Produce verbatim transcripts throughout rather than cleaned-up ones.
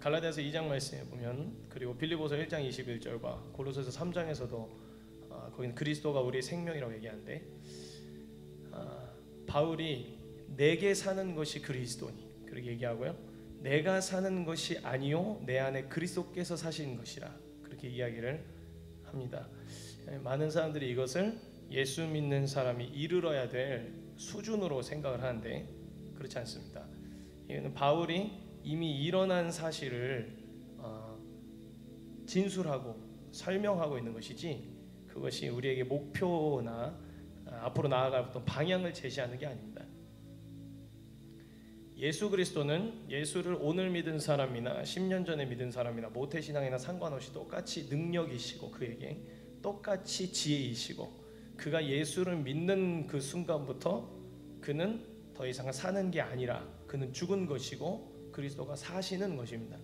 갈라디아서 이 장 말씀에 보면, 그리고 빌립보서 일 장 이십일 절과 골로새서 삼 장에서도 아, 거기는 그리스도가 우리의 생명이라고 얘기하는데, 아, 바울이 내게 사는 것이 그리스도니 그렇게 얘기하고요, 내가 사는 것이 아니요 내 안에 그리스도께서 사시는 것이라 그렇게 이야기를 합니다. 많은 사람들이 이것을 예수 믿는 사람이 이르러야 될 수준으로 생각을 하는데 그렇지 않습니다. 이거는 바울이 이미 일어난 사실을 어, 진술하고 설명하고 있는 것이지, 그것이 우리에게 목표나 앞으로 나아갈 어떤 방향을 제시하는 게 아닙니다. 예수 그리스도는 예수를 오늘 믿은 사람이나 십 년 전에 믿은 사람이나 모태신앙이나 상관없이 똑같이 능력이시고, 그에게 똑같이 지혜이시고, 그가 예수를 믿는 그 순간부터 그는 더 이상 사는 게 아니라 그는 죽은 것이고 그리스도가 사시는 것입니다.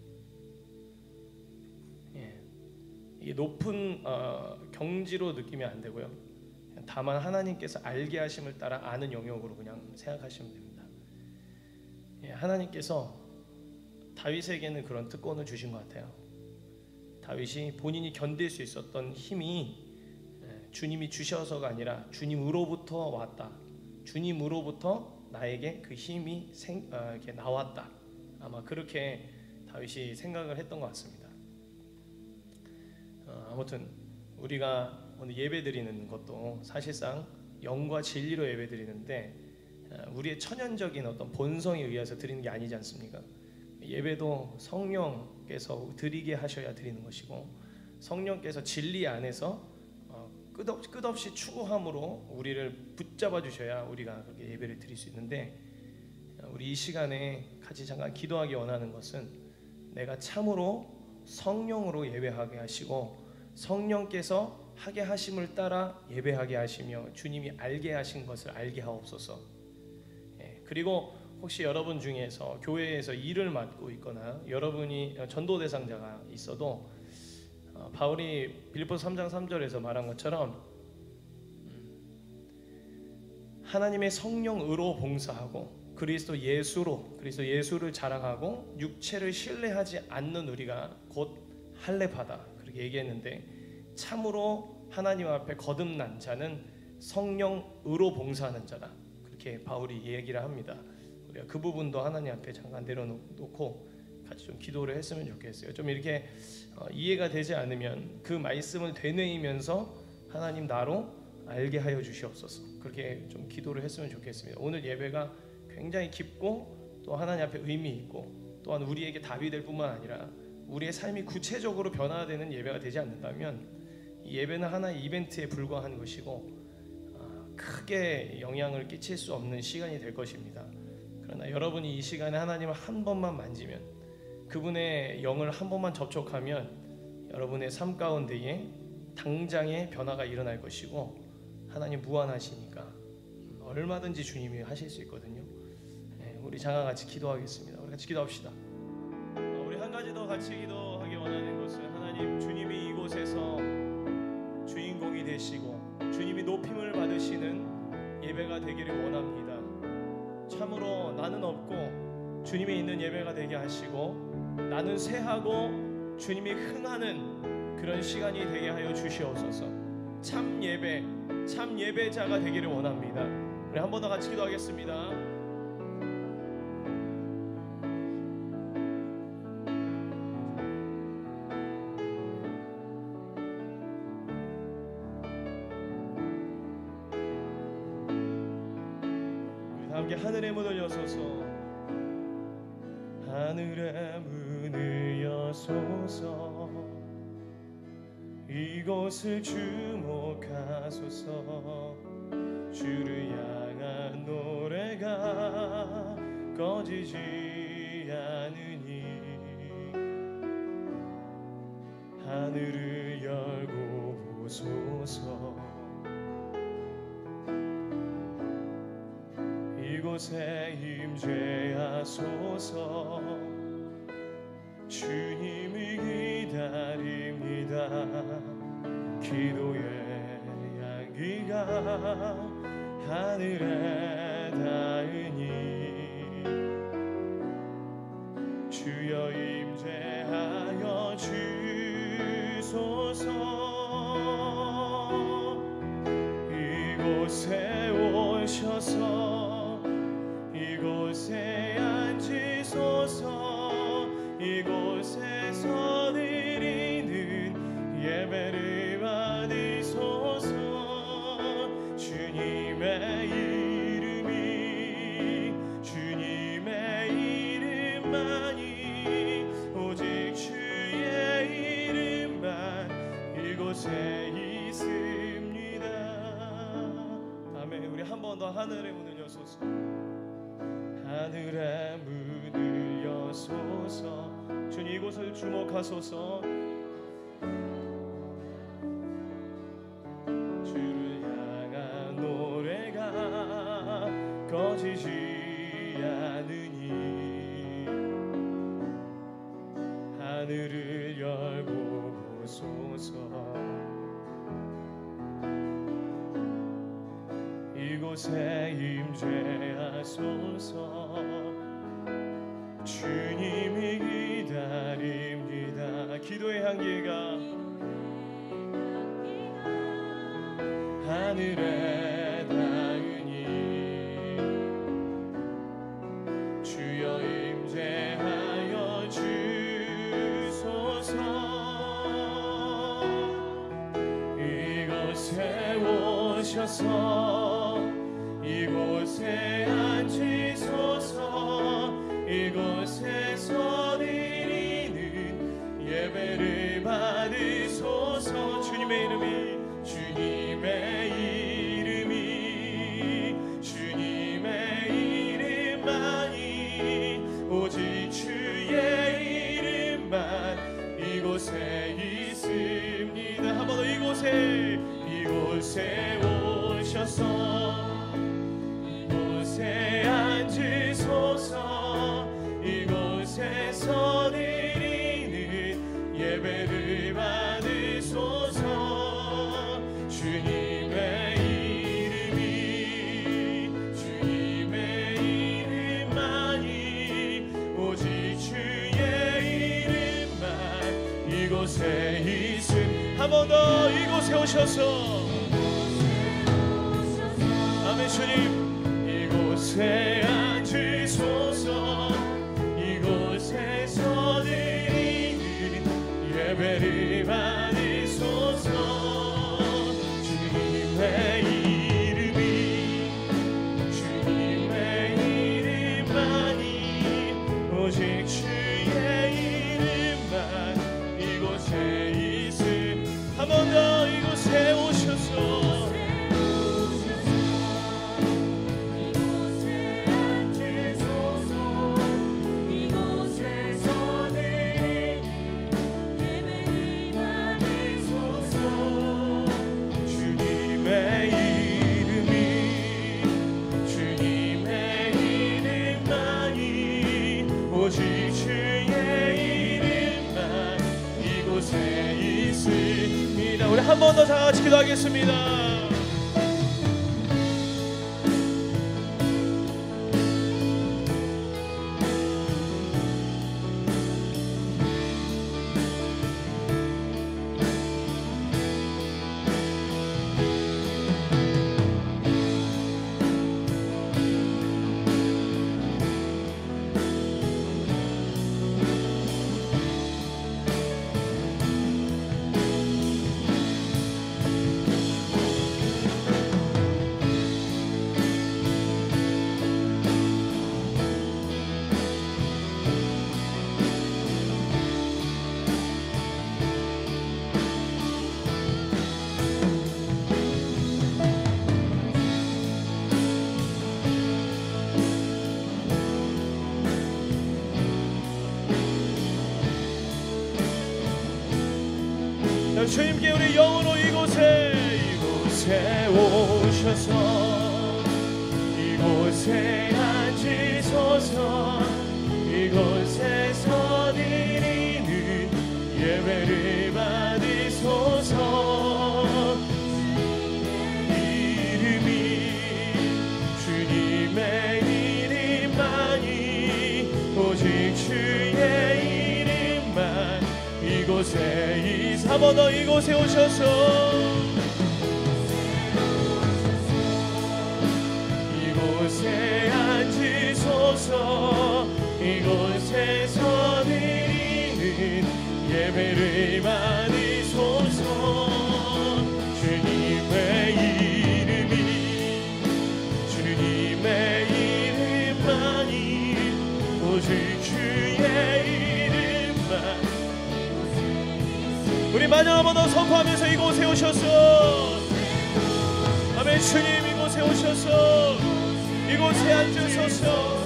예. 이게 높은 어, 경지로 느끼면 안 되고요, 다만 하나님께서 알게 하심을 따라 아는 영역으로 그냥 생각하시면 됩니다. 예, 하나님께서 다윗에게는 그런 특권을 주신 것 같아요. 다윗이 본인이 견딜 수 있었던 힘이 예, 주님이 주셔서가 아니라 주님으로부터 왔다. 주님으로부터 나에게 그 힘이 생, 어, 이렇게 나왔다. 아마 그렇게 다윗이 생각을 했던 것 같습니다. 어, 아무튼 우리가 오늘 예배 드리는 것도 사실상 영과 진리로 예배 드리는데, 우리의 천연적인 어떤 본성에 의해서 드리는 게 아니지 않습니까? 예배도 성령께서 드리게 하셔야 드리는 것이고, 성령께서 진리 안에서 끝없, 끝없이 추구함으로 우리를 붙잡아 주셔야 우리가 그렇게 예배를 드릴 수 있는데, 우리 이 시간에 같이 잠깐 기도하기 원하는 것은 내가 참으로 성령으로 예배하게 하시고 성령께서 하게 하심을 따라 예배하게 하시며 주님이 알게 하신 것을 알게 하옵소서. 그리고 혹시 여러분 중에서 교회에서 일을 맡고 있거나 여러분이 전도 대상자가 있어도 바울이 빌립보서 삼 장 삼 절에서 말한 것처럼 하나님의 성령으로 봉사하고 그리스도 예수로 그리스도 예수를 자랑하고 육체를 신뢰하지 않는 우리가 곧 할례받아 그렇게 얘기했는데, 참으로 하나님 앞에 거듭난 자는 성령으로 봉사하는 자다. 이렇게 바울이 얘기를 합니다. 우리가 그 부분도 하나님 앞에 잠깐 내려놓고 같이 좀 기도를 했으면 좋겠어요. 좀 이렇게 어, 이해가 되지 않으면 그 말씀을 되뇌이면서 하나님 나로 알게 하여 주시옵소서. 그렇게 좀 기도를 했으면 좋겠습니다. 오늘 예배가 굉장히 깊고 또 하나님 앞에 의미 있고, 또한 우리에게 답이 될 뿐만 아니라 우리의 삶이 구체적으로 변화되는 예배가 되지 않는다면 이 예배는 하나의 이벤트에 불과한 것이고 크게 영향을 끼칠 수 없는 시간이 될 것입니다. 그러나 여러분이 이 시간에 하나님을 한 번만 만지면, 그분의 영을 한 번만 접촉하면 여러분의 삶 가운데에 당장의 변화가 일어날 것이고, 하나님 무한하시니까 얼마든지 주님이 하실 수 있거든요. 네, 우리 장과 같이 기도하겠습니다. 우리 같이 기도합시다. 우리 한 가지 더 같이 기도하기 원하는 것은, 하나님 주님이 이곳에서 주인공이 되시고 주님이 높임을 받으시는 예배가 되기를 원합니다. 참으로 나는 없고 주님이 있는 예배가 되게 하시고, 나는 쇠하고 주님이 흥하는 그런 시간이 되게 하여 주시옵소서. 참 예배, 참 예배자가 되기를 원합니다. 우리 한 번 더 같이 기도하겠습니다. 함께 하늘의 문을 여소서. 하늘의 문을 여소서. 이곳을 주목하소서. 주를 향한 노래가 꺼지지 않으니 하늘을 열고 보소서. 이곳에 임재하소서. 주님을 기다립니다. 기도의 향기가 하늘에 닿으니 주여 임 이곳에 오셔서 이곳에 앉으소서. 이곳에서 드리는 예배를 받으소서. 주님의 이름이 주님의 이름만이 오직 주의 이름만 이곳에 있습니다. 아멘. 우리 한 번 더 하늘의 문을 여소서. 하늘의 문을 여소서. 주님 이곳을 주목하소서. 주를 향한 노래가 꺼지지 않으니 하늘을 열고 보소서. 이곳에 임재하소서. 주님이 기다립니다. 기도의 향기가 하늘에 닿으니 주여 임재하여 주소서. 이곳에 오셔서 이곳에 앉으소서. 이곳에서 드리는 예배를 받으소서. 주님의 이름이 주님의 이름이 주님의 이름만이 오직 주의 이름만 이곳에 있습니다. 한 번 더 이곳에 이곳에 오셔서 이곳에 앉으소서. 이곳에서 드리는 예배를 받으소서. 주님의 이름이 주님의 이름만이 오직 주의 이름만 이곳에 있음. 한 번 더 이곳에 오셔서 아멘. 주님 이곳에 앉으소서. 이곳에서 드리는 예배를 받으소서. 주님의 이름이 주님의 이름만이 오직 주의 이름만 이곳에 있음. 한 번 더 이곳에 오셔서 우리 한 번 더 다 같이 기도하겠습니다. 주님께 우리 영으로 이곳에 이곳에 오셔서 이곳에 앉으소서. 이곳에서 드리는 예배를 받으소서. 이름이 주님의 이름만이 오직 주의 이름만 이곳에 이 한 번 더 이곳에 오셔서 예배를 받으소서. 주님의 이름이 주님의 이름만이 오직 주의 이름만. 우리 마지막 한 번 더 선포하면서 이곳에 오셔서 아멘. 주님 이곳에 오셔서 이곳에 앉으소서.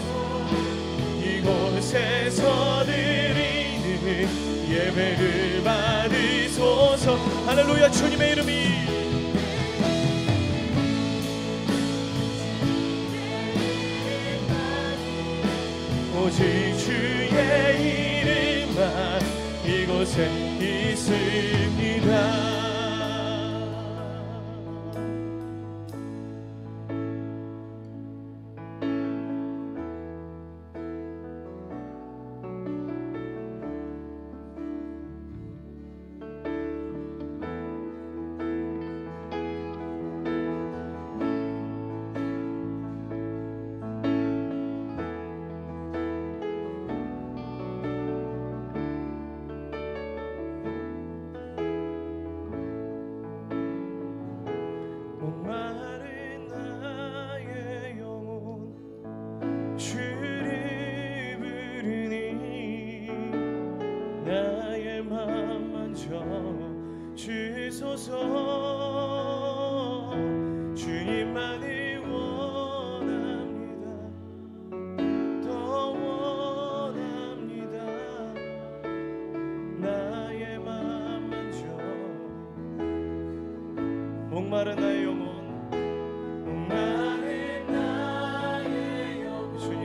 이곳에서 드리는 예배를 받으소서. 할렐루야. 주님의 이름이 오직 주의 이름만 이곳에 있습니다. 주소서. 주님만을 원합니다. 더 원합니다. 나의 맘 만져. 목마른 나의 영혼 목마른 나의 영혼 주님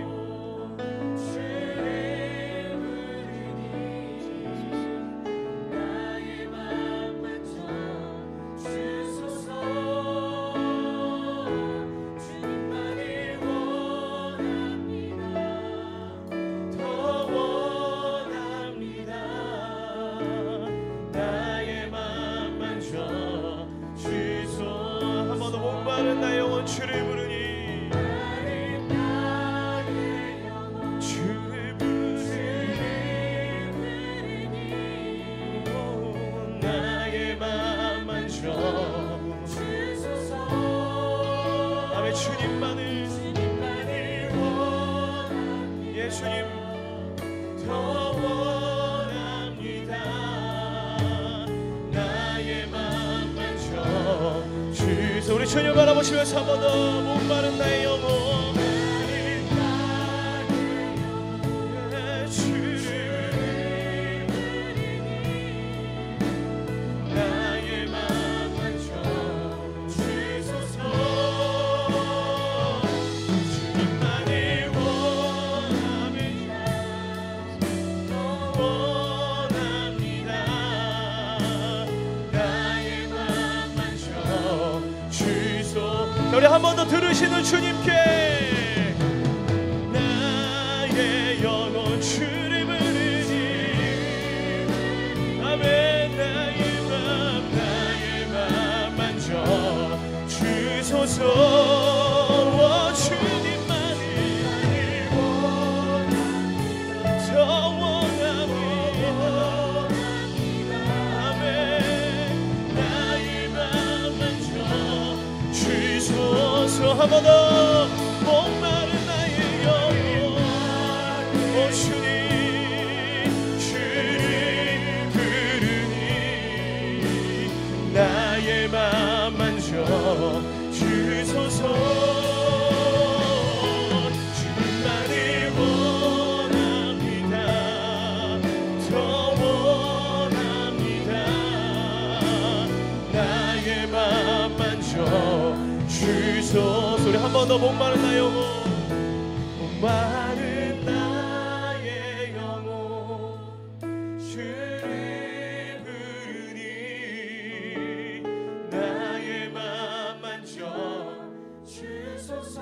나의 영혼 주를 부르니 주를 부르니 나의 맘 만져 주소서. 아멘. 주님만을 예 주님 더 원합니다. 나의 맘 만져 주소. 우리 주님 바라보시면서 한 번 더 목마른 나의 영혼 주를 나의 맘 만져 주소서. 주님만을 원합니다. 원합니다. 나의 맘 만져 주소. 우리 한 번 더 들으시는 주님께 나의 영혼 주를 부르니 아멘. 나의 맘 나의 맘 만져 주소서. 주님만을 더 원합니다. 아멘. 나의 맘 만져 주소서. 한 번 더 목마른 나의 영혼 오 주님 주를 부르니 나의 맘 만져 주소서. 주님만을 원합니다. 더 원합니다. 나의 맘 만져 주소서. 우리 한 번 더 목마른 나의 영혼 목마른 나의 영혼 주를 부르니 나의 맘 만져 주소서.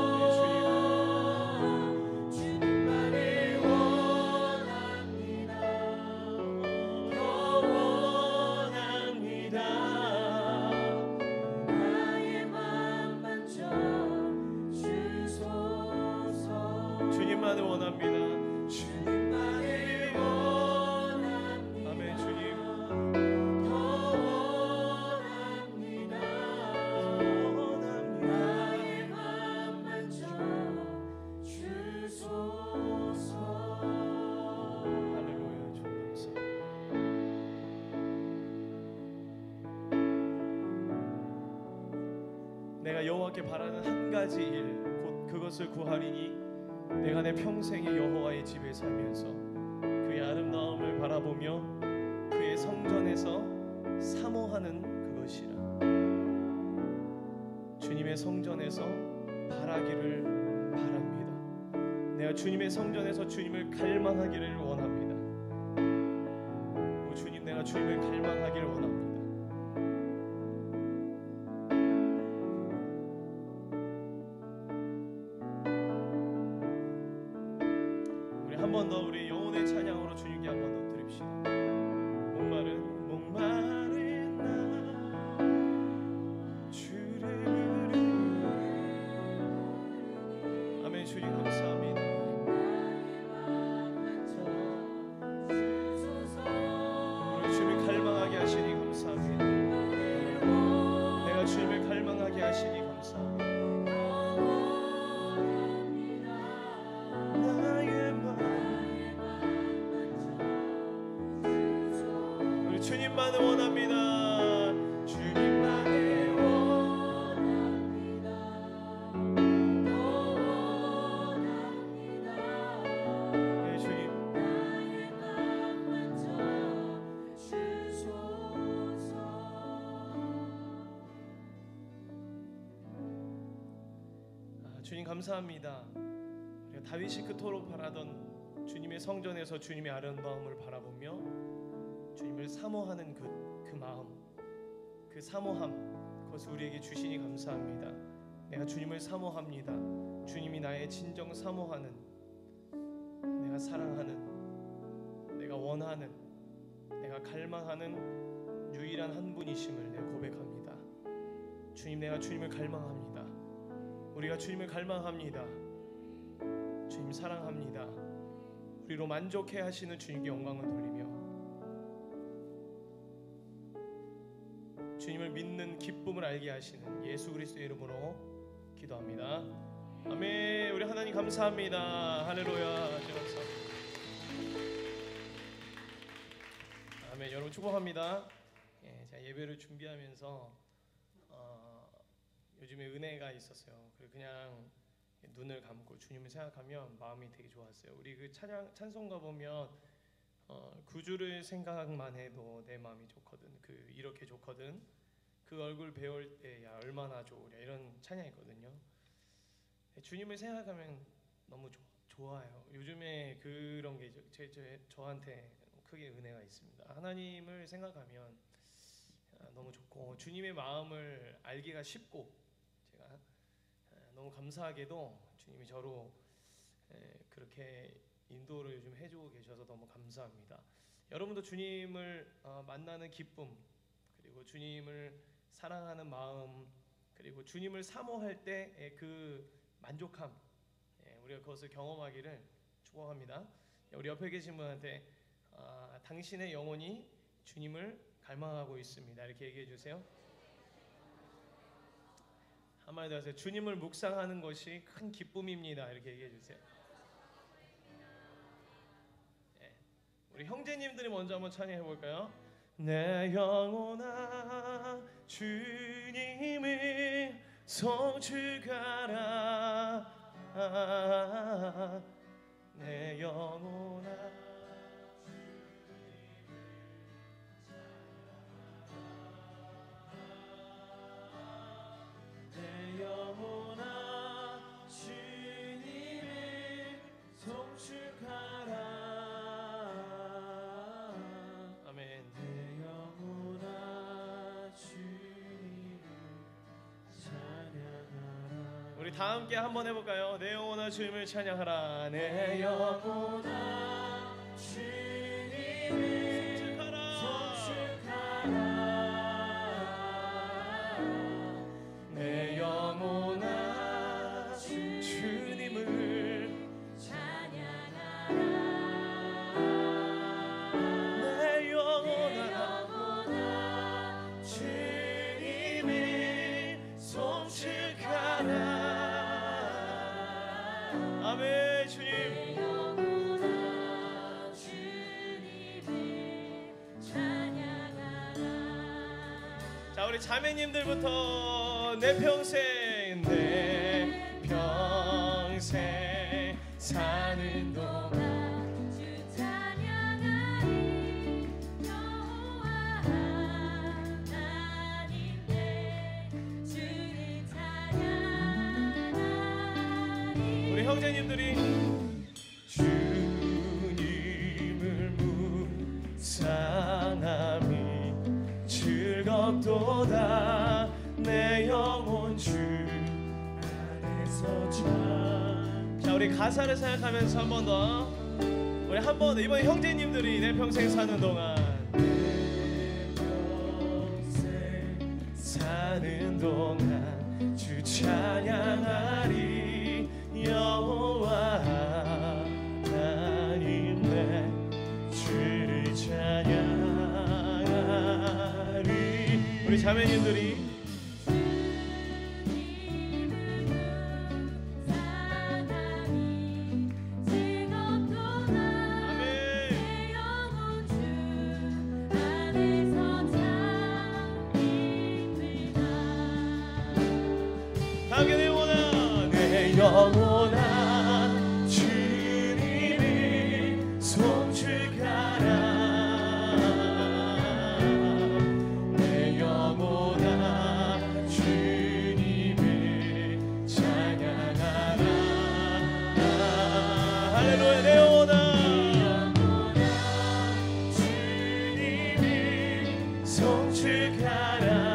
주님만을 원합니다. 더 원합니다. 주님만을 원합니다. 주님만을 원합니다. 아멘. 주님 여호와께 바라는 한 가지 일, 곧 그것을 구하리니 내가 내 평생에 여호와의 집에 살면서 그의 아름다움을 바라보며 그의 성전에서 사모하는 그것이라. 주님의 성전에서 바라기를 바랍니다. 내가 주님의 성전에서 주님을 갈망하기를 원합니다. 오 주님, 내가 주님을 갈망하기를 원합니다. 한 번 더 우리 영혼의 찬양으로 주님께 한 번 더 드립시다. 목마른 목마른 나 주를 부르니. 아멘. 주님 감사합니다. 우리 주님을 갈망하게 하시니 감사합니다. 내가 주님을 갈망하게 하시니 감사합니다. 주님만을 원합니다. 주님만을 원합니다. 원합니다. 네, 주님. 나의 맘 만져 주소서. 아, 주님 감사합니다. 우리가 다윗이 그토록 바라던 주님의 성전에서 주님의 아름다움을 바라보며 주님을 사모하는 그, 그 마음, 그 사모함, 그것을 우리에게 주시니 감사합니다. 내가 주님을 사모합니다. 주님이 나의 진정 사모하는, 내가 사랑하는, 내가 원하는, 내가 갈망하는 유일한 한 분이심을 내가 고백합니다. 주님, 내가 주님을 갈망합니다. 우리가 주님을 갈망합니다. 주님 사랑합니다. 우리로 만족해 하시는 주님께 영광을 돌리며 주님을 믿는 기쁨을 알게 하시는 예수 그리스도의 이름으로 기도합니다. 아멘. 우리 하나님 감사합니다. 할렐루야. 주님 감사합니다. 아멘. 여러분 축복합니다. 예, 제가 예배를 준비하면서 어, 요즘에 은혜가 있었어요. 그리고 그냥 눈을 감고 주님을 생각하면 마음이 되게 좋았어요. 우리 그 찬양 찬송가 보면 어, 구주를 생각만 해도 내 마음이 좋거든. 그 이렇게 좋거든. 그 얼굴 배울 때 야 얼마나 좋으랴 이런 찬양이 있거든요. 주님을 생각하면 너무 조, 좋아요. 요즘에 그런 게 제, 제, 저한테 크게 은혜가 있습니다. 하나님을 생각하면 너무 좋고 주님의 마음을 알기가 쉽고 제가 너무 감사하게도 주님이 저로 그렇게 인도를 요즘 해주고 계셔서 너무 감사합니다. 여러분도 주님을 만나는 기쁨, 그리고 주님을 사랑하는 마음, 그리고 주님을 사모할 때의 그 만족함, 우리가 그것을 경험하기를 축복합니다. 우리 옆에 계신 분한테 아, 당신의 영혼이 주님을 갈망하고 있습니다. 이렇게 얘기해 주세요. 한마디 더 하세요. 주님을 묵상하는 것이 큰 기쁨입니다. 이렇게 얘기해 주세요. 네. 우리 형제님들이 먼저 한번 찬양해 볼까요? 내 영혼아 주님을 송축하라. 내 영혼아 내 영혼아 주님을 송축하라. 아멘. 내 영혼아 주님을 찬양하라. 우리 다 함께 한번 해볼까요? 내 영혼아 주님을 찬양하라. 내 영혼아 주님을 송축하라. 내 영혼아 주님을 찬양하라. 내 영혼아 주님을 송축하라. 아멘. 주님 내 영혼아 주님을 찬양하라. 자 우리 자매님들부터 내 평생 하나님 내 평생 사는 동안 주 찬양하리 여호와 하나님 내 주를 찬양하리. 우리 형제님들이 주님을 묵상함이 즐겁도다 내 영혼 주 안에서 참. 자, 우리 가사를 생각하면서 한 번 더 우리 한 번 더 이번에 형제님들이 내 평생 사는 동안 내 평생 사는 동안 주 찬양하리 여호와 하나님 내 주를 찬양하리. 우리 자매님들이 영원한 주님이 송축하라 내 영원한 주님이 찬양하라. 할렐루야. 내 영원한 주님이 송축하라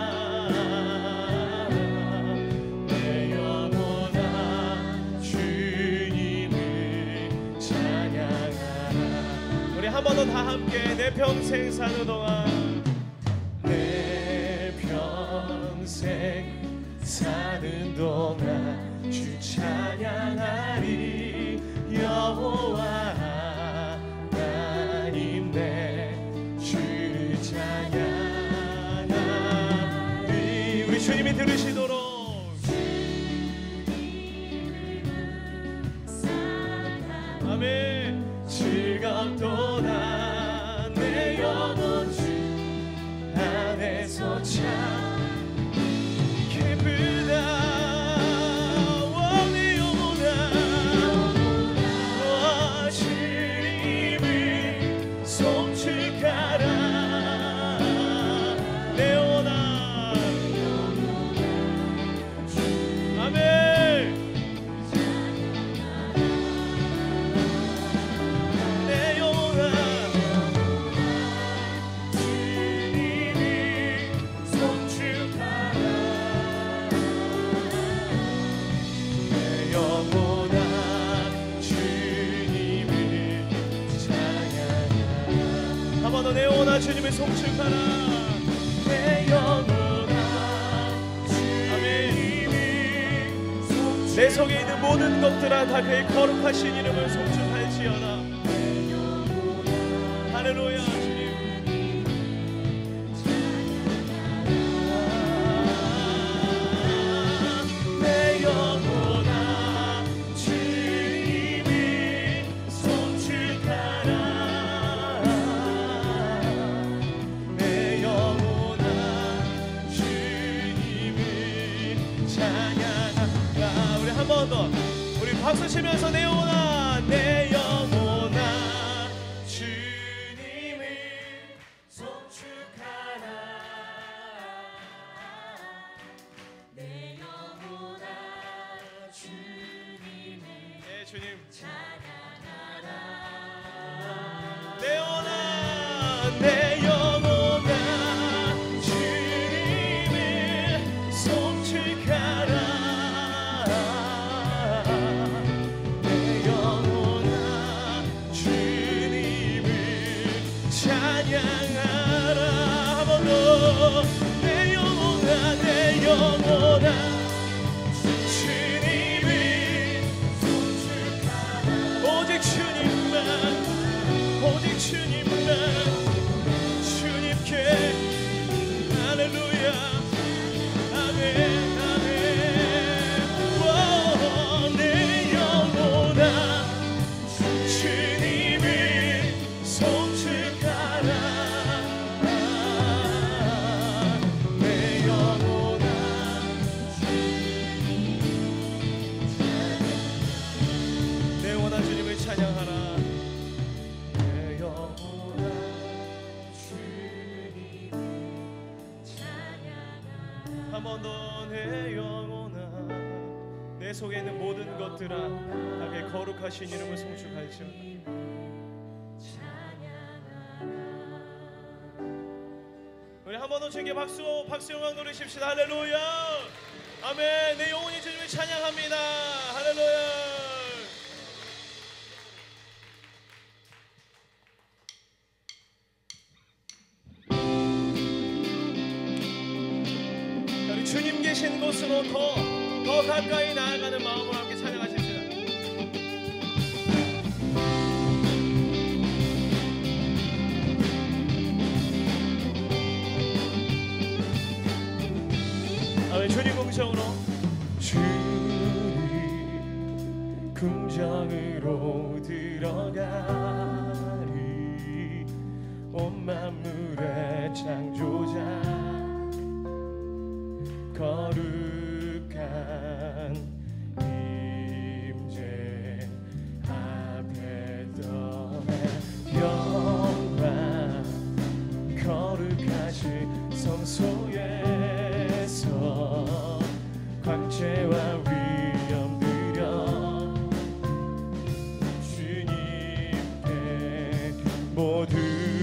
한 번 더 다 함께 내 평생 사는 동안 내 평생 사는 동안 주 찬양하리 여호와 하나님 내 주를 찬양하리. 우리 주님이 들으시도록 아멘. 즐겁도다 내 영혼 주 안에서 참 기쁘다 내 영혼아 주님을 송축하라 내 영혼아 아멘. 내 영혼아 주님을 송축하라 내 영혼아 주님이 내 속에 있는 모든 것들아 다 그의 거룩하신 이름을 송축할지어다. 할렐루야. 주님 내 영혼아 주님이 송축하라 한 번 더 우리 박수 치면서 내 영혼아 내 영혼아 주님을 송축하라 내 영혼아 주님을 네 주님 찬양하라 내 영혼아 내 영혼아 주님을 송축하라 내 영혼아 내 영혼아 주님을 송축하라 오직 주님만 모든 것들아 나의 거룩하신 이름을 송축할지어다. 우리 한 번 더 주님께 박수 박수 영광 누리십시다. 할렐루야. 아멘. 내 영혼이 주님을 찬양합니다. 할렐루야. 우리 주님 계신 곳으로 더, 더 가까이 나아가는 마음으로 함께 찬양하십시다. 아멘. 주님 궁정으로 주님 궁정으로 들어가리. 온 만물의 창조자 거룩한 임재 앞에 떠나 영광 거룩하신 성소에서 광채와 위엄 드려 주님께 모두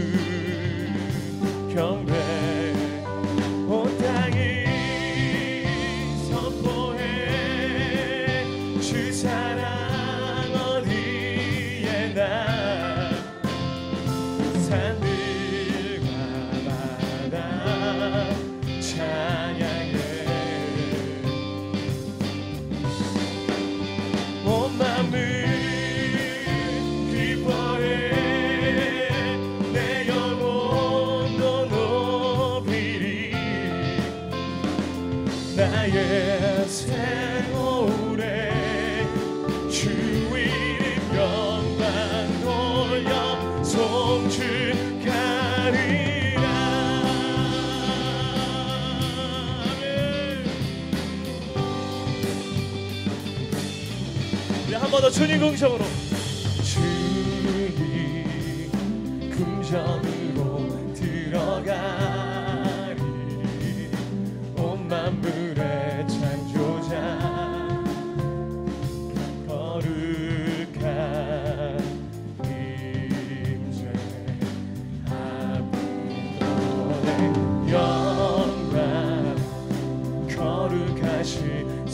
경배. 온 땅이 선포해 주 사랑 어디에나 산들과 바다 찬양해. 온 만물 기뻐해 내 영혼도 높이리. 나의 새 노래 주 이름 영광 돌려 송축하리라. 네, 한 번 더 주님 궁정으로 주님 궁정으로 들어가리. 온 만물의 창조자 거룩한 임재 앞에 영광 거룩하신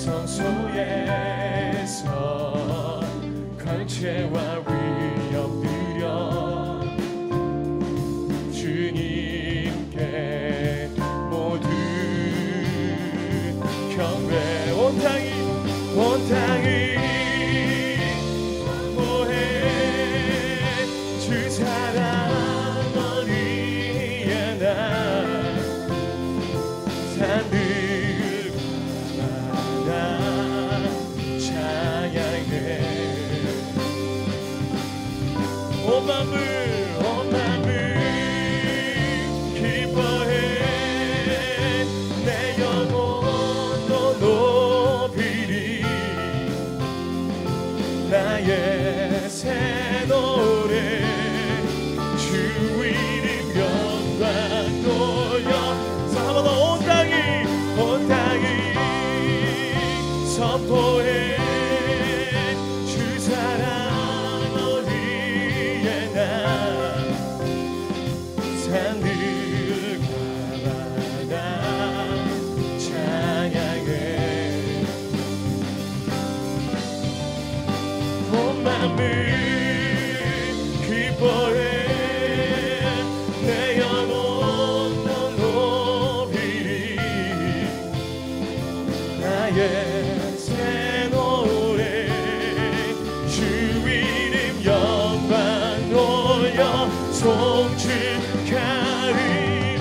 성소에서 광채와 위엄 드려 주님께 모두 경배. 온 땅이 온 땅이 선포해 주 사랑 어디에나 산들과 바다 찬양해. 온 만물 온 만물 기뻐해 내 영혼도 높이리. 나의 새 노래 주 이름 영광 돌려서 한 번 더. 온 땅이 온 땅이 선포해 주 사랑 어디에나 산들과 바다 찬양해. 온 만물 기뻐해 내 영혼도 높이리. 나의 새 노래 주 이름 영광 돌려 송축하리라.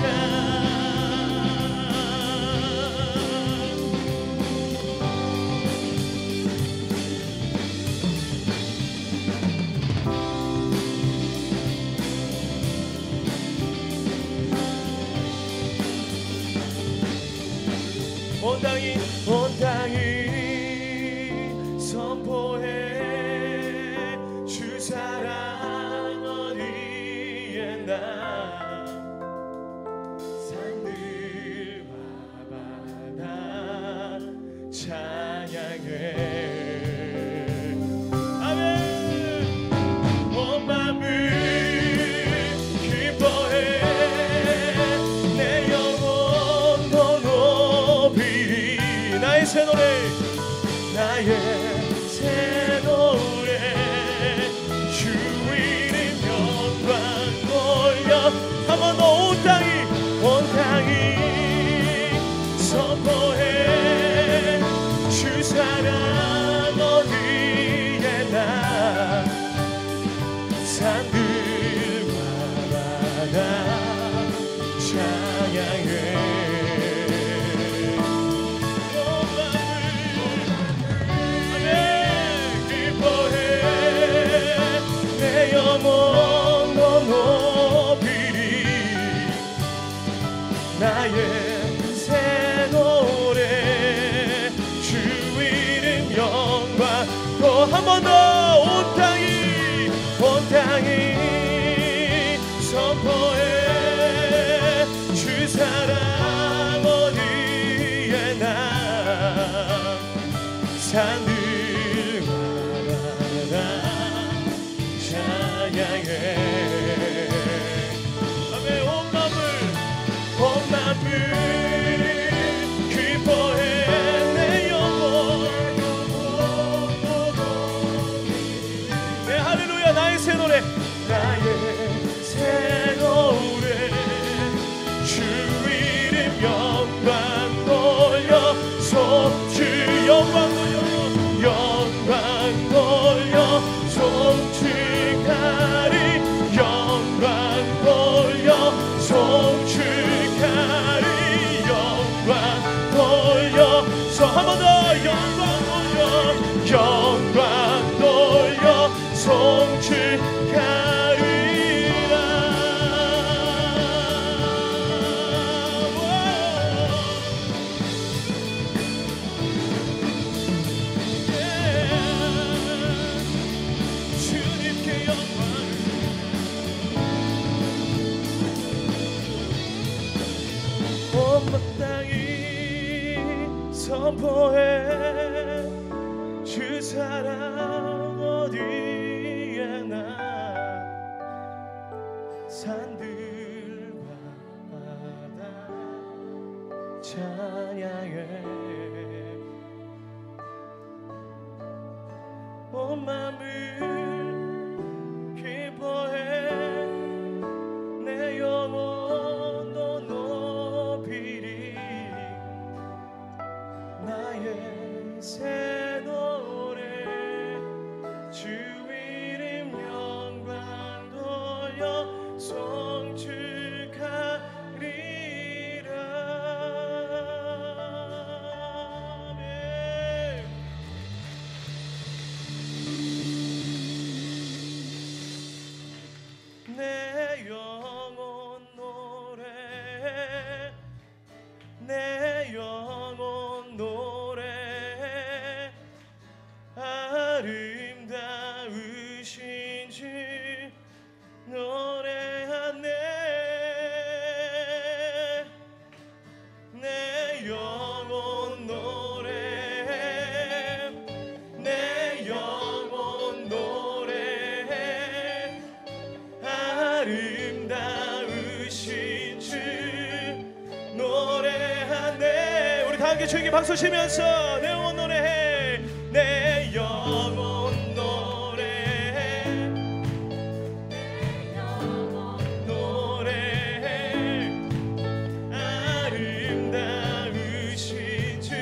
온 땅이 온 땅이 선포해 주 사랑 어디에나 산들과 바다 찬양해. 나의 새 노래 주 이름 영광 돌려 한 번 더 온 땅이 온 땅이 선포해 주 사랑 어디에나 산들과 바다 찬양해 영원 너 높이리 나의 새 노래 주 이름 영광 또 한 번 더 온 땅이 온 땅이 선포해 주 사랑 어디에나 산들과 바다 찬양해 아멘 온 마음을 온 마음을 기뻐해 내 영혼 네 할렐루야 나의 새 노래 나의 새 노래 주 이름 영광 돌려서 주 영광 돌려 영광 돌려 송축하리 영광 돌려 송축하리 영광 돌려서 한 번 더 영광 돌려 영광 돌려 송축하리라 선포해 주 사랑 어디에나 산들과 바다 찬양해 온 마음을 기뻐해 내 영혼도 높이리 나의 새 노래 주 이름 영광 돌려 송축하리라 아멘. 내 영혼 노래 내 영혼 노래 아름다우신 주 노래하네 내 영혼 노래 내 영혼 노래 아름다우신 주 노래하네 우리 다 함께 주에게 박수 치면서 내 영혼 노래해 내 영혼 노래해 내 영혼 노래해 아름다우신 주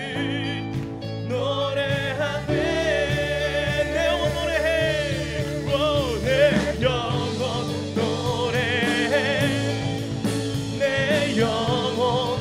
노래하네 내 영혼 노래해 오, 내 영혼 노래해 내 영혼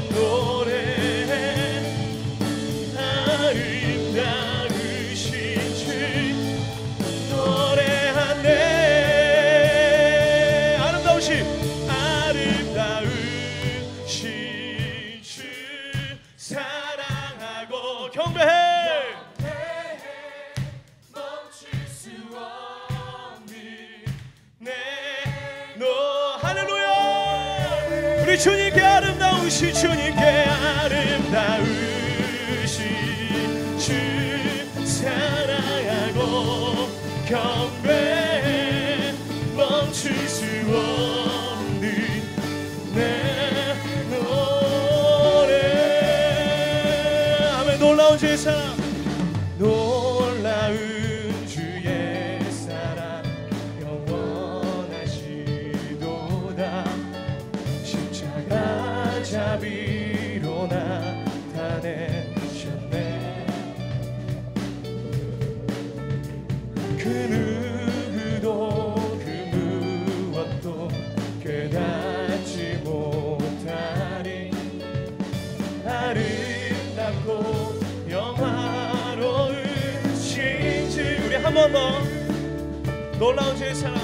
우리 주님께 아름다우신 주님께 아름다우신 주 사랑하고 경배해 멈출 수 없는 내 노래 아멘 놀라운 주의 사랑 한 번 더 놀라운 주의 사랑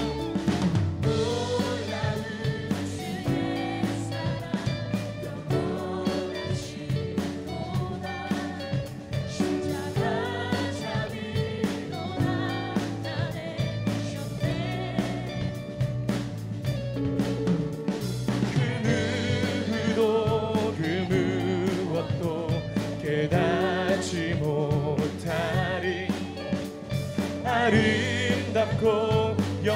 깨닫지 못하리 아름답고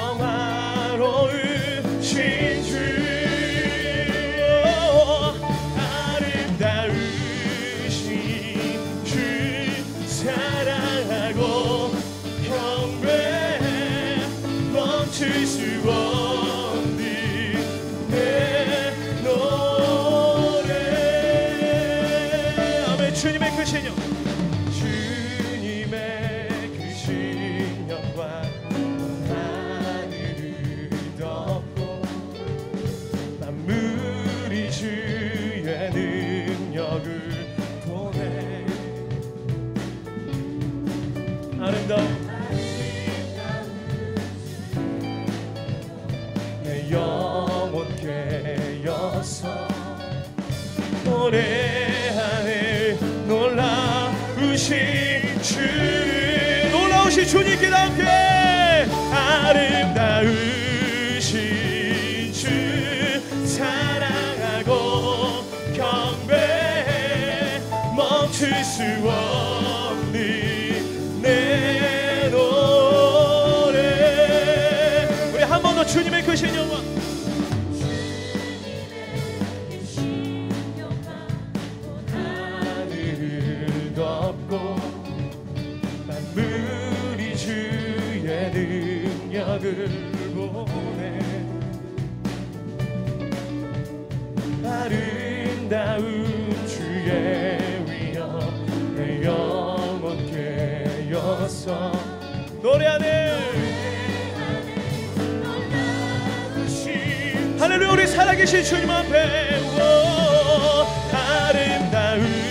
영화로우신 주 아름다우신 주 사랑하고 경배해 멈출 수 없는 내 노래 아멘. 주님의 크신 영 주님의 크신 영광 하늘을 덮고 만물이 주의 능력을 보내 아름다운 내 영혼 깨어서 노래하네 놀라우신 주를 놀라우신 주님께 함께 아름다우신 주 사랑하고 경배해 멈출 수 없는 내 노래 우리 한 번 더 주님의 크신 영광 만물이 주의 능력을 보내 아름다운 주의 위엄 내 영혼 깨어서 노래하네 할렐루야. 우리 살아계신 주님 앞에 오, 아름다운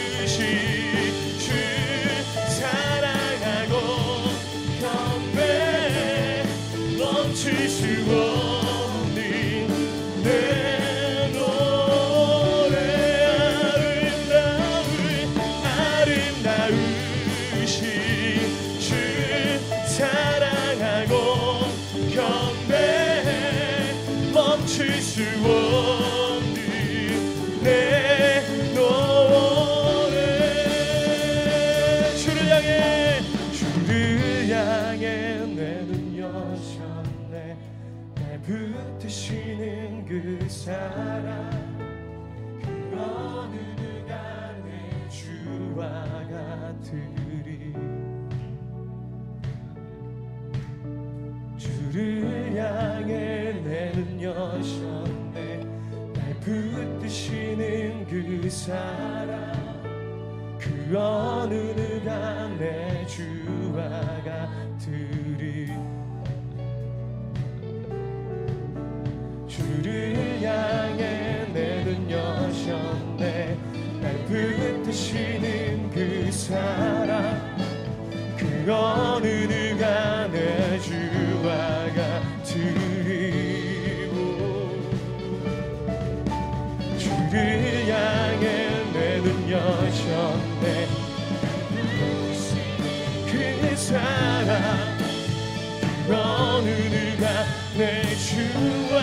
멈출 수 없는 내 노래 아름다운 아름다우신 주 사랑하고 경배해 멈출 수 없는 내 노래 주를 향해 주를 향해 내 눈 여셨네 날 붙드시는 그 사랑 그 어느 누가 내 주와 같으리 주를 향해 내 눈 여셨네 날 붙드시는 그 사랑 그 어느 누가 내 주와 같으리 주를 향해 내 눈 여셨네 날 붙드시는 그 사랑 그 어느 누가 내 주와 같으리 주를 향해 내 눈 여셨네 그 사랑 그 어느 누가 내 주와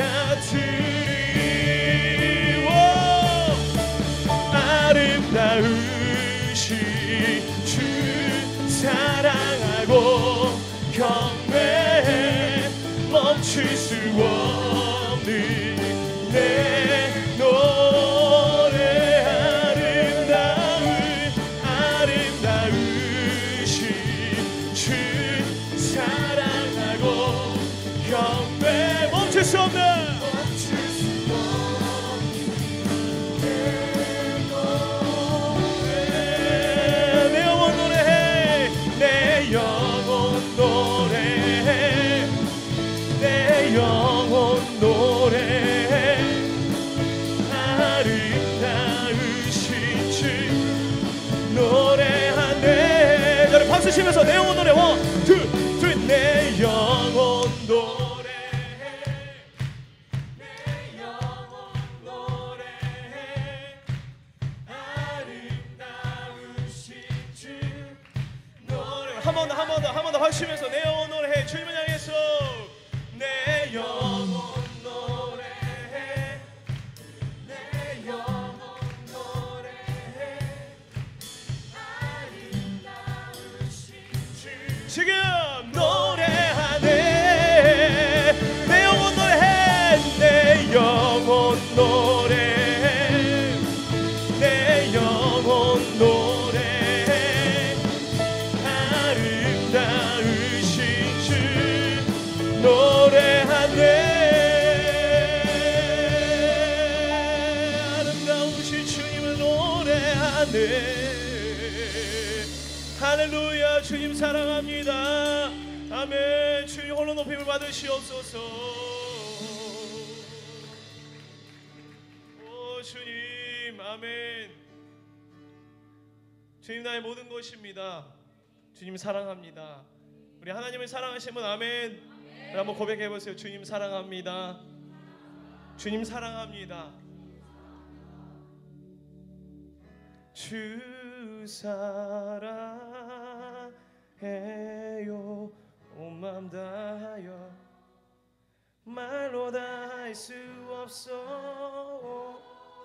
같으리 아름다우신 주 사랑하고 경배해 멈출 수 없는 내 노래 아름다운 아름다우신 주 사랑하고 경배 멈출 수 없는 멈출 수 없는 내 노래 내 영혼 노래해 내 영혼 하시면서 내 영혼 노래 원, 투, 쓰리. 내 영혼 노래해, 내 영혼 노래해, 아름다우신 주 노래. 한 번 더, 한 번 더, 한 번 더 하시면서 내 영혼 노래해. 주님을 향해서 내 영혼 노래해, 내 영혼 노래해, 아름다우신 주. 지금 노래하네. 내 영혼 노래해, 내 영혼 노래해, 내 영혼 노래해, 아름다우신 주 노래하네. 아름다우신 주님을 노래하네. 할렐루야. 주님 사랑합니다. 아멘. 주님 홀로 높임을 받으시옵소서. 오 주님, 아멘. 주님 나의 모든 것입니다. 주님 사랑합니다. 우리 하나님을 사랑하시는 분 아멘. 우리 한번 고백해 보세요. 주님 사랑합니다. 주님 사랑합니다. 주 사랑해요. 온 마음 다하여 말로 다 할 수 없어.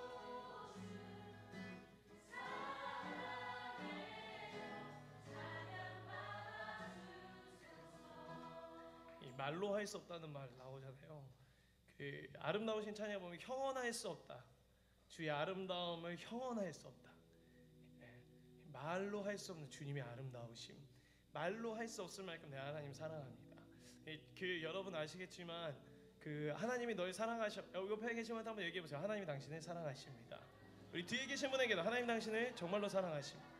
이 말로 할 수 없다는 말 나오잖아요. 그 아름다우신 찬양에 보면 형언할 수 없다. 주의 아름다움을 형언할 수 없다. 말로 할 수 없는 주님의 아름다우심, 말로 할 수 없을 만큼 내 하나님 사랑합니다. 그 여러분 아시겠지만 그 하나님이 널 사랑하셔. 옆에 계신 분한테 한번 얘기해 보세요. 하나님이 당신을 사랑하십니다. 우리 뒤에 계신 분에게도 하나님 당신을 정말로 사랑하십니다.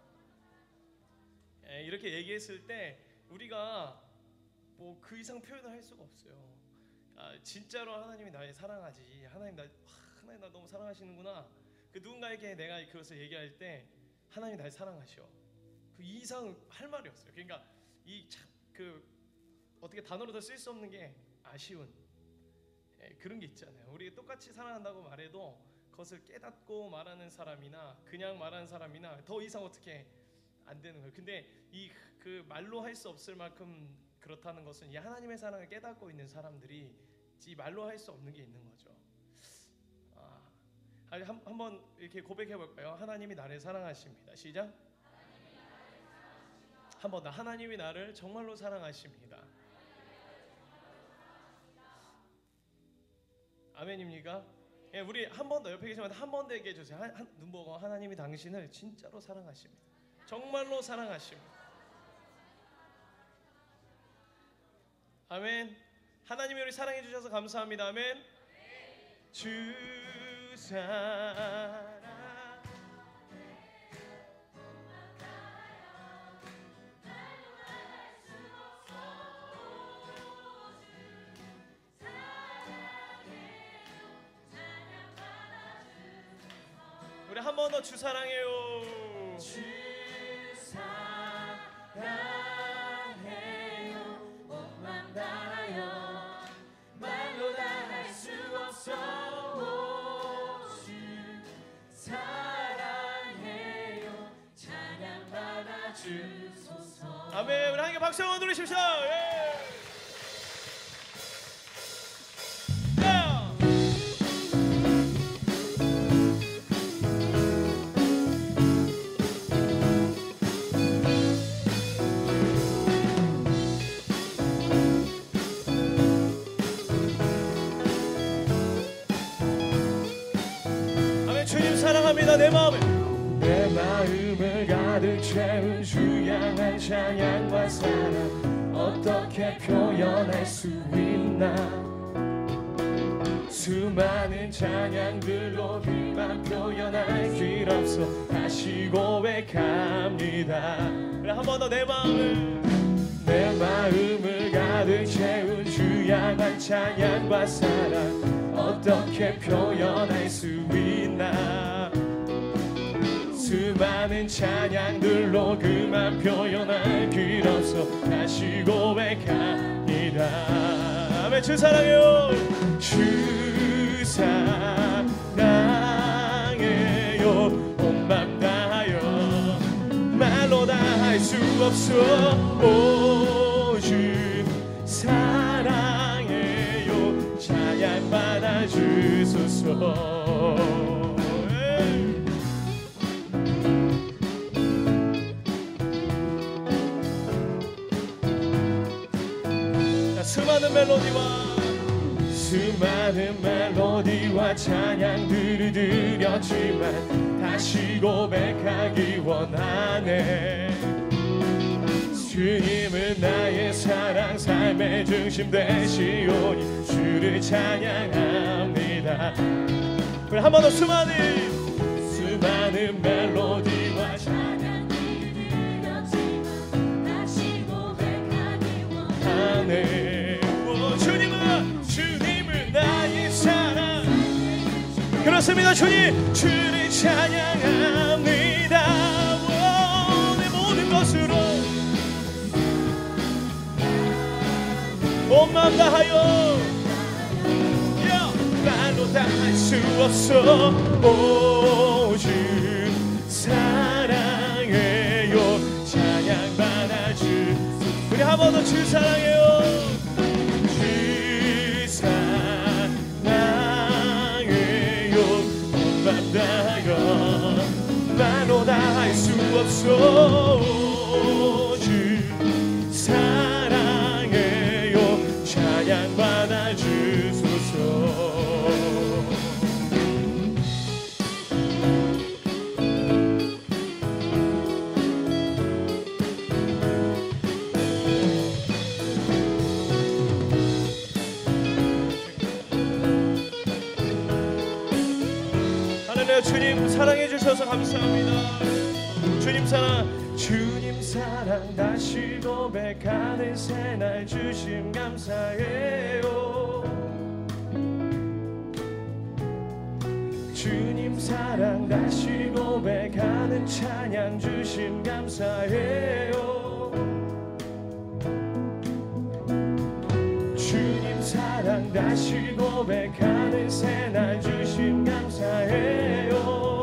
이렇게 얘기했을 때 우리가 뭐 그 이상 표현을 할 수가 없어요. 아, 진짜로 하나님이 날 사랑하지. 하나님 나 하나님 나 너무 사랑하시는구나. 그 누군가에게 내가 그것을 얘기할 때 하나님이 날 사랑하셔. 그 이상 할 말이 없어요. 그러니까 이 참 그 어떻게 단어로 더 쓸 수 없는 게 아쉬운 예, 그런 게 있잖아요. 우리 똑같이 사랑한다고 말해도 그것을 깨닫고 말하는 사람이나 그냥 말하는 사람이나 더 이상 어떻게 안 되는 거예요. 근데 이 그 말로 할 수 없을 만큼 그렇다는 것은 이 하나님의 사랑을 깨닫고 있는 사람들이 이 말로 할 수 없는 게 있는 거죠. 아, 한, 한번 이렇게 고백해 볼까요? 하나님이 나를 사랑하십니다. 시작. 한번 더. 하나님이 나를 정말로 사랑하십니다. 아멘입니까? 예, 우리 한 번 더 옆에 계신 분한테 한 번 더 얘기해 주세요. 한, 한, 눈 보고 하나님이 당신을 진짜로 사랑하십니다. 정말로 사랑하십니다. 아멘. 하나님이 우리 사랑해 주셔서 감사합니다. 아멘. 주 사랑 우리 한 번 더 주 사랑해요. 주 사랑해요. 온 맘 다하여 말로 다 할 수 없어. 주 사랑해요. 찬양 받아 주소서. 아멘. 우리 함께 박수 한번 드리십시오. 예. 주님 사랑합니다. 내 마음을 내 마음을 가득 채운 주 향한 찬양과 사랑 어떻게 표현할 수 있나. 수많은 찬양들로 그만 표현할 길 없어. 다시 고백합니다. 그래 한 번 더. 내 마음을 내 마음을 가득 채운 주 향한 찬양과 사랑 어떻게 표현할 수 있나. 수많은 찬양들로 그만 표현할 길 없어 다시 고백합니다. 아멘. 주 사랑해요. 주 사랑해요. 온 맘 다하여 말로 다 할 수 없어. 오 주 사랑해요. 찬양 받아 주소서. 수많은 멜로디와 수많은 멜로디와 찬양들을 드렸지만 다시 고백하기 원하네. 주님은 나의 사랑 삶의 중심 되시오니 주를 찬양합니다. 우리 한 번 더 수많은 수많은 멜로디와 찬양들을 드렸지만 다시 고백하기 원하네. 그렇습니다. 주님 주를 찬양합니다. 오, 내 모든 것으로 온 마음 다하여 말로 다 할 수 없어. 오 주 사랑해요. 찬양 받아 주. 우리 한 번 더 주 사랑해요. 주 사랑해요. 온 맘 다하여 말로 다 할 수 없어. 주 사랑해요. 찬양 받아 주소서. 주님 사랑해 주셔서 감사합니다. 주님 사랑 주님 사랑 다시 고백하는 새날 주심 감사해요. 주님 사랑 다시 고백하는 찬양 주심 감사해요. 주님 사랑 다시 고백하는 새날 주심 감사해요.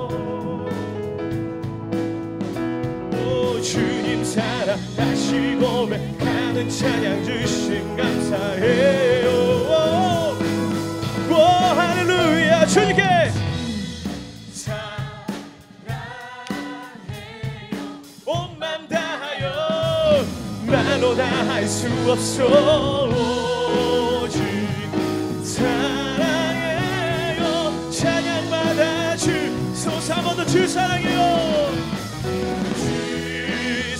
오 주님 사랑 다시 고백하는 찬양 주심 감사해요. 오, 오 할렐루야. 주님께 사랑해요. 온 맘 다하여 말로 다 할 수 없어. 사랑해요. 찬양 받아 주소서. 한 번 더 주 사랑해요. 주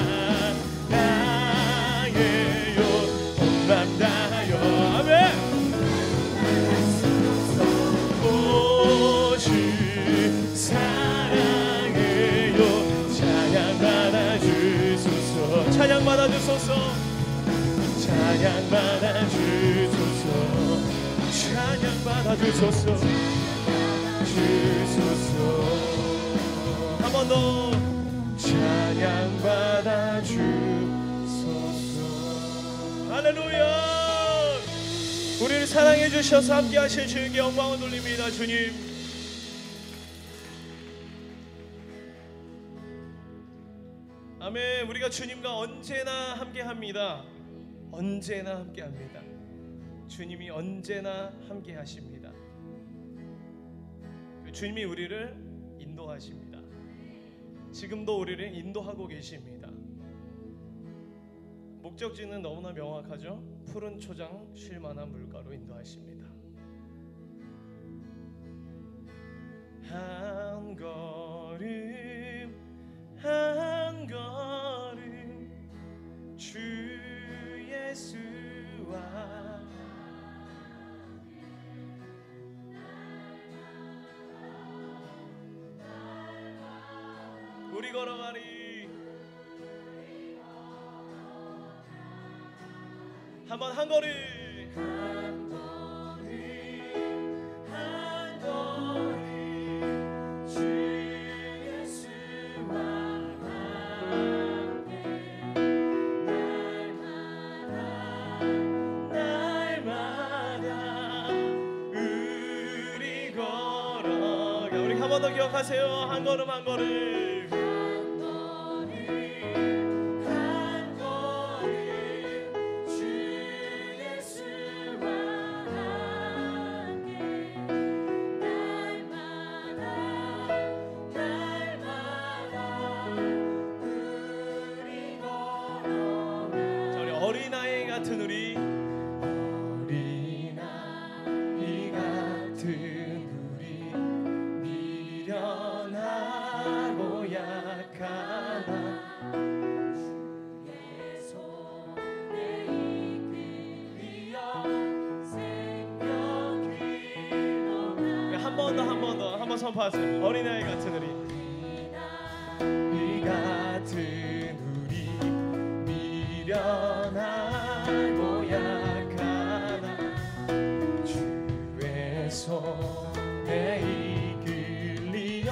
사랑해요. 온 맘 다하여 아멘. 오 주 사랑해요. 찬양 받아 주소서. 찬양 받아 주소서. 찬양 받아 주소서. 찬양 받아 주소서. 주소서. 한 번 더 찬양 받아 주소서. 할렐루야. 우리를 사랑해 주셔서 함께 하실 주님께 영광을 돌립니다. 주님 아멘. 우리가 주님과 언제나 함께합니다. 언제나 함께합니다. 주님이 언제나 함께하십니다. 주님이 우리를 인도하십니다. 지금도 우리를 인도하고 계십니다. 목적지는 너무나 명확하죠. 푸른 초장 쉴만한 물가로 인도하십니다. 한 걸음 한 걸음 주 예수와 우리 걸어가리. 한번 한 걸음 한 걸음 한 걸음 주 예수와 고백하세요. 한 걸음 한 걸음 한 걸음 주 예수와 함께 날마다 날마다 우리 걸어가. 자, 우리 어린아이 같은 우리 어린아이 같은 우리 미련하고 약한 주의 손에 이끌리어 생명 길로 한 번 더 한 번 더 한 번 선포하세요. 어린아이 같은 우리 이 같은 우리 미련하고 약하나 주의 손에 이끌리어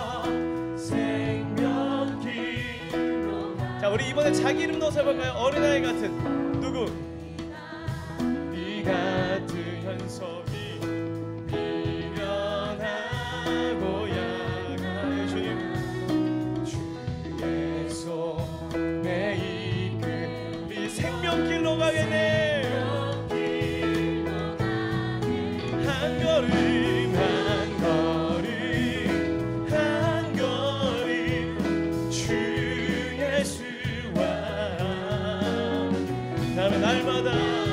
생명길. 자, 우리 이번에 자기 이름 넣어서 해볼까요? 어린아이 같은 누구? 이 같은 현석이 미련하고 약하여 주님 주의 손에 이끌리 생명길로 가게 돼. 한 걸음 한 걸음 한 걸음 주 예수와 나는 날마다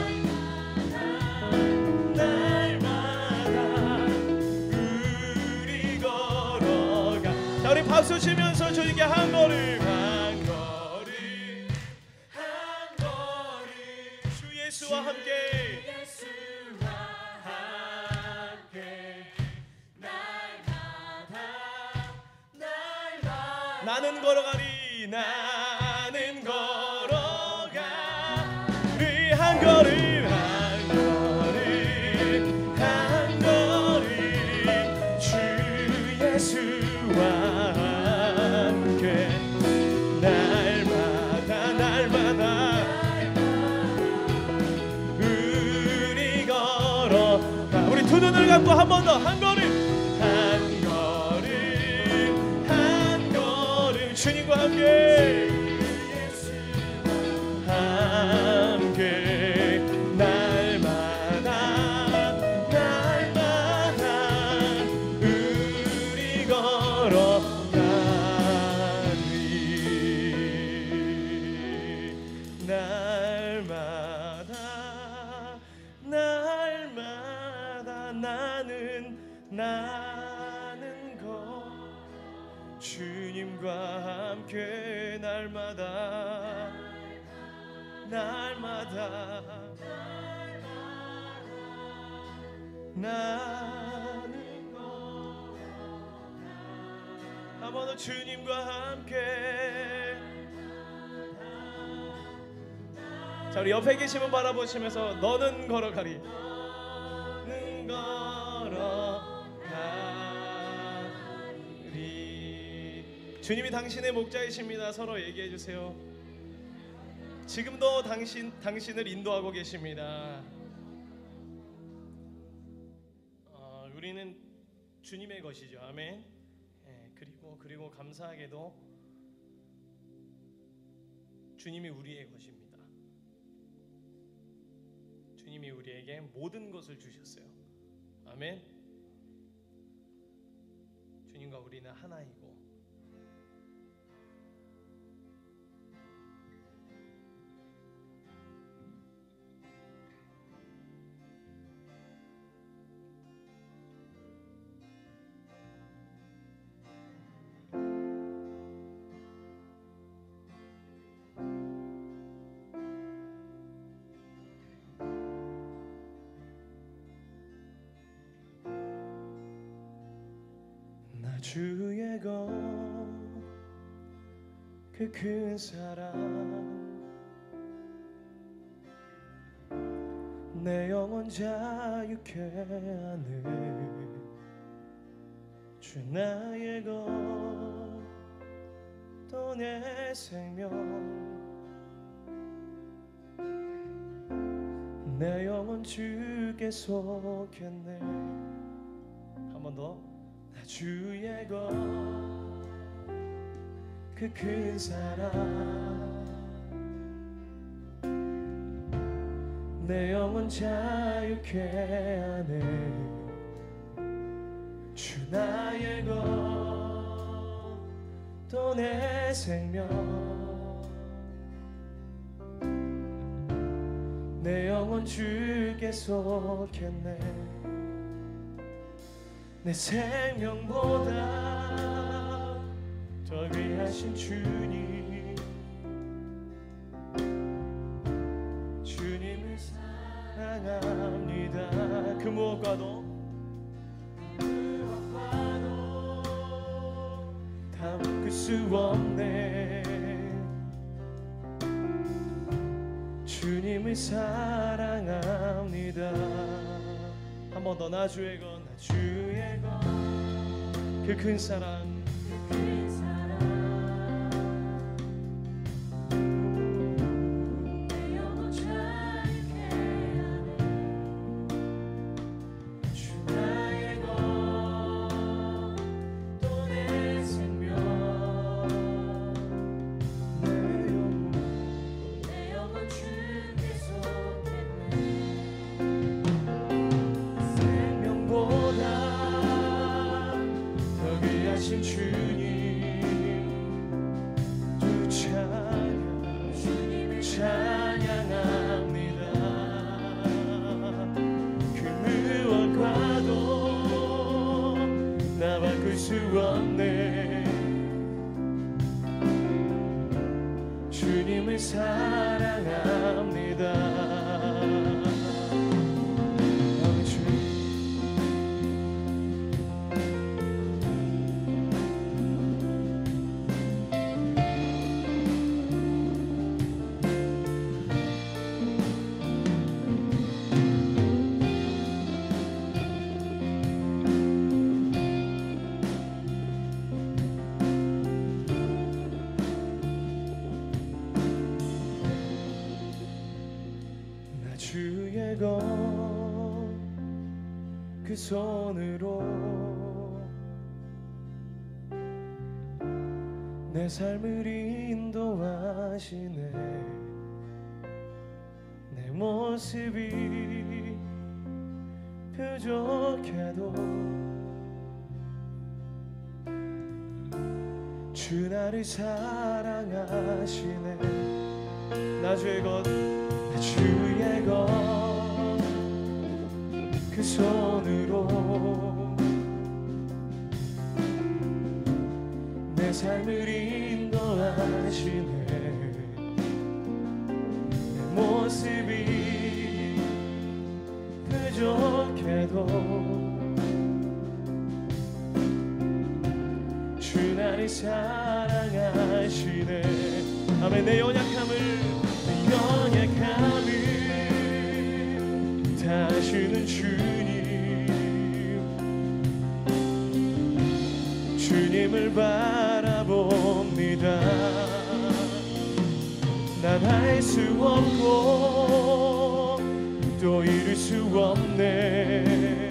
날마다 우리 걸어가. 자, 우리 박수 치면서 주님께 한 걸음 한 걸음 한 걸음 주 예수와 함께 예수와 함께 날마다 날마다 나는 걸어가리 나는 걸어가. 우리 한 걸음 한 걸음 한 걸음 주 예수와 함께 날마다 날마다 우리 걸어가. 우리 두 눈을 감고 한 번 더 한 걸음 한 걸음 한 걸음 주님과 함께 함께 날마다 날마다 우리 걸어가리. 날마다 날마다 나는 나는 거 주님과 함께 날마다 날마다 나는 거 한 번 더 주님과 함께. 자, 우리 옆에 계신 분 바라보시면서 너는 걸어가리 너는 걸어가리. 주님이 당신의 목자이십니다. 서로 얘기해 주세요. 지금도 당신 당신을 인도하고 계십니다. 어, 우리는 주님의 것이죠. 아멘. 예, 그리고 그리고 감사하게도 주님이 우리의 것입니다. 주님이 우리에게 모든 것을 주셨어요. 아멘. 주님과 우리는 하나이고 주의 것 그 큰 사랑 내 영혼 자유케 하네. 주 나의 것 또 내 생명 내 영혼 주께 속했네. 한 번 더. 나 주의 것 그 큰 사랑 내 영혼 자유케 하네 주 나의 것 또 내 생명 내 영혼 주께 속했네 내 생명보다 더 귀하신 주님 주님을 사랑합니다 그 무엇과도 담을 수 없네 주님을 사랑합니다 한 번 더 나 주의 것 나 주의 것 그 큰 사랑 그 사랑 내 영혼 자유케 하네 주 나의 것 또 내 생명 내 영혼 내 영혼 주께 속했네 생명보다 더 귀하신 주님 주 찬양 주님을 찬양합니다 그 무엇과도 나 바꿀 수 없네 주님을 사랑합니다 아멘 주 나 주의 것 그 손으로 내 삶을 인도하시네 내 모습이 부족해도 주 나를 사랑하시네 나 주의 것 나 주의 것 그 손으로 내 삶을 인도하시네 내 모습이 부족해도 주 나를 사랑하시네 아멘 내 연약함을 내 연약함을 다시는 주님 주님을 바라봅니다 난 할 수 없고 또 이룰 수 없네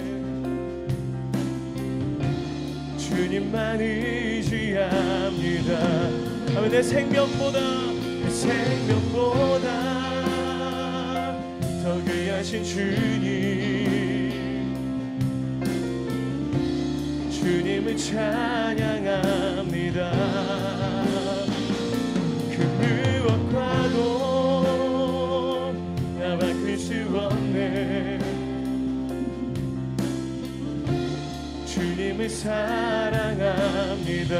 주님만 의지합니다 아멘 내 생명보다 내 생명보다 더 귀하신 주님 주님을 찬양합니다 그 무엇과도 나 바꿀 수 없네 주님을 사랑합니다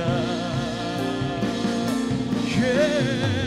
yeah.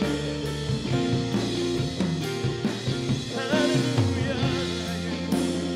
할렐루야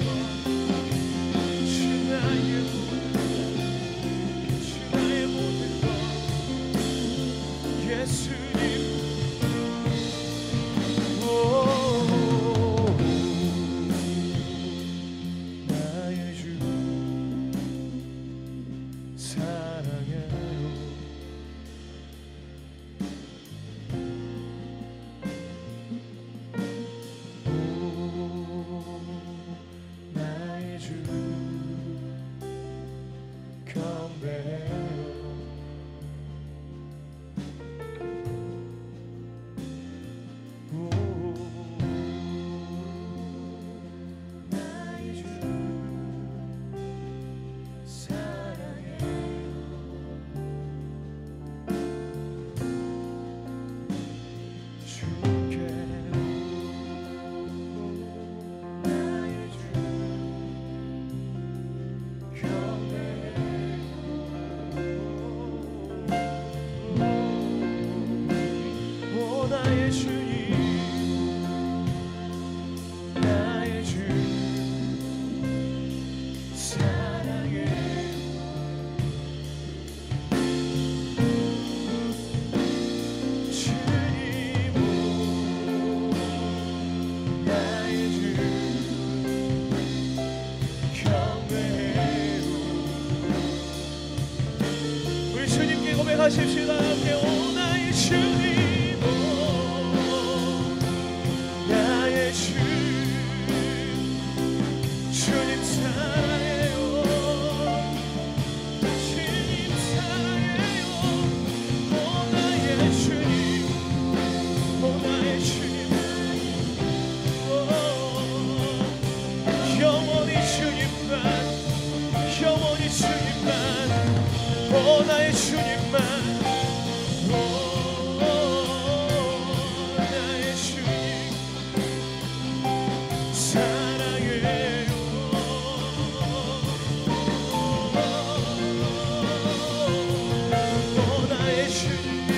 경배해요. 나의 주 사랑해요. 주께 나의 주 오 나의 주님 나의 주 사랑해 주님 오 나의 주 경배해요. 우리 주님께 고백하십시다. 함께 오 나의 주님 오 나의 주 주님 사랑해요. 주님 사랑해요. 오 나의 주님 오 나의 주님 오 영원히 주님만 영원히 주님만 오 나의 주님만 오 나의 주님 사랑해요. 오 나의 주님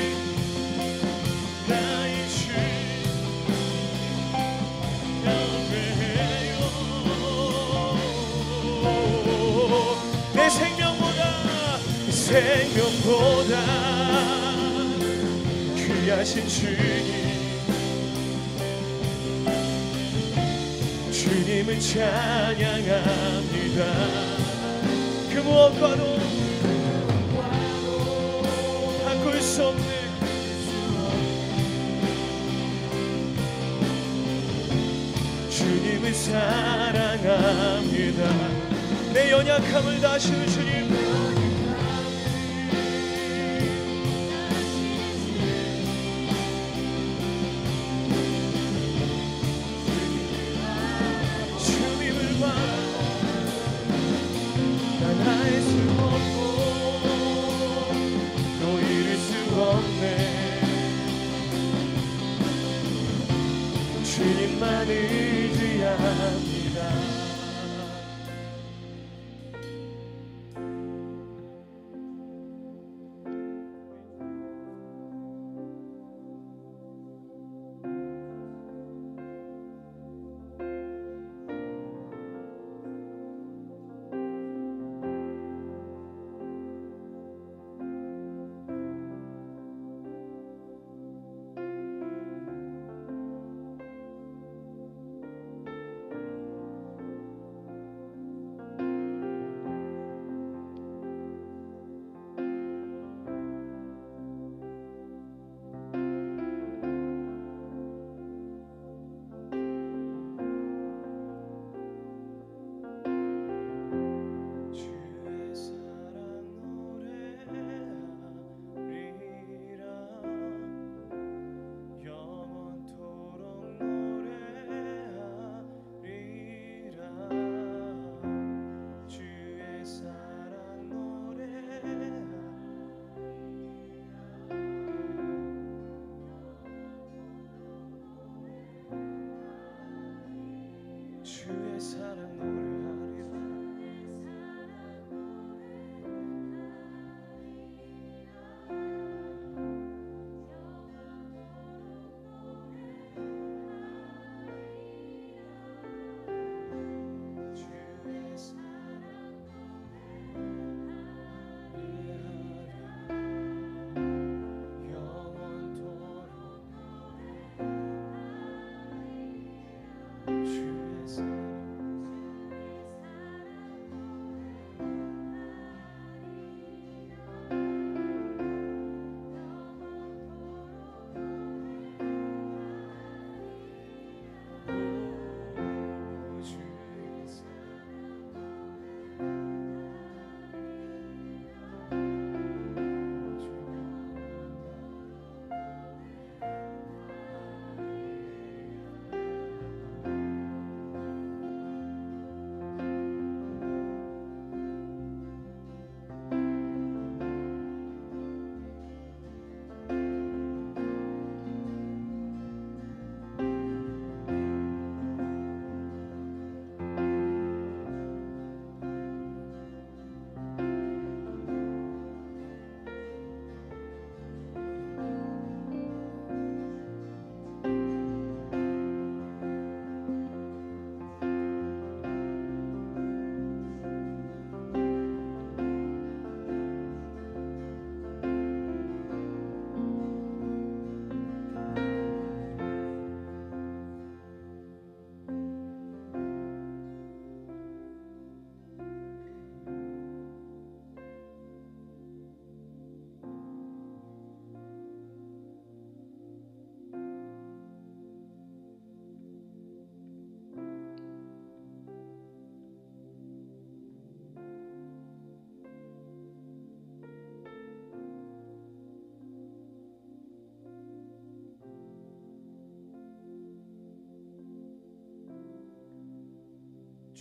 나의 주님 경배해요. 내 생명보다 생명보다 귀하신 주님 주님을 찬양합니다. 그 무엇과도 바꿀 수 없는 주님을 사랑합니다. 내 연약함을 다시는 주님 주님을 봐 난 알 수 없고 또 이룰 수 없네. 주님만 의지합니다.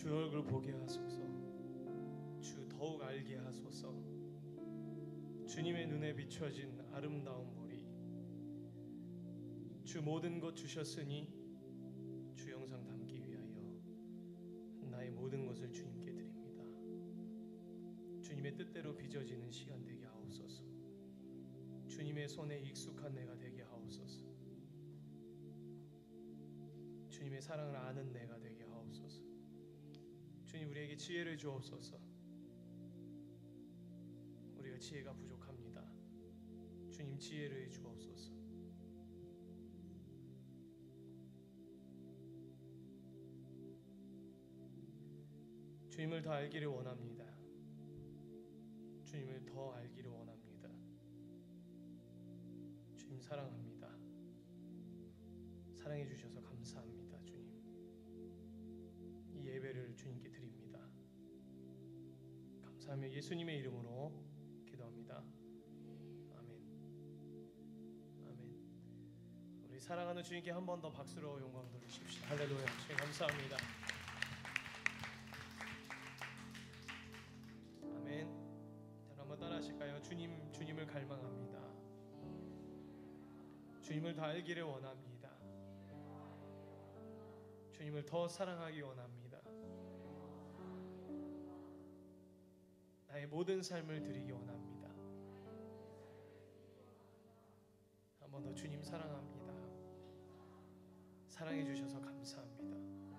주 얼굴 보게 하소서. 주 더욱 알게 하소서. 주님의 눈에 비춰진 아름다운 머리, 주 모든 것 주셨으니 주 영상 담기 위하여 나의 모든 것을 주님께 드립니다. 주님의 뜻대로 빚어지는 시간 되게 하옵소서. 주님의 손에 익숙한 내가 되게 하옵소서. 주님의 사랑을 아는 내가 되게 하옵소서. 주님, 우리에게 지혜를 주옵소서. 우리가 지혜가 부족합니다. 주님, 지혜를 주옵소서. 주님을 더 알기를 원합니다. 주님을 더 알기를 원합니다. 주님 사랑합니다. 사랑해 주셔서 감사합니다. 주님, 이 예배를 주님께 드립니다. 감사하며 예수님의 이름으로 기도합니다. 아멘. 아멘. 우리 사랑하는 주님께 한 번 더 박수로 영광 돌리십시다. 할렐루야. 주님 감사합니다. 아멘. 자, 한번 따라하실까요? 주님, 주님을 갈망합니다. 주님을 더 알기를 원합니다. 주님을 더 사랑하기 원합니다. 나의 모든 삶을 드리기 원합니다. 한 번 더 주님 사랑합니다. 사랑해 주셔서 감사합니다.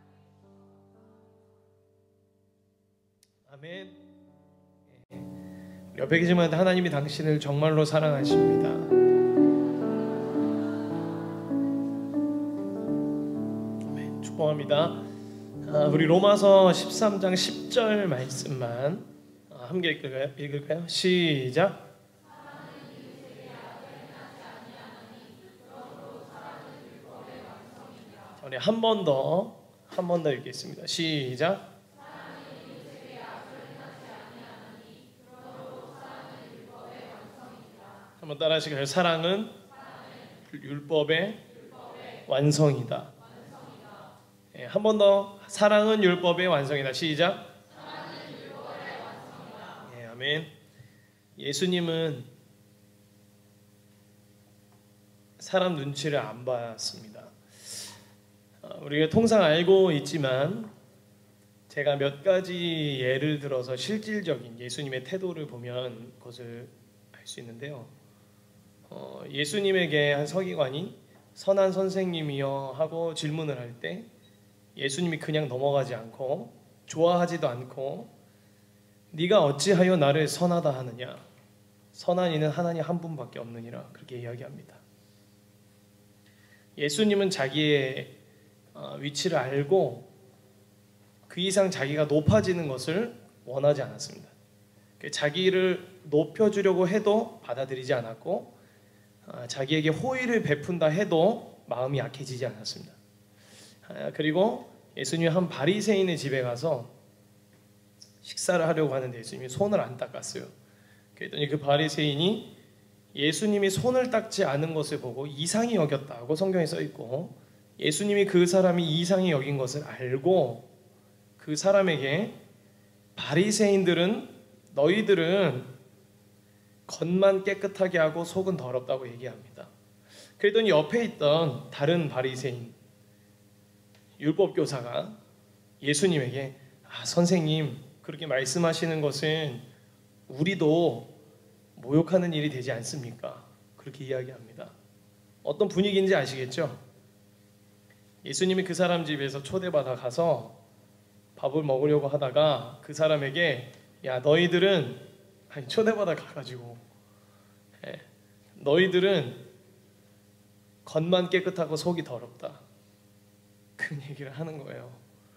아멘. 옆에 계신 분한테 하나님이 당신을 정말로 사랑하십니다. 아멘. 축복합니다. 아, 우리 로마서 십삼 장 십 절 말씀만 아, 함께 읽을까요? 읽을까요? 시작. 우리 한 번 더, 한 번 더 읽겠습니다. 시작. 한번 따라하시겠어요? 사랑은 율법의 완성이다. 예, 한 번 더. 사랑은 율법의 완성이다. 시작. 예, 아멘. 예수님은 사람 눈치를 안 봤습니다. 우리가 통상 알고 있지만 제가 몇 가지 예를 들어서 실질적인 예수님의 태도를 보면 그것을 알 수 있는데요. 어, 예수님에게 한 서기관이 선한 선생님이여 하고 질문을 할 때 예수님이 그냥 넘어가지 않고 좋아하지도 않고 네가 어찌하여 나를 선하다 하느냐, 선한 이는 하나님 한 분밖에 없느니라, 그렇게 이야기합니다. 예수님은 자기의 위치를 알고 그 이상 자기가 높아지는 것을 원하지 않았습니다. 자기를 높여주려고 해도 받아들이지 않았고 자기에게 호의를 베푼다 해도 마음이 약해지지 않았습니다. 그리고 예수님이 한 바리새인의 집에 가서 식사를 하려고 하는데 예수님이 손을 안 닦았어요. 그랬더니 그 바리새인이 예수님이 손을 닦지 않은 것을 보고 이상히 여겼다고 성경에 써 있고, 예수님이 그 사람이 이상히 여긴 것을 알고 그 사람에게 바리새인들은 너희들은 겉만 깨끗하게 하고 속은 더럽다고 얘기합니다. 그랬더니 옆에 있던 다른 바리새인 율법 교사가 예수님에게 아, 선생님 그렇게 말씀하시는 것은 우리도 모욕하는 일이 되지 않습니까? 그렇게 이야기합니다. 어떤 분위기인지 아시겠죠? 예수님이 그 사람 집에서 초대받아 가서 밥을 먹으려고 하다가 그 사람에게 야 너희들은 아니 초대받아 가가지고 예, 너희들은 겉만 깨끗하고 속이 더럽다, 그런 얘기를 하는 거예요.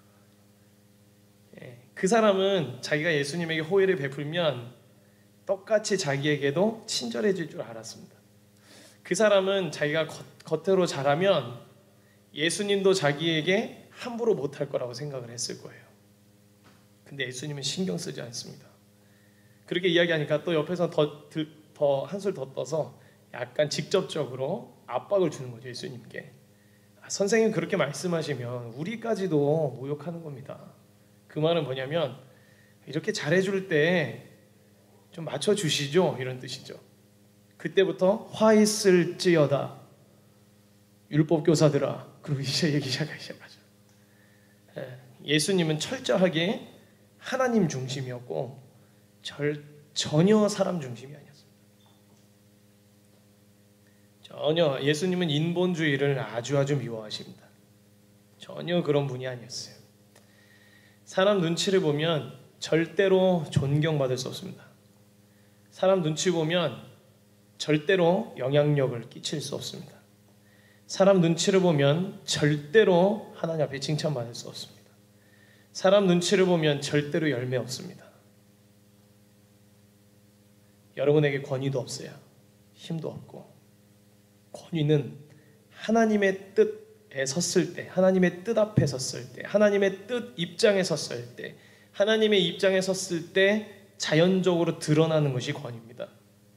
예, 그 사람은 자기가 예수님에게 호의를 베풀면 똑같이 자기에게도 친절해질 줄 알았습니다. 그 사람은 자기가 겉, 겉으로 잘하면 예수님도 자기에게 함부로 못할 거라고 생각을 했을 거예요. 근데 예수님은 신경 쓰지 않습니다. 그렇게 이야기하니까 또 옆에서 더, 더 한술 더 떠서 약간 직접적으로 압박을 주는 거죠. 예수님께. 아, 선생님 그렇게 말씀하시면 우리까지도 모욕하는 겁니다. 그 말은 뭐냐면 이렇게 잘해줄 때 좀 맞춰주시죠 이런 뜻이죠. 그때부터 화 있을지어다 율법 교사들아 그리고 이제 얘기 시작하기 시작하죠. 예수님은 철저하게 하나님 중심이었고 절, 전혀 사람 중심이 아니었습니다. 전혀 예수님은 인본주의를 아주 아주 미워하십니다. 전혀 그런 분이 아니었어요. 사람 눈치를 보면 절대로 존경받을 수 없습니다. 사람 눈치 보면 절대로 영향력을 끼칠 수 없습니다. 사람 눈치를 보면 절대로 하나님 앞에 칭찬받을 수 없습니다. 사람 눈치를 보면 절대로 열매 없습니다. 여러분에게 권위도 없어요. 힘도 없고. 권위는 하나님의 뜻에 섰을 때, 하나님의 뜻 앞에 섰을 때, 하나님의 뜻 입장에 섰을 때, 하나님의 입장에 섰을 때 자연적으로 드러나는 것이 권위입니다.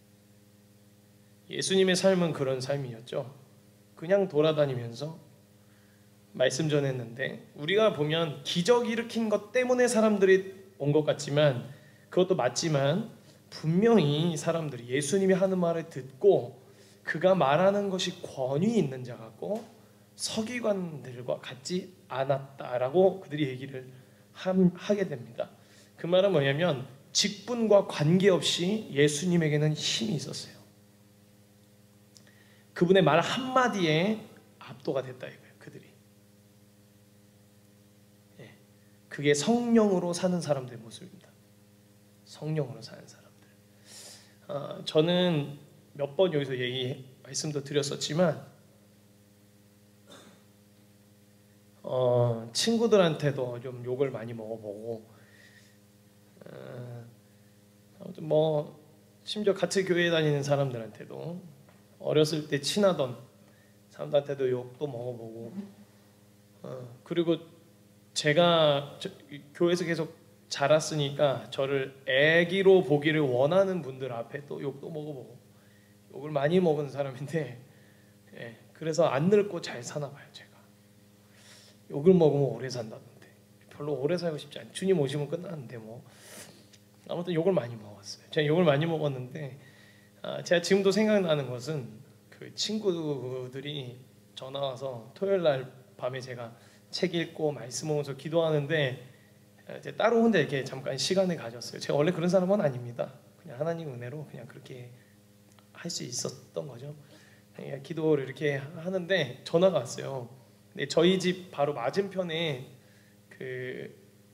예수님의 삶은 그런 삶이었죠. 그냥 돌아다니면서 말씀 전했는데 우리가 보면 기적 일으킨 것 때문에 사람들이 온 것 같지만 그것도 맞지만 분명히 사람들이 예수님이 하는 말을 듣고 그가 말하는 것이 권위 있는 자 같고 서기관들과 같지 않았다라고 그들이 얘기를 함, 하게 됩니다. 그 말은 뭐냐면 직분과 관계없이 예수님에게는 힘이 있었어요. 그분의 말 한마디에 압도가 됐다 이거예요. 그들이. 예, 그게 성령으로 사는 사람들의 모습입니다. 성령으로 사는 사람들. 어, 저는 몇 번 여기서 얘기 말씀도 드렸었지만 어, 친구들한테도 좀 욕을 많이 먹어보고 어, 아무튼 뭐 심지어 같이 교회 다니는 사람들한테도 어렸을 때 친하던 사람들한테도 욕도 먹어보고 어, 그리고 제가 저, 교회에서 계속 자랐으니까 저를 애기로 보기를 원하는 분들 앞에 또 욕도 먹어보고 욕을 많이 먹은 사람인데 예, 그래서 안 늙고 잘 사나 봐요. 제가 욕을 먹으면 오래 산다던데 별로 오래 살고 싶지 않아요. 주님 오시면 끝나는데 뭐 아무튼 욕을 많이 먹었어요. 제가 욕을 많이 먹었는데 아, 제가 지금도 생각나는 것은 그 친구들이 전화 와서 토요일 날 밤에 제가 책 읽고 말씀 오면서 기도하는데 이제 따로 혼자 이렇게 잠깐 시간을 가졌어요. 제가 원래 그런 사람은 아닙니다. 그냥 하나님 은혜로 그냥 그렇게 할 수 있었던 거죠. 그냥 기도를 이렇게 하는데 전화가 왔어요. 근데 저희 집 바로 맞은편에 그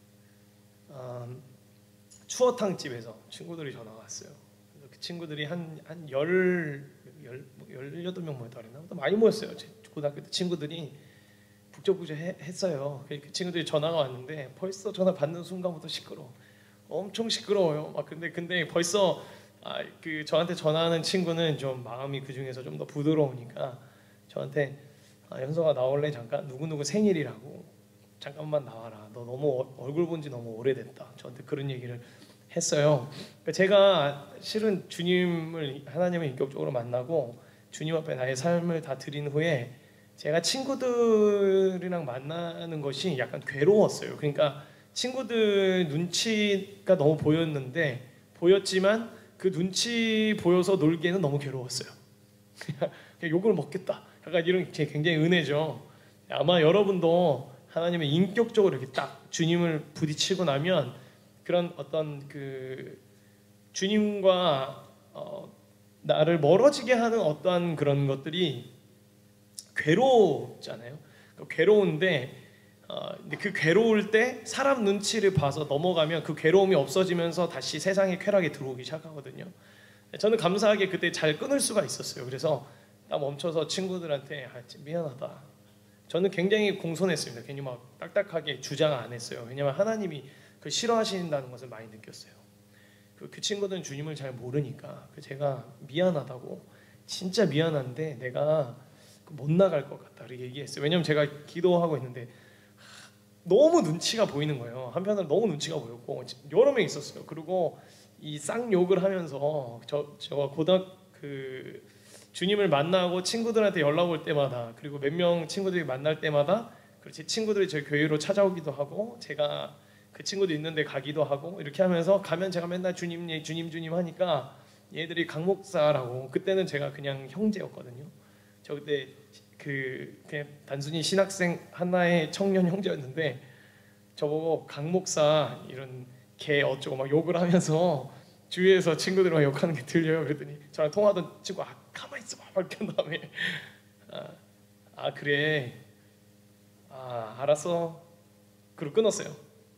음, 추어탕 집에서 친구들이 전화가 왔어요. 그래서 그 친구들이 한한열 열여덟 명 모였다 그랬나? 많이 모였어요. 제 고등학교 때 친구들이 북적북적 했어요. 그 친구들이 전화가 왔는데 벌써 전화 받는 순간부터 시끄러워. 엄청 시끄러워요. 막 근데 근데 벌써 아, 그 저한테 전화하는 친구는 좀 마음이 그 중에서 좀 더 부드러우니까 저한테 아, 현서가 나올래 잠깐 누구 누구 생일이라고 잠깐만 나와라. 너 너무 얼굴 본 지 너무 오래됐다. 저한테 그런 얘기를 했어요. 그러니까 제가 실은 주님을 하나님을 인격적으로 만나고 주님 앞에 나의 삶을 다 드린 후에 제가 친구들이랑 만나는 것이 약간 괴로웠어요. 그러니까 친구들 눈치가 너무 보였는데 보였지만 그 눈치 보여서 놀기에는 너무 괴로웠어요. 그냥 욕을 먹겠다. 약간 이런 게 굉장히 은혜죠. 아마 여러분도 하나님의 인격적으로 이렇게 딱 주님을 부딪히고 나면 그런 어떤 그 주님과 어, 나를 멀어지게 하는 어떠한 그런 것들이 괴롭잖아요. 괴로운데 어, 근데 그 괴로울 때 사람 눈치를 봐서 넘어가면 그 괴로움이 없어지면서 다시 세상의 쾌락이 들어오기 시작하거든요. 저는 감사하게 그때 잘 끊을 수가 있었어요. 그래서 딱 멈춰서 친구들한테 아, 미안하다. 저는 굉장히 공손했습니다. 괜히 막 딱딱하게 주장 안 했어요. 왜냐하면 하나님이 그 싫어하신다는 것을 많이 느꼈어요. 그, 그 친구들은 주님을 잘 모르니까 제가 미안하다고 진짜 미안한데 내가 못 나갈 것 같다 이렇게 얘기했어요. 왜냐하면 제가 기도하고 있는데 너무 눈치가 보이는 거예요. 한편으로 너무 눈치가 보였고 여러 명 있었어요. 그리고 이 쌍욕을 하면서 저 제가 고등학 그 주님을 만나고 친구들한테 연락 올 때마다 그리고 몇 명 친구들이 만날 때마다 제 친구들이 저희 교회로 찾아오기도 하고 제가 그 친구도 있는데 가기도 하고 이렇게 하면서 가면 제가 맨날 주님 예, 주님 주님 하니까 얘들이 강 목사라고 그때는 제가 그냥 형제였거든요. 저 그때 그 그냥 단순히 신학생 하나의 청년 형제였는데 저보고 강 목사 이런 개 어쩌고 막 욕을 하면서 주위에서 친구들과 욕하는 게 들려요. 그랬더니 저랑 통화하던 친구 아 가만히 있어봐 이렇게 한 다음에 아, 아 그래 아 알았어 그리고 끊었어요.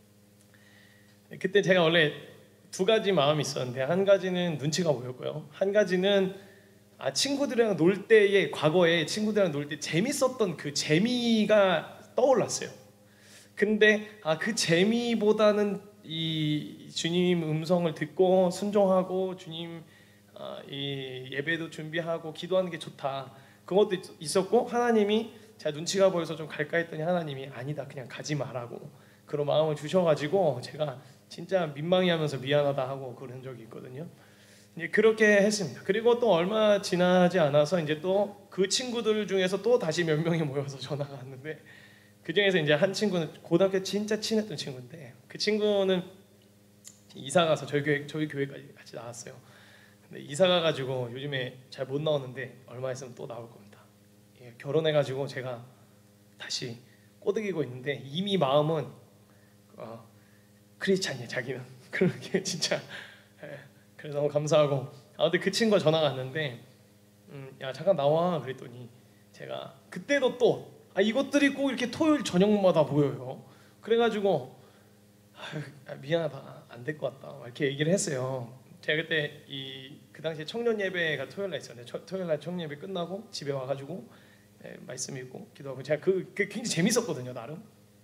그때 제가 원래 두 가지 마음이 있었는데 한 가지는 눈치가 보였고요. 한 가지는 아 친구들이랑 놀 때의 과거에 친구들이랑 놀 때 재밌었던 그 재미가 떠올랐어요. 근데 아 그 재미보다는 이 주님 음성을 듣고 순종하고 주님 아, 이 예배도 준비하고 기도하는 게 좋다. 그것도 있었고 하나님이 제가 눈치가 보여서 좀 갈까 했더니 하나님이 아니다 그냥 가지 말라고 그런 마음을 주셔가지고 제가 진짜 민망해하면서 미안하다 하고 그런 적이 있거든요. 이제 그렇게 했습니다. 그리고 또 얼마 지나지 않아서 이제 또 그 친구들 중에서 또 다시 몇 명이 모여서 전화가 왔는데 그 중에서 이제 한 친구는 고등학교 진짜 친했던 친구인데 그 친구는 이사 가서 저희 교회 저희 교회까지 같이 나왔어요. 근데 이사 가가지고 요즘에 잘 못 나오는데 얼마 있으면 또 나올 겁니다. 예, 결혼해가지고 제가 다시 꼬드기고 있는데 이미 마음은 어, 크리스찬이에요. 자기는 그렇게 진짜 예, 그래서 너무 감사하고 아무튼 그 친구가 전화가 왔는데 음, 야 잠깐 나와 그랬더니 제가 그때도 또 아, 이것들이 꼭 이렇게 토요일 저녁마다 보여요. 그래가지고 아, 미안하다 안 될 것 같다 이렇게 얘기를 했어요. 제가 그때 이 그 당시에 청년 예배가 토요일 날 있었는데 저, 토요일 날 청년 예배 끝나고 집에 와가지고 예, 말씀 읽고 기도하고 제가 그, 그 굉장히 재밌었거든요 나름.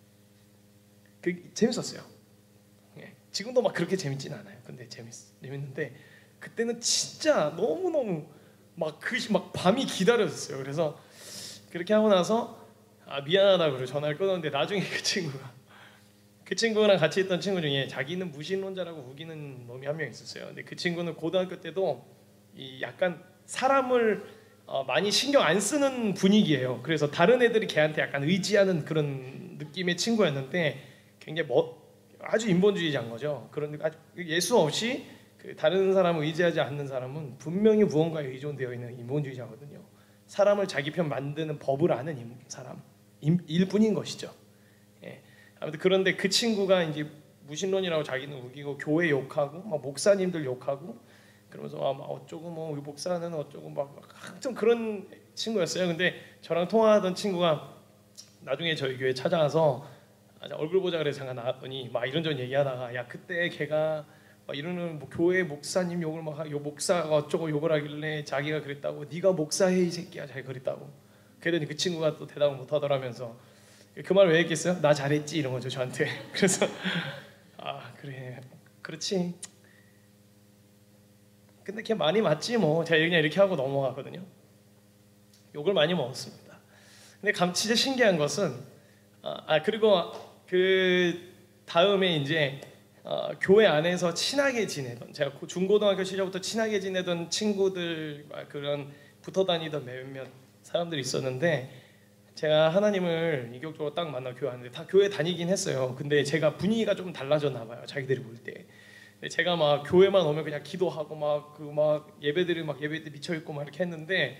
그 재밌었어요. 예, 지금도 막 그렇게 재밌진 않아요. 근데 재밌 재밌는데 그때는 진짜 너무 너무 막 그 막 밤이 기다려졌어요. 그래서 그렇게 하고 나서 아 미안하다고 그래 전화를 끊었는데 나중에 그 친구가 그 친구랑 같이 있던 친구 중에 자기는 무신론자라고 우기는 놈이 한 명 있었어요. 근데 그 친구는 고등학교 때도 이 약간 사람을 어, 많이 신경 안 쓰는 분위기예요. 그래서 다른 애들이 걔한테 약간 의지하는 그런 느낌의 친구였는데 굉장히 뭐, 아주 인본주의자인 거죠. 그런 아주 예수 없이 그 다른 사람을 의지하지 않는 사람은 분명히 무언가에 의존되어 있는 인본주의자거든요. 사람을 자기 편 만드는 법을 아는 사람 일 뿐인 것이죠. 예. 아무튼 그런데 그 친구가 이제 무신론이라고 자기는 우기고 교회 욕하고 막 목사님들 욕하고 그러면서 아, 막 어쩌고 뭐 목사는 어쩌고 막 좀 그런 친구였어요. 근데 저랑 통화하던 친구가 나중에 저희 교회 찾아와서 아, 얼굴 보자 그래서 잠깐 나왔더니 막 이런저런 얘기하다가 야 그때 걔가 막 이러는 뭐 교회 목사님 욕을 막 요 목사가 어쩌고 욕을 하길래 자기가 그랬다고 네가 목사해 이 새끼야 자기 그랬다고 그랬더니 그 친구가 또 대답을 못 하더라면서 그 말 왜 했겠어요? 나 잘했지 이런 거죠 저한테. 그래서 아 그래 그렇지 근데 걔 많이 맞지 뭐 제가 그냥 이렇게 하고 넘어가거든요. 욕을 많이 먹었습니다. 근데 감 진짜 신기한 것은 아, 아 그리고 그 다음에 이제 어, 교회 안에서 친하게 지내던 제가 중고등학교 시절부터 친하게 지내던 친구들과 그런 붙어 다니던 몇몇 사람들이 있었는데 제가 하나님을 인격적으로 딱 만나 교회 왔는데 다 교회 다니긴 했어요. 근데 제가 분위기가 좀 달라졌나 봐요. 자기들이 볼 때. 근데 제가 막 교회만 오면 그냥 기도하고 막 그 막 예배들이 막 예배 때 미쳐 있고 막 이렇게 했는데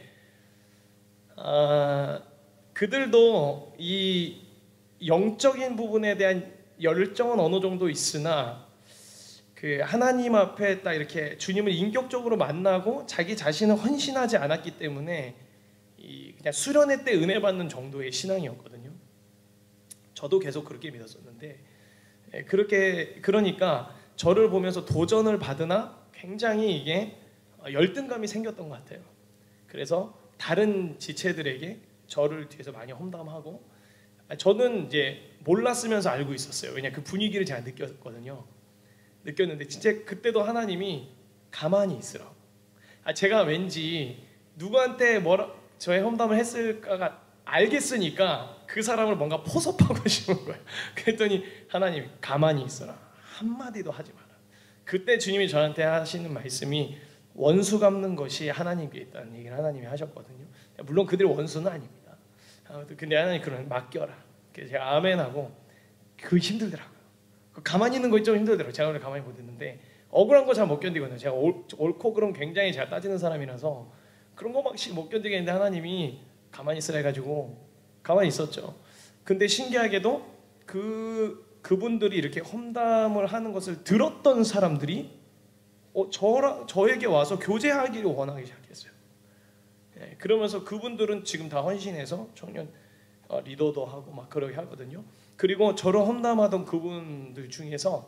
아 그들도 이 영적인 부분에 대한 열정은 어느 정도 있으나 그 하나님 앞에 딱 이렇게 주님을 인격적으로 만나고 자기 자신을 헌신하지 않았기 때문에 이 그냥 수련회 때 은혜 받는 정도의 신앙이었거든요. 저도 계속 그렇게 믿었었는데 그렇게 그러니까 저를 보면서 도전을 받으나 굉장히 이게 열등감이 생겼던 것 같아요. 그래서 다른 지체들에게 저를 뒤에서 많이 험담하고 저는 이제 몰랐으면서 알고 있었어요. 왜냐 그 분위기를 제가 느꼈거든요. 느꼈는데 진짜 그때도 하나님이 가만히 있으라고. 아 제가 왠지 누구한테 뭐라 저의 험담을 했을까가 알겠으니까 그 사람을 뭔가 포섭하고 싶은 거예요. 그랬더니 하나님 가만히 있어라. 한마디도 하지 마라. 그때 주님이 저한테 하시는 말씀이 원수 갚는 것이 하나님께 있다는 얘기를 하나님이 하셨거든요. 물론 그들이 원수는 아닙니다. 근데 하나님 그런 맡겨라. 그래서 제가 아멘하고 그 힘들더라고요. 가만히 있는 거 좀 힘들더라고요. 제가 원래 가만히 못 있는데 억울한 거 잘 못 견디거든요. 제가 옳, 옳고 그름 굉장히 잘 따지는 사람이라서 그런 거 막 못 견디겠는데 하나님이 가만히 있으라 해가지고 가만히 있었죠. 근데 신기하게도 그 그분들이 이렇게 험담을 하는 것을 들었던 사람들이 어, 저랑 저에게 와서 교제하기를 원하기 시작했어요. 예, 그러면서 그분들은 지금 다 헌신해서 청년 어, 리더도 하고 막 그러게 하거든요. 그리고 저를 험담하던 그분들 중에서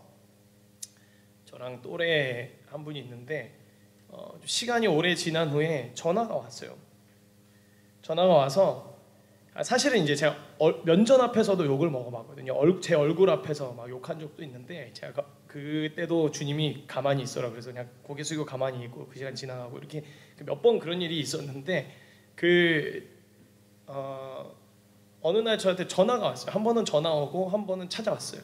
저랑 또래 한 분이 있는데 어, 시간이 오래 지난 후에 전화가 왔어요. 전화가 와서 사실은 이제 제가 면전 앞에서도 욕을 먹어봤거든요. 제 얼굴 앞에서 막 욕한 적도 있는데 제가 그때도 주님이 가만히 있어라 그래서 그냥 고개 숙이고 가만히 있고 그 시간 지나가고 이렇게 몇 번 그런 일이 있었는데 그 어, 어느 날 저한테 전화가 왔어요. 한 번은 전화 오고 한 번은 찾아왔어요.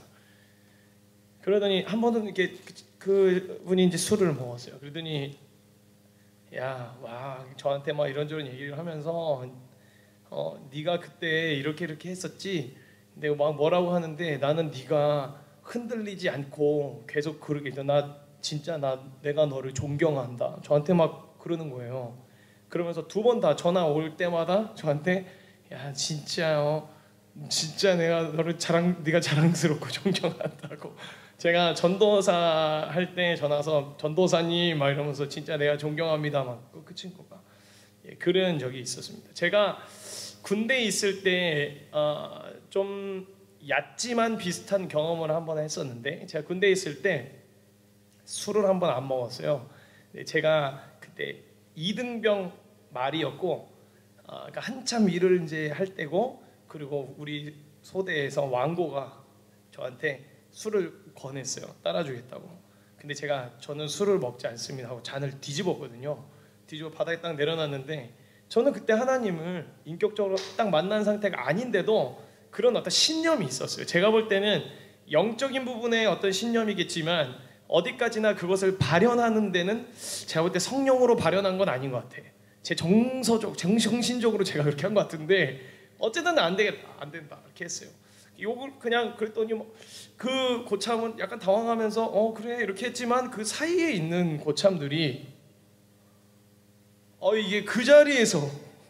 그러더니 한 번은 이렇게 그 분이 이제 술을 먹었어요. 그러더니 야, 와, 저한테 막 이런저런 얘기를 하면서 어, 네가 그때 이렇게 이렇게 했었지. 내가 막 뭐라고 하는데 나는 네가 흔들리지 않고 계속 그러게 나 진짜 나 내가 너를 존경한다. 저한테 막 그러는 거예요. 그러면서 두 번 다 전화 올 때마다 저한테 야, 진짜 어, 진짜 내가 너를 자랑 네가 자랑스럽고 존경한다고. 제가 전도사 할 때 전화서 전도사님 막 이러면서 진짜 내가 존경합니다 막 그 친구가 예, 그런 적이 있었습니다. 제가 군대에 있을 때 좀 어, 얕지만 비슷한 경험을 한번 했었는데 제가 군대에 있을 때 술을 한번 안 먹었어요. 제가 그때 이등병 말이었고 어, 그러니까 한참 일을 이제 할 때고 그리고 우리 소대에서 왕고가 저한테 술을 권했어요. 따라주겠다고. 근데 제가 저는 술을 먹지 않습니다 하고 잔을 뒤집었거든요. 뒤집어 바닥에 딱 내려놨는데 저는 그때 하나님을 인격적으로 딱 만난 상태가 아닌데도 그런 어떤 신념이 있었어요. 제가 볼 때는 영적인 부분의 어떤 신념이겠지만 어디까지나 그것을 발현하는 데는 제가 볼 때 성령으로 발현한 건 아닌 것 같아. 제 정서적, 정신적으로 제가 그렇게 한 것 같은데 어쨌든 안 되겠다, 안 된다 이렇게 했어요. 욕을 그냥 그랬더니 뭐 그 고참은 약간 당황하면서 어 그래 이렇게 했지만 그 사이에 있는 고참들이 어 이게 그 자리에서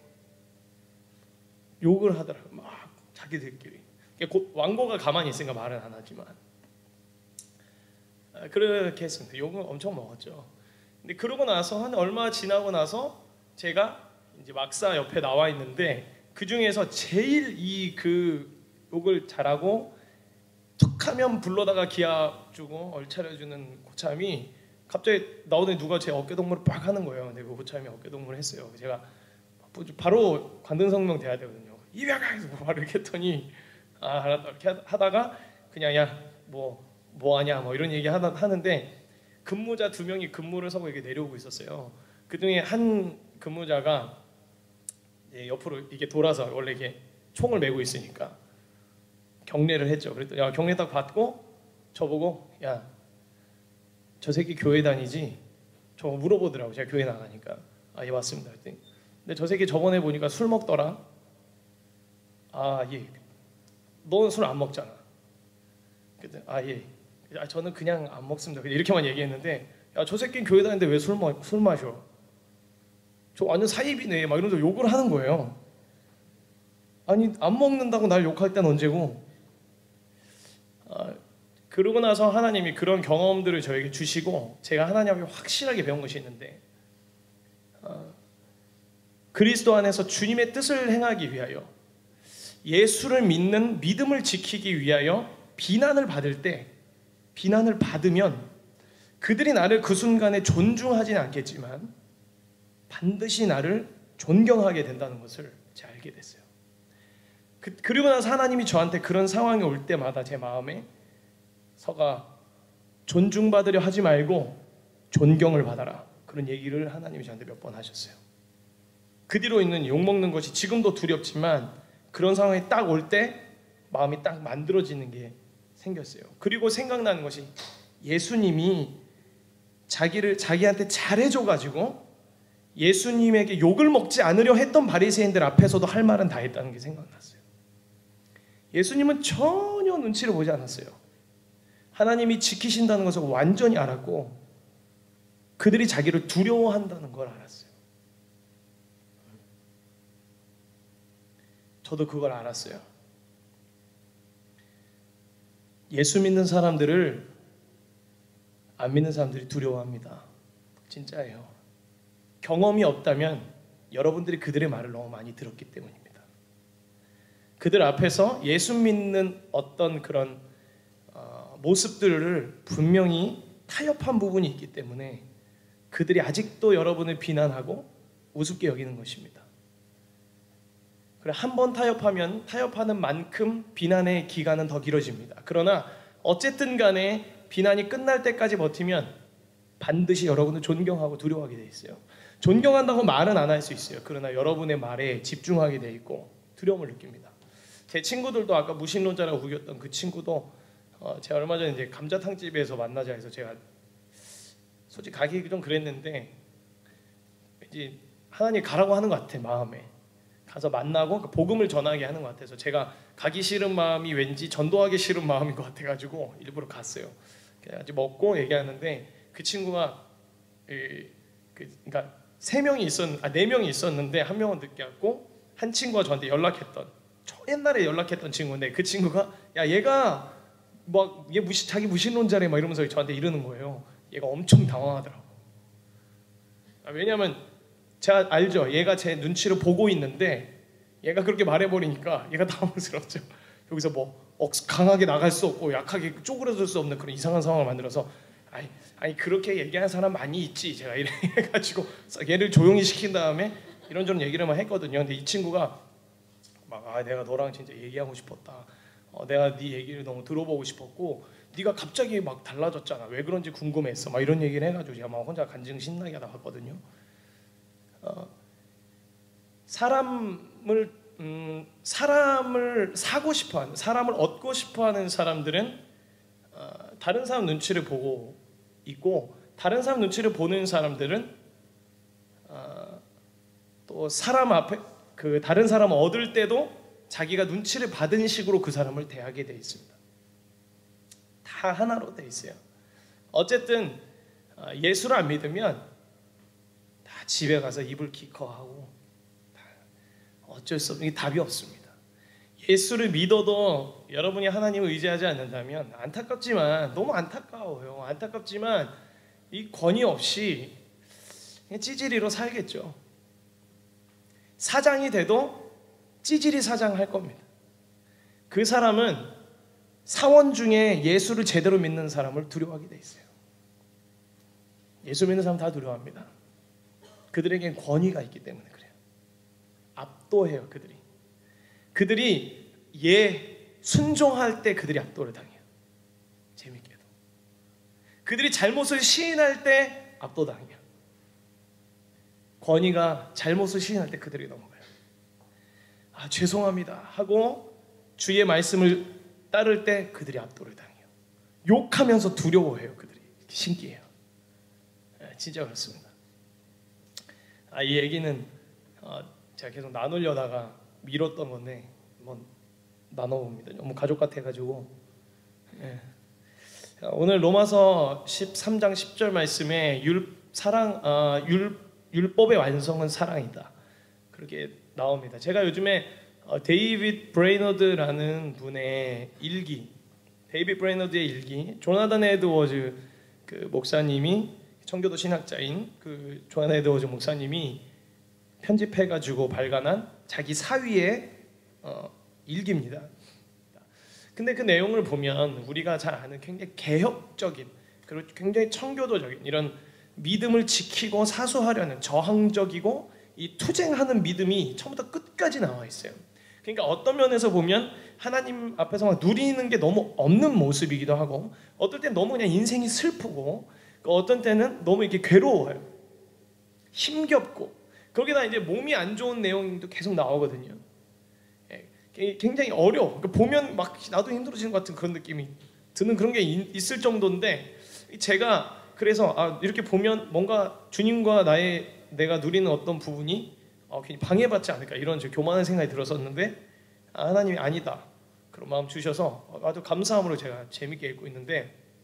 욕을 하더라고요. 막 자기들끼리. 왕고가 가만히 있으니까 말은 안 하지만 아, 그렇게 했습니다. 욕은 엄청 먹었죠. 근데 그러고 나서 한 얼마 지나고 나서 제가 이제 막사 옆에 나와 있는데 그 중에서 제일 이 그 욕을 잘하고 툭하면 불러다가 기합 주고 얼차려주는 고참이 갑자기 나오더니 누가 제 어깨동무를 빡 하는 거예요. 근데 그 고참이 어깨동무를 했어요. 제가 바로 관등성명 돼야 되거든요. 이병아 바로 이렇게 했더니 아 알았다 이렇게 하다가 그냥 야 뭐 뭐하냐 뭐 이런 얘기 하다 하는데 근무자 두 명이 근무를 서고 이렇게 내려오고 있었어요. 그 중에 한 근무자가 옆으로 이게 돌아서 원래 이게 총을 메고 있으니까 경례를 했죠. 그랬더니 야, 경례 딱 받고 저보고 야, 저 새끼 교회 다니지? 저 물어보더라고. 제가 교회 나가니까 아, 예 맞습니다. 그랬더니 근데 저 새끼 저번에 보니까 술 먹더라. 아, 예. 너는 술 안 먹잖아. 그랬더니 아, 예. 아, 저는 그냥 안 먹습니다. 이렇게만 얘기했는데 야, 저 새끼 교회 다니는데 왜 술 술 마셔? 저 완전 사입이네. 막 이러면서 욕을 하는 거예요. 아니 안 먹는다고 날 욕할 땐 언제고? 아, 그러고 나서 하나님이 그런 경험들을 저에게 주시고 제가 하나님 앞에 확실하게 배운 것이 있는데 아, 그리스도 안에서 주님의 뜻을 행하기 위하여 예수를 믿는 믿음을 지키기 위하여 비난을 받을 때 비난을 받으면 그들이 나를 그 순간에 존중하지는 않겠지만 반드시 나를 존경하게 된다는 것을 제가 알게 됐어요. 그, 그리고 나서 하나님이 저한테 그런 상황이 올 때마다 제 마음에 서가 존중받으려 하지 말고 존경을 받아라. 그런 얘기를 하나님이 저한테 몇 번 하셨어요. 그 뒤로 있는 욕먹는 것이 지금도 두렵지만 그런 상황이 딱 올 때 마음이 딱 만들어지는 게 생겼어요. 그리고 생각나는 것이 예수님이 자기를 자기한테 잘해줘가지고 예수님에게 욕을 먹지 않으려 했던 바리새인들 앞에서도 할 말은 다 했다는 게 생각났어요. 예수님은 전혀 눈치를 보지 않았어요. 하나님이 지키신다는 것을 완전히 알았고 그들이 자기를 두려워한다는 걸 알았어요. 저도 그걸 알았어요. 예수 믿는 사람들을 안 믿는 사람들이 두려워합니다. 진짜예요. 경험이 없다면 여러분들이 그들의 말을 너무 많이 들었기 때문입니다. 그들 앞에서 예수 믿는 어떤 그런 어, 모습들을 분명히 타협한 부분이 있기 때문에 그들이 아직도 여러분을 비난하고 우습게 여기는 것입니다. 그래, 한 번 타협하면 타협하는 만큼 비난의 기간은 더 길어집니다. 그러나 어쨌든 간에 비난이 끝날 때까지 버티면 반드시 여러분을 존경하고 두려워하게 돼 있어요. 존경한다고 말은 안 할 수 있어요. 그러나 여러분의 말에 집중하게 돼 있고 두려움을 느낍니다. 제 친구들도 아까 무신론자라고 우겼던 그 친구도 어, 제가 얼마 전에 이제 감자탕집에서 만나자 해서 제가 솔직히 가기 좀 그랬는데 이제 하나님 가라고 하는 것 같아. 마음에 가서 만나고 복음을 전하게 하는 것 같아서 제가 가기 싫은 마음이 왠지 전도하기 싫은 마음인 것 같아가지고 일부러 갔어요. 그래가지고 먹고 얘기하는데 그 친구가 그, 그, 그러니까 세 명이 있었, 아, 네 명이 있었는데 한 명은 늦게 왔고 한 친구가 저한테 연락했던 저 옛날에 연락했던 친구인데 그 친구가 야 얘가 뭐 얘 무시 자기 무신론자래 막 이러면서 저한테 이러는 거예요. 얘가 엄청 당황하더라고. 아, 왜냐면 제가 알죠. 얘가 제 눈치를 보고 있는데 얘가 그렇게 말해버리니까 얘가 당황스럽죠. 여기서 뭐 강하게 나갈 수 없고 약하게 쪼그려들 수 없는 그런 이상한 상황을 만들어서 아니, 아니 그렇게 얘기하는 사람 많이 있지. 제가 이래가지고 얘를 조용히 시킨 다음에 이런저런 얘기를 막 했거든요. 근데 이 친구가 막 아, 내가 너랑 진짜 얘기하고 싶었다. 어, 내가 네 얘기를 너무 들어보고 싶었고 네가 갑자기 막 달라졌잖아. 왜 그런지 궁금했어. 막 이런 얘기를 해가지고 제가 막 혼자 간증 신나게 하다 왔거든요. 어, 사람을 음, 사람을 사고 싶어하는, 사람을 얻고 싶어하는 사람들은 어, 다른 사람 눈치를 보고 있고 다른 사람 눈치를 보는 사람들은 어, 또 사람 앞에 그 다른 사람을 얻을 때도 자기가 눈치를 받은 식으로 그 사람을 대하게 돼 있습니다. 다 하나로 돼 있어요. 어쨌든 어, 예수를 안 믿으면 다 집에 가서 이불 기커하고 어쩔 수 없는 게 답이 없습니다. 예수를 믿어도 여러분이 하나님을 의지하지 않는다면 안타깝지만 너무 안타까워요. 안타깝지만 이 권위 없이 그냥 찌질이로 살겠죠. 사장이 돼도 찌질이 사장 할 겁니다. 그 사람은 사원 중에 예수를 제대로 믿는 사람을 두려워하게 돼 있어요. 예수 믿는 사람 다 두려워합니다. 그들에겐 권위가 있기 때문에 그래요. 압도해요. 그들이 그들이 예 순종할 때 그들이 압도를 당해요. 재밌게도 그들이 잘못을 시인할 때 압도당해요. 권위가 잘못을 시인할 때 그들이 넘어가요. 아 죄송합니다 하고 주의 말씀을 따를 때 그들이 압도를 당해요. 욕하면서 두려워해요. 그들이 신기해요. 진짜 그렇습니다. 아, 이 얘기는 어, 제가 계속 나누려다가 미뤘던 건데 한번 나눠봅니다. 너무 가족 같아가지고. 예. 오늘 로마서 십삼 장 십 절 말씀에 율, 사랑, 어, 율, 율법의 완성은 사랑이다. 그렇게 나옵니다. 제가 요즘에 어, 데이빗 브레이너드라는 분의 일기, 데이빗 브레이너드의 일기, 조나단 에드워즈 그 목사님이 청교도 신학자인 그 조나단 에드워즈 목사님이 편집해가지고 발간한 자기 사위의 어, 일기입니다. 근데 그 내용을 보면 우리가 잘 아는 굉장히 개혁적인 그리고 굉장히 청교도적인 이런 믿음을 지키고 사수하려는 저항적이고 이 투쟁하는 믿음이 처음부터 끝까지 나와 있어요. 그러니까 어떤 면에서 보면 하나님 앞에서 막 누리는 게 너무 없는 모습이기도 하고 어떨 땐 너무 그냥 인생이 슬프고 어떤 때는 너무 이렇게 괴로워요. 힘겹고 거기다 이제 몸이 안 좋은 내용도 계속 나오거든요. 굉장히 어려워. 보면 막 나도 힘들어지는 것 같은 그런 느낌이 드는 그런 게 있을 정도인데 제가 그래서 아, 이렇게 보면 뭔가 주님과 나의 내가 누리는 어떤 부분이 어, 괜히 방해받지 않을까 이런 교만한 생각이 들었었는데 아, 하나님이 아니다 그런 마음 주셔서 아주 감사함으로 제가 재밌게 읽고 있는데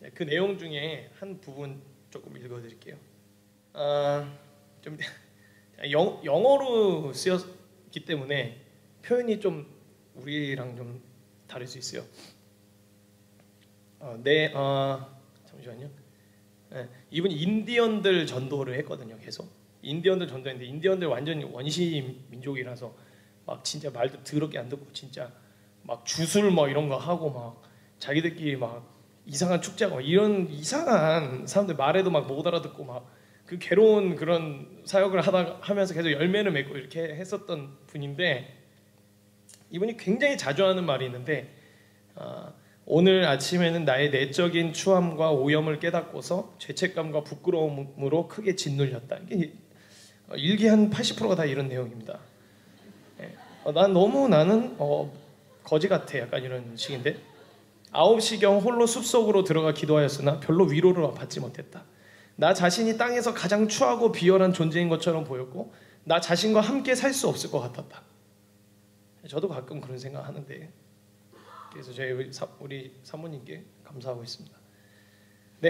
그 내용 중에 한 부분 조금 읽어드릴게요. 아, 좀 영, 영어로 쓰였기 때문에 표현이 좀 우리랑 좀 다를 수 있어요. 어, 네, 어, 잠시만요. 네, 이분 인디언들 전도를 했거든요. 계속 인디언들 전도했는데 인디언들 완전히 원시 민족이라서 막 진짜 말도 더럽게 안 듣고 진짜 막 주술 뭐 이런 거 하고 막 자기들끼리 막 이상한 축제하고 이런 이상한 사람들 말에도 막 못 알아듣고 막 그 괴로운 그런 사역을 하다 하면서 계속 열매를 맺고 이렇게 했었던 분인데 이분이 굉장히 자주 하는 말이 있는데 어, 오늘 아침에는 나의 내적인 추함과 오염을 깨닫고서 죄책감과 부끄러움으로 크게 짓눌렸다. 이게 일기 한 팔십 퍼센트가 다 이런 내용입니다. 예. 어, 난 너무 나는 어, 거지 같아. 약간 이런 식인데 아홉 시경 홀로 숲속으로 들어가 기도하였으나 별로 위로를 받지 못했다. 나 자신이 땅에서 가장 추하고 비열한 존재인 것처럼 보였고 나 자신과 함께 살 수 없을 것 같았다. 저도 가끔 그런 생각하는데 그래서 저희 우리, 사, 우리 사모님께 감사하고 있습니다. 네.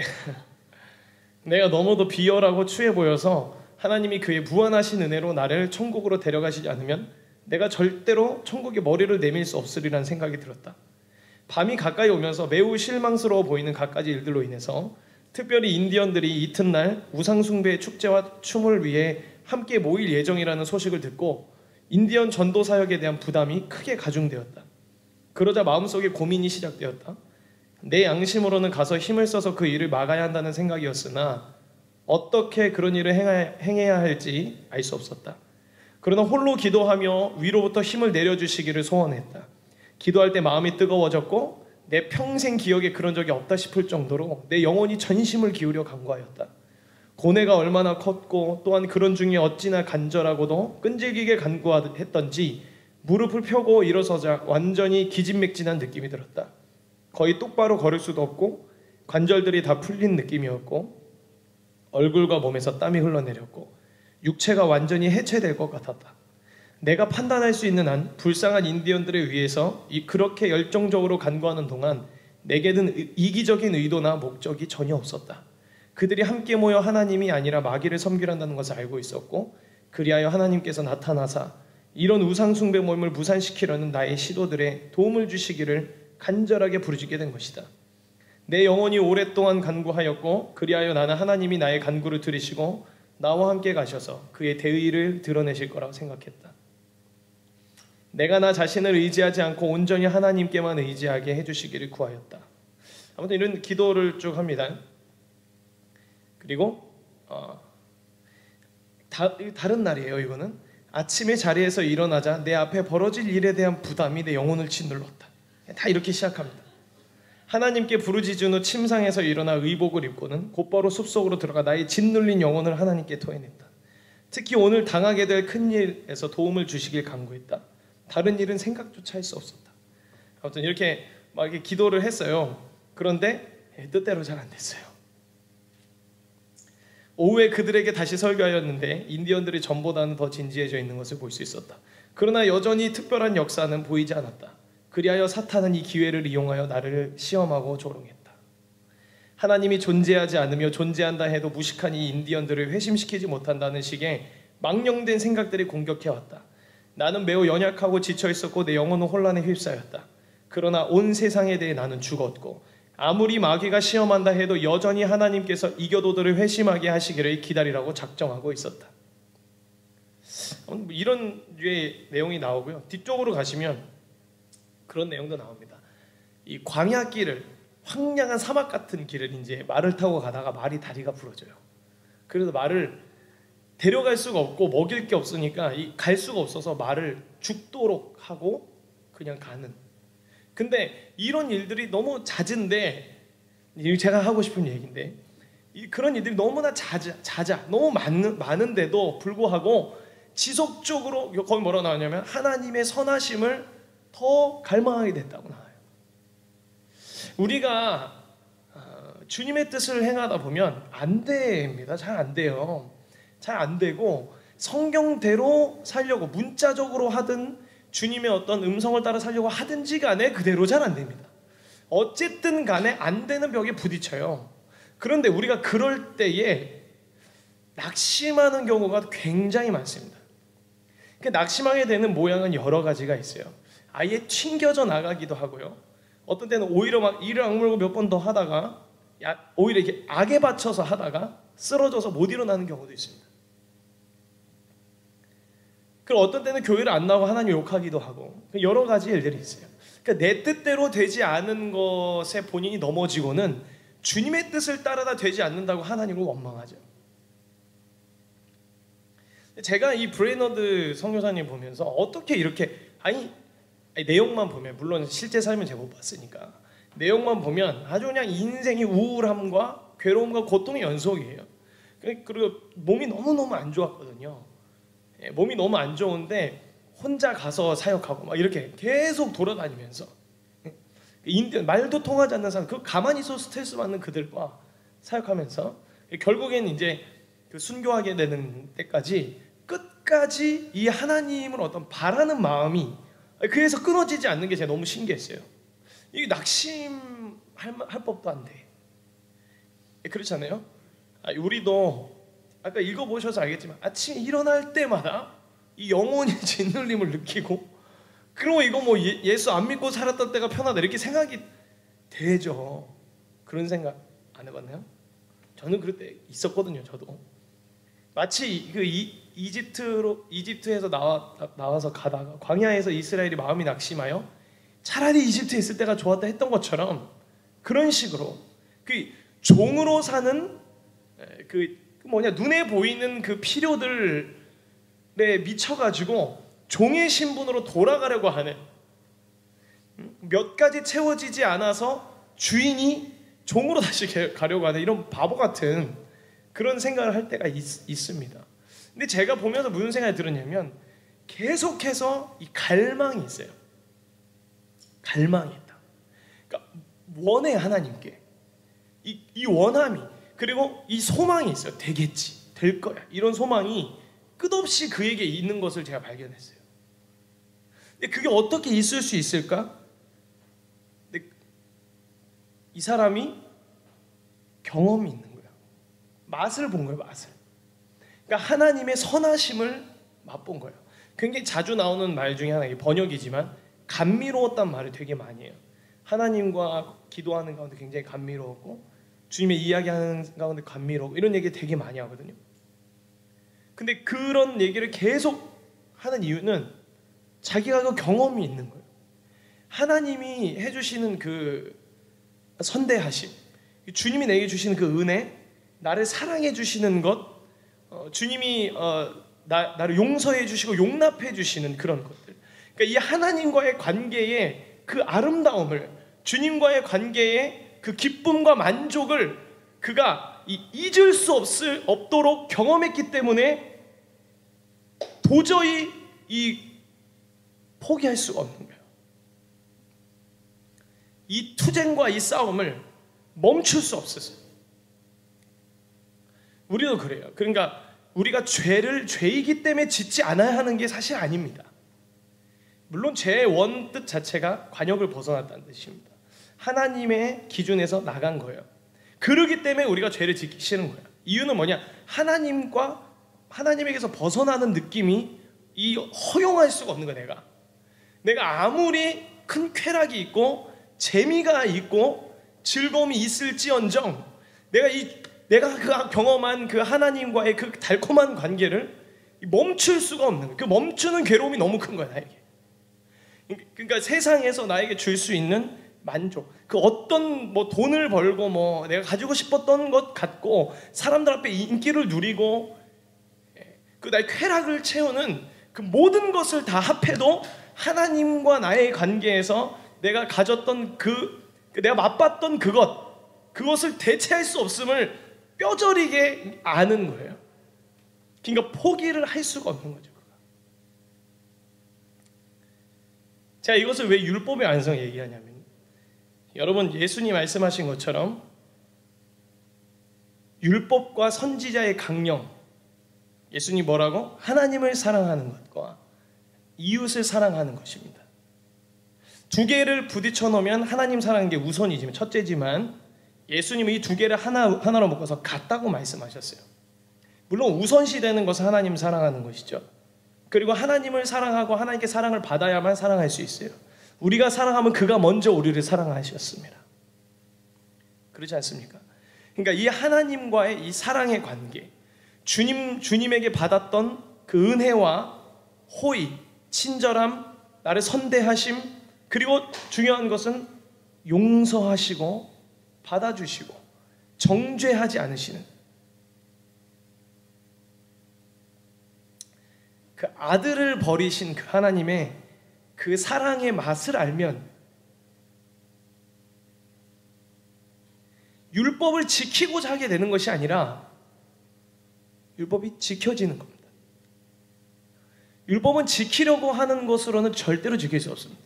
내가 너무도 비열하고 추해 보여서 하나님이 그의 무한하신 은혜로 나를 천국으로 데려가시지 않으면 내가 절대로 천국에 머리를 내밀 수 없으리라는 생각이 들었다. 밤이 가까이 오면서 매우 실망스러워 보이는 갖가지 일들로 인해서 특별히 인디언들이 이튿날 우상숭배 축제와 춤을 위해 함께 모일 예정이라는 소식을 듣고 인디언 전도 사역에 대한 부담이 크게 가중되었다. 그러자 마음속에 고민이 시작되었다. 내 양심으로는 가서 힘을 써서 그 일을 막아야 한다는 생각이었으나 어떻게 그런 일을 행해야 할지 알 수 없었다. 그러나 홀로 기도하며 위로부터 힘을 내려주시기를 소원했다. 기도할 때 마음이 뜨거워졌고 내 평생 기억에 그런 적이 없다 싶을 정도로 내 영혼이 전심을 기울여 간구하였다. 고뇌가 얼마나 컸고 또한 그런 중에 어찌나 간절하고도 끈질기게 간구했던지 무릎을 펴고 일어서자 완전히 기진맥진한 느낌이 들었다. 거의 똑바로 걸을 수도 없고 관절들이 다 풀린 느낌이었고 얼굴과 몸에서 땀이 흘러내렸고 육체가 완전히 해체될 것 같았다. 내가 판단할 수 있는 한 불쌍한 인디언들에 의해서 이 그렇게 열정적으로 간구하는 동안 내게는 이기적인 의도나 목적이 전혀 없었다. 그들이 함께 모여 하나님이 아니라 마귀를 섬기란다는 것을 알고 있었고 그리하여 하나님께서 나타나사 이런 우상숭배 모임을 무산시키려는 나의 시도들에 도움을 주시기를 간절하게 부르짖게 된 것이다. 내 영혼이 오랫동안 간구하였고 그리하여 나는 하나님이 나의 간구를 들으시고 나와 함께 가셔서 그의 대의를 드러내실 거라고 생각했다. 내가 나 자신을 의지하지 않고 온전히 하나님께만 의지하게 해주시기를 구하였다. 아무튼 이런 기도를 쭉 합니다. 그리고 어, 다, 다른 날이에요. 이거는 아침에 자리에서 일어나자 내 앞에 벌어질 일에 대한 부담이 내 영혼을 짓눌렀다. 다 이렇게 시작합니다. 하나님께 부르짖은 후 침상에서 일어나 의복을 입고는 곧바로 숲속으로 들어가 나의 짓눌린 영혼을 하나님께 토해냈다. 특히 오늘 당하게 될 큰일에서 도움을 주시길 간구했다. 다른 일은 생각조차 할 수 없었다. 아무튼 이렇게 막 이렇게 기도를 했어요. 그런데 뜻대로 잘 안 됐어요. 오후에 그들에게 다시 설교하였는데 인디언들이 전보다는 더 진지해져 있는 것을 볼 수 있었다. 그러나 여전히 특별한 역사는 보이지 않았다. 그리하여 사탄은 이 기회를 이용하여 나를 시험하고 조롱했다. 하나님이 존재하지 않으며 존재한다 해도 무식한 이 인디언들을 회심시키지 못한다는 식의 망령된 생각들이 공격해왔다. 나는 매우 연약하고 지쳐있었고 내 영혼은 혼란에 휩싸였다. 그러나 온 세상에 대해 나는 죽었고 아무리 마귀가 시험한다 해도 여전히 하나님께서 이교도들을 회심하게 하시기를 기다리라고 작정하고 있었다. 이런 류의 내용이 나오고요. 뒤쪽으로 가시면 그런 내용도 나옵니다. 이 광야길을 황량한 사막 같은 길을 이제 말을 타고 가다가 말이 다리가 부러져요. 그래서 말을 데려갈 수가 없고 먹일 게 없으니까 갈 수가 없어서 말을 죽도록 하고 그냥 가는. 근데 이런 일들이 너무 잦은데 제가 하고 싶은 얘기인데 그런 일들이 너무나 잦아, 잦아 너무 많은, 많은데도 불구하고 지속적으로 거기 뭐라고 나오냐면 하나님의 선하심을 더 갈망하게 됐다고 나와요. 우리가 주님의 뜻을 행하다 보면 안 됩니다. 잘 안 돼요. 잘 안 되고 성경대로 살려고 문자적으로 하든 주님의 어떤 음성을 따라 살려고 하든지 간에 그대로 잘 안 됩니다. 어쨌든 간에 안 되는 벽에 부딪혀요. 그런데 우리가 그럴 때에 낙심하는 경우가 굉장히 많습니다. 그 낙심하게 되는 모양은 여러 가지가 있어요. 아예 튕겨져 나가기도 하고요. 어떤 때는 오히려 막 이를 악물고 몇 번 더 하다가 오히려 이렇게 악에 받쳐서 하다가 쓰러져서 못 일어나는 경우도 있습니다. 그리고 어떤 때는 교회를 안 나오고 하나님 욕하기도 하고 여러 가지 일들이 있어요. 그러니까 내 뜻대로 되지 않은 것에 본인이 넘어지고는 주님의 뜻을 따르다 되지 않는다고 하나님을 원망하죠. 제가 이 브레너드 선교사님 보면서 어떻게 이렇게 아니, 아니 내용만 보면 물론 실제 삶은 제가 못 봤으니까 내용만 보면 아주 그냥 인생이 우울함과 괴로움과 고통의 연속이에요. 그리고 몸이 너무너무 안 좋았거든요. 몸이 너무 안 좋은데 혼자 가서 사역하고 막 이렇게 계속 돌아다니면서 말도 통하지 않는 사람, 그 가만히 있어 스트레스 받는 그들과 사역하면서 결국엔 이제 그 순교하게 되는 때까지 끝까지 이 하나님을 어떤 바라는 마음이 그래서 끊어지지 않는 게 제가 너무 신기했어요. 이게 낙심할 할 법도 안 돼. 그렇잖아요. 우리도 아까 읽어보셔서 알겠지만 아침에 일어날 때마다 이 영혼의 짓눌림을 느끼고 그리고 이거 뭐 예, 예수 안 믿고 살았던 때가 편하다 이렇게 생각이 되죠. 그런 생각 안 해봤나요? 저는 그럴 때 있었거든요. 저도 마치 그 이, 이집트로 이집트에서 나와 나와서 가다가 광야에서 이스라엘이 마음이 낙심하여 차라리 이집트에 있을 때가 좋았다 했던 것처럼 그런 식으로 그 종으로 사는 그 뭐냐 눈에 보이는 그 필요들에 미쳐가지고 종의 신분으로 돌아가려고 하는 몇 가지 채워지지 않아서 주인이 종으로 다시 가려고 하는 이런 바보 같은 그런 생각을 할 때가 있, 있습니다. 근데 제가 보면서 무슨 생각이 들었냐면 계속해서 이 갈망이 있어요. 갈망이 있다. 그러니까 원해 하나님께 이, 이 원함이 그리고 이 소망이 있어요. 되겠지, 될 거야. 이런 소망이 끝없이 그에게 있는 것을 제가 발견했어요. 근데 그게 어떻게 있을 수 있을까? 근데 이 사람이 경험이 있는 거예요. 맛을 본 거예요. 맛을. 그러니까 하나님의 선하심을 맛본 거예요. 굉장히 자주 나오는 말 중에 하나, 번역이지만 감미로웠단 말을 되게 많이 해요. 하나님과 기도하는 가운데 굉장히 감미로웠고 주님의 이야기하는 가운데 감미롭고 이런 얘기 되게 많이 하거든요. 근데 그런 얘기를 계속 하는 이유는 자기가 그 경험이 있는 거예요. 하나님이 해주시는 그 선대하심, 주님이 내게 주시는 그 은혜, 나를 사랑해 주시는 것, 어, 주님이 어, 나, 나를 용서해 주시고 용납해 주시는 그런 것들. 그러니까 이 하나님과의 관계의 그 아름다움을, 주님과의 관계의 그 기쁨과 만족을 그가 잊을 수 없을, 없도록 경험했기 때문에 도저히 이 포기할 수가 없는 거예요. 이 투쟁과 이 싸움을 멈출 수 없었어요. 우리도 그래요. 그러니까 우리가 죄를 죄이기 때문에 짓지 않아야 하는 게 사실 아닙니다. 물론 죄의 원뜻 자체가 관역을 벗어났다는 뜻입니다. 하나님의 기준에서 나간 거예요. 그러기 때문에 우리가 죄를 짓기 싫은 거예요. 이유는 뭐냐? 하나님과 하나님에게서 벗어나는 느낌이 이 허용할 수가 없는 거야. 내가 내가 아무리 큰 쾌락이 있고 재미가 있고 즐거움이 있을지언정 내가 이 내가 그 경험한 그 하나님과의 그 달콤한 관계를 멈출 수가 없는 거예요. 그 멈추는 괴로움이 너무 큰 거야 나에게. 그러니까 세상에서 나에게 줄 수 있는 만족, 그 어떤 뭐 돈을 벌고 뭐 내가 가지고 싶었던 것 갖고 사람들 앞에 인기를 누리고 그 나의 쾌락을 채우는 그 모든 것을 다 합해도 하나님과 나의 관계에서 내가 가졌던 그 내가 맛봤던 그것 그것을 대체할 수 없음을 뼈저리게 아는 거예요. 그러니까 포기를 할 수가 없는 거죠. 제가 이것을 왜 율법의 완성 얘기하냐면 여러분 예수님 말씀하신 것처럼 율법과 선지자의 강령 예수님 뭐라고? 하나님을 사랑하는 것과 이웃을 사랑하는 것입니다. 두 개를 부딪혀 놓으면 하나님 사랑하는 게 우선이지만 첫째지만 예수님은 이 두 개를 하나, 하나로 묶어서 같다고 말씀하셨어요. 물론 우선시 되는 것은 하나님 사랑하는 것이죠. 그리고 하나님을 사랑하고 하나님께 사랑을 받아야만 사랑할 수 있어요. 우리가 사랑하면 그가 먼저 우리를 사랑하셨습니다. 그렇지 않습니까? 그러니까 이 하나님과의 이 사랑의 관계, 주님, 주님에게 받았던 그 은혜와 호의, 친절함, 나를 선대하심, 그리고 중요한 것은 용서하시고 받아주시고 정죄하지 않으시는 그 아들을 버리신 그 하나님의 그 사랑의 맛을 알면 율법을 지키고자 하게 되는 것이 아니라 율법이 지켜지는 겁니다. 율법은 지키려고 하는 것으로는 절대로 지킬 수 없습니다.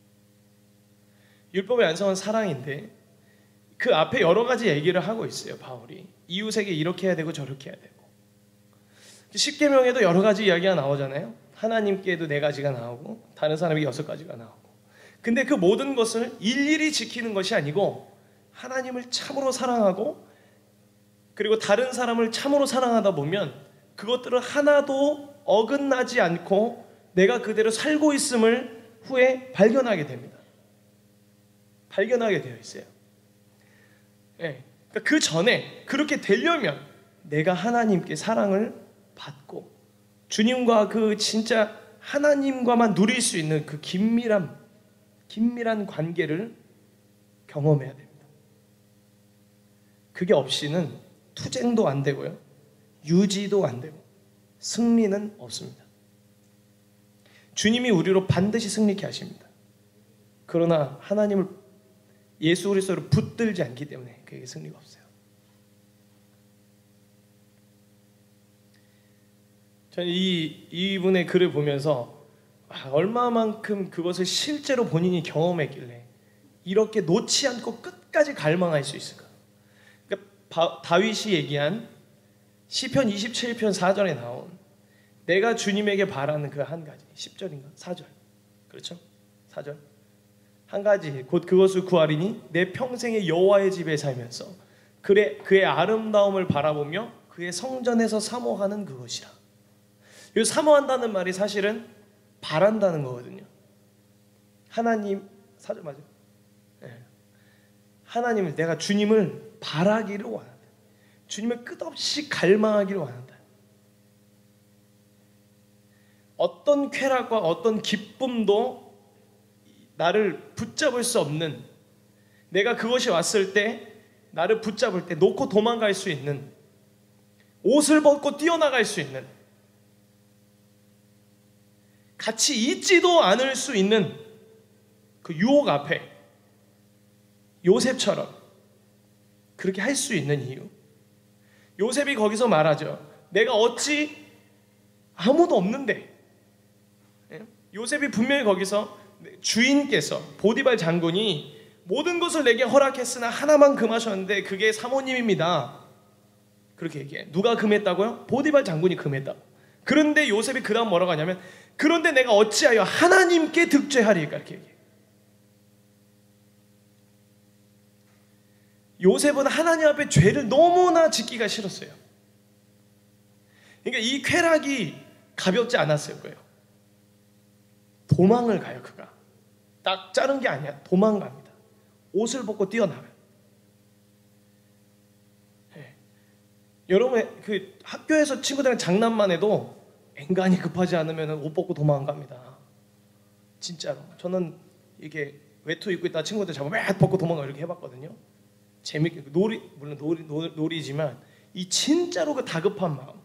율법의 완성은 사랑인데 그 앞에 여러 가지 얘기를 하고 있어요. 바울이 이웃에게 이렇게 해야 되고 저렇게 해야 되고 십계명에도 여러 가지 이야기가 나오잖아요. 하나님께도 네 가지가 나오고 다른 사람에게 여섯 가지가 나오고. 근데 그 모든 것을 일일이 지키는 것이 아니고 하나님을 참으로 사랑하고 그리고 다른 사람을 참으로 사랑하다 보면 그것들을 하나도 어긋나지 않고 내가 그대로 살고 있음을 후에 발견하게 됩니다. 발견하게 되어 있어요. 네. 그러니까 그 전에 그렇게 되려면 내가 하나님께 사랑을 받고 주님과 그 진짜 하나님과만 누릴 수 있는 그 긴밀한 긴밀한 관계를 경험해야 됩니다. 그게 없이는 투쟁도 안 되고요. 유지도 안 되고 승리는 없습니다. 주님이 우리로 반드시 승리케 하십니다. 그러나 하나님을 예수 그리스도를 붙들지 않기 때문에 그에게 승리가 없어요. 저는 이, 이분의 글을 보면서 아, 얼마만큼 그것을 실제로 본인이 경험했길래 이렇게 놓지 않고 끝까지 갈망할 수 있을까? 그러니까 바, 다윗이 얘기한 시편 이십칠 편 사 절에 나온 내가 주님에게 바라는 그 한 가지 십 절인가? 사 절 그렇죠? 사 절 한 가지 곧 그것을 구하리니 내 평생의 여호와의 집에 살면서 그의, 그의 아름다움을 바라보며 그의 성전에서 사모하는 그것이라. 이 사모한다는 말이 사실은 바란다는 거거든요. 하나님 사 절 맞아요. 네. 하나님을 내가 주님을 바라기를 원한다. 주님을 끝없이 갈망하기를 원한다. 어떤 쾌락과 어떤 기쁨도 나를 붙잡을 수 없는, 내가 그것이 왔을 때 나를 붙잡을 때 놓고 도망갈 수 있는, 옷을 벗고 뛰어나갈 수 있는, 같이 있지도 않을 수 있는 그 유혹 앞에 요셉처럼 그렇게 할 수 있는 이유. 요셉이 거기서 말하죠. 내가 어찌 아무도 없는데. 요셉이 분명히 거기서 주인께서 보디발 장군이 모든 것을 내게 허락했으나 하나만 금하셨는데 그게 사모님입니다. 그렇게 얘기해. 누가 금했다고요? 보디발 장군이 금했다. 그런데 요셉이 그 다음 뭐라고 하냐면 그런데 내가 어찌하여 하나님께 득죄하리까 이렇게 얘기해. 요셉은 하나님 앞에 죄를 너무나 짓기가 싫었어요. 그러니까 이 쾌락이 가볍지 않았을 거예요. 도망을 가요. 그가 딱 자른 게 아니야. 도망갑니다. 옷을 벗고 뛰어나가요. 네. 여러분 그 학교에서 친구들이랑 장난만 해도 엔간히 급하지 않으면 옷 벗고 도망갑니다. 진짜로. 저는 이렇게 외투 입고 있다 친구들 잡아 막 벗고 도망가 이렇게 해봤거든요. 재밌게 놀이 물론 놀이, 놀, 놀이지만 이 진짜로 그 다급한 마음,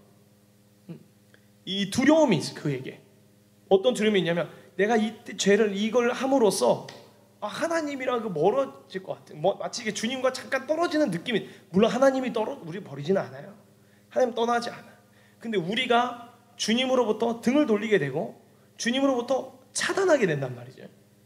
이 두려움이 있어. 그에게 어떤 두려움이 있냐면 내가 이 죄를 이걸 함으로써 아, 하나님이랑 그 멀어질 것 같아. 뭐, 마치 이게 주님과 잠깐 떨어지는 느낌이. 물론 하나님이 떨어 우리 버리지는 않아요. 하나님 떠나지 않아. 근데 우리가 주님으로부터 등을 돌리게 되고 주님으로부터 차단하게 된단 말이죠.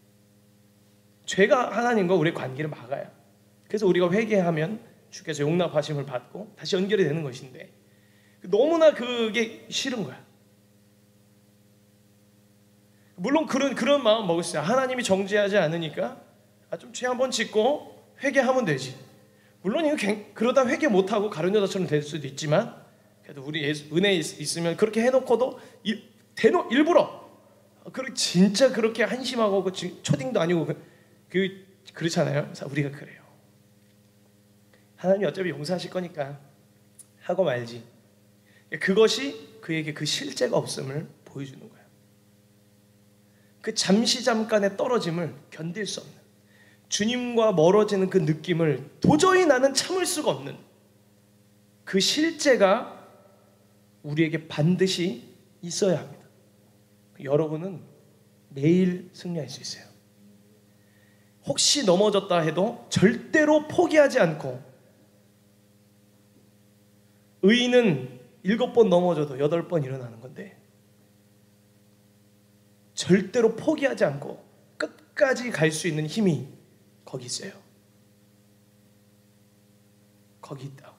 죄가 하나님과 우리의 관계를 막아요. 그래서 우리가 회개하면 주께서 용납하심을 받고 다시 연결이 되는 것인데 너무나 그게 싫은 거야. 물론 그런 그런 마음 먹을 수 있어요. 하나님이 정죄하지 않으니까 아, 좀 죄 한번 짓고 회개하면 되지. 물론 이거 갱- 그러다 회개 못하고 가룟 여자처럼 될 수도 있지만 그래도 우리 예수, 은혜 있, 있으면 그렇게 해놓고도 일, 대노, 일부러 그 진짜 그렇게 한심하고 그 지- 초딩도 아니고 그, 그 그렇잖아요. 그래서 우리가 그래요. 하나님이 어차피 용서하실 거니까 하고 말지. 그것이 그에게 그 실제가 없음을 보여주는 거예요. 그 잠시 잠깐의 떨어짐을 견딜 수 없는, 주님과 멀어지는 그 느낌을 도저히 나는 참을 수가 없는 그 실제가 우리에게 반드시 있어야 합니다. 여러분은 매일 승리할 수 있어요. 혹시 넘어졌다 해도 절대로 포기하지 않고, 의인은 일곱 번 넘어져도 여덟 번 일어나는 건데 절대로 포기하지 않고 끝까지 갈 수 있는 힘이 거기 있어요. 거기 있다.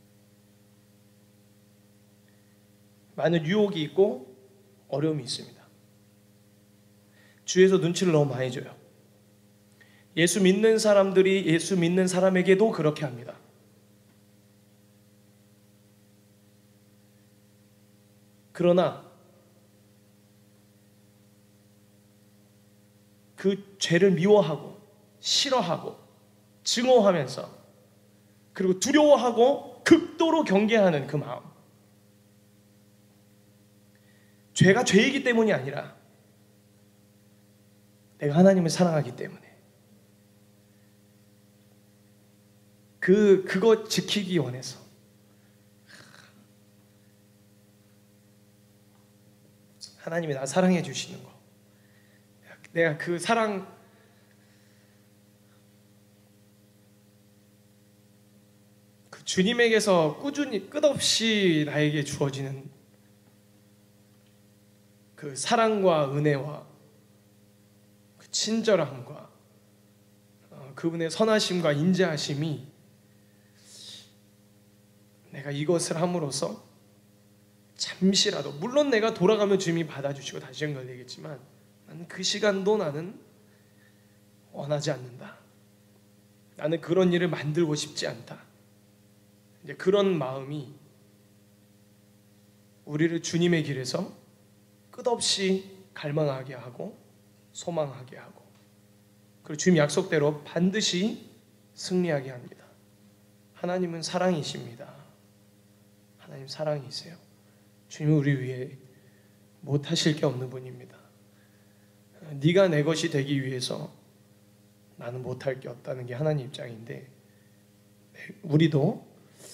많은 유혹이 있고 어려움이 있습니다. 주위에서 눈치를 너무 많이 줘요. 예수 믿는 사람들이 예수 믿는 사람에게도 그렇게 합니다. 그러나 그 죄를 미워하고 싫어하고 증오하면서 그리고 두려워하고 극도로 경계하는 그 마음, 죄가 죄이기 때문이 아니라 내가 하나님을 사랑하기 때문에 그 그거 지키기 원해서 하나님이 나 사랑해 주시는 거, 내가 그 사랑, 그 주님에게서 꾸준히 끝없이 나에게 주어지는 그 사랑과 은혜와 그 친절함과 어, 그분의 선하심과 인자하심이 내가 이것을 함으로써 잠시라도, 물론 내가 돌아가면 주님이 받아주시고 다시 연결되겠지만 나는 그 시간도 나는 원하지 않는다. 나는 그런 일을 만들고 싶지 않다. 이제 그런 마음이 우리를 주님의 길에서 끝없이 갈망하게 하고 소망하게 하고, 그리고 주님 약속대로 반드시 승리하게 합니다. 하나님은 사랑이십니다. 하나님 사랑이세요. 주님은 우리 위해 못하실 게 없는 분입니다. 네가 내 것이 되기 위해서 나는 못할 게 없다는 게 하나님 입장인데, 우리도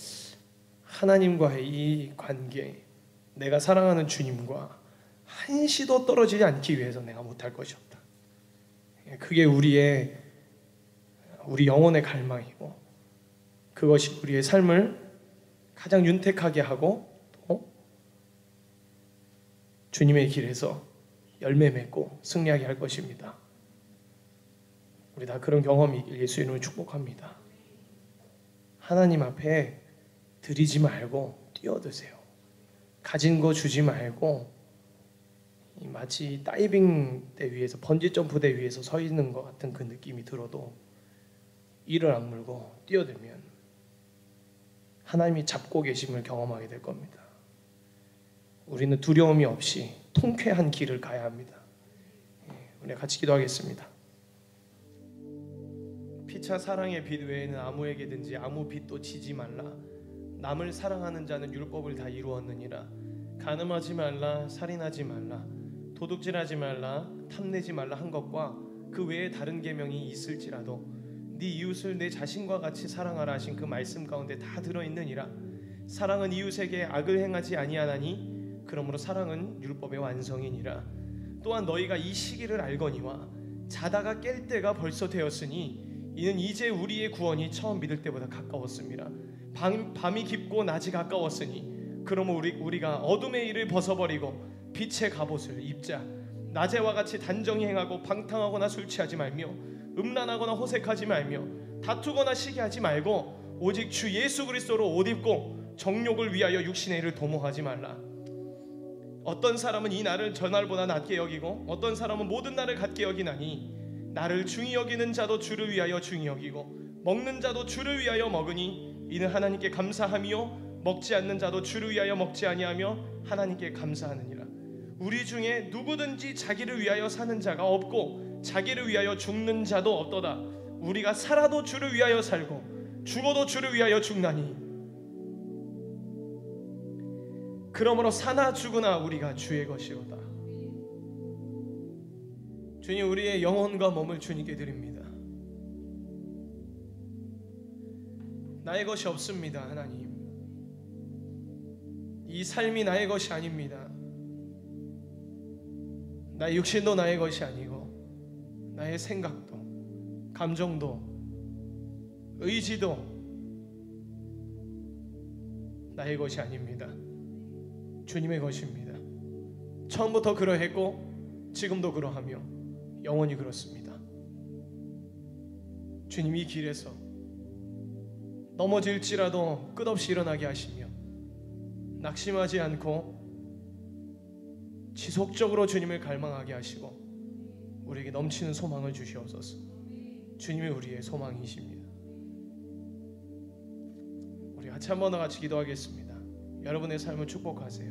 하나님과의 이 관계, 내가 사랑하는 주님과 한시도 떨어지지 않기 위해서 내가 못할 것이 없다. 그게 우리의 우리 영혼의 갈망이고, 그것이 우리의 삶을 가장 윤택하게 하고 또 주님의 길에서 열매 맺고 승리하게 할 것입니다. 우리 다 그런 경험이 있길 예수 이름으로 축복합니다. 하나님 앞에 드리지 말고 뛰어드세요. 가진 거 주지 말고 마치 다이빙 대 위에서, 번지 점프대 위에서 서 있는 것 같은 그 느낌이 들어도 이를 악물고 뛰어들면 하나님이 잡고 계심을 경험하게 될 겁니다. 우리는 두려움이 없이 통쾌한 길을 가야 합니다. 우리 같이 기도하겠습니다. 피차 사랑의 빛 외에는 아무에게든지 아무 빛도 지지 말라. 남을 사랑하는 자는 율법을 다 이루었느니라. 간음하지 말라, 살인하지 말라, 도둑질하지 말라, 탐내지 말라 한 것과 그 외에 다른 계명이 있을지라도 네 이웃을 내 자신과 같이 사랑하라 하신 그 말씀 가운데 다 들어있느니라. 사랑은 이웃에게 악을 행하지 아니하나니 그러므로 사랑은 율법의 완성이니라. 또한 너희가 이 시기를 알거니와 자다가 깰 때가 벌써 되었으니 이는 이제 우리의 구원이 처음 믿을 때보다 가까웠습니다. 밤, 밤이 깊고 낮이 가까웠으니 그러므로 우리, 우리가 어둠의 일을 벗어버리고 빛의 갑옷을 입자. 낮에와 같이 단정히 행하고 방탕하거나 술 취하지 말며 음란하거나 호색하지 말며 다투거나 시기하지 말고 오직 주 예수 그리스도로 옷 입고 정욕을 위하여 육신의 일을 도모하지 말라. 어떤 사람은 이 날을 저 날보다 낮게 여기고 어떤 사람은 모든 날을 같게 여기나니 나를 중히 여기는 자도 주를 위하여 중히 여기고 먹는 자도 주를 위하여 먹으니 이는 하나님께 감사함이요 먹지 않는 자도 주를 위하여 먹지 아니하며 하나님께 감사하느니라. 우리 중에 누구든지 자기를 위하여 사는 자가 없고 자기를 위하여 죽는 자도 없도다. 우리가 살아도 주를 위하여 살고 죽어도 주를 위하여 죽나니 그러므로 사나 죽으나 우리가 주의 것이로다. 주님, 우리의 영혼과 몸을 주님께 드립니다. 나의 것이 없습니다. 하나님, 이 삶이 나의 것이 아닙니다. 나의 육신도 나의 것이 아니고 나의 생각도 감정도 의지도 나의 것이 아닙니다. 주님의 것입니다. 처음부터 그러했고 지금도 그러하며 영원히 그렇습니다. 주님, 이 길에서 넘어질지라도 끝없이 일어나게 하시며 낙심하지 않고 지속적으로 주님을 갈망하게 하시고 우리에게 넘치는 소망을 주시옵소서. 주님이 우리의 소망이십니다. 우리 같이 한번 더 같이 기도하겠습니다. 여러분의 삶을 축복하세요.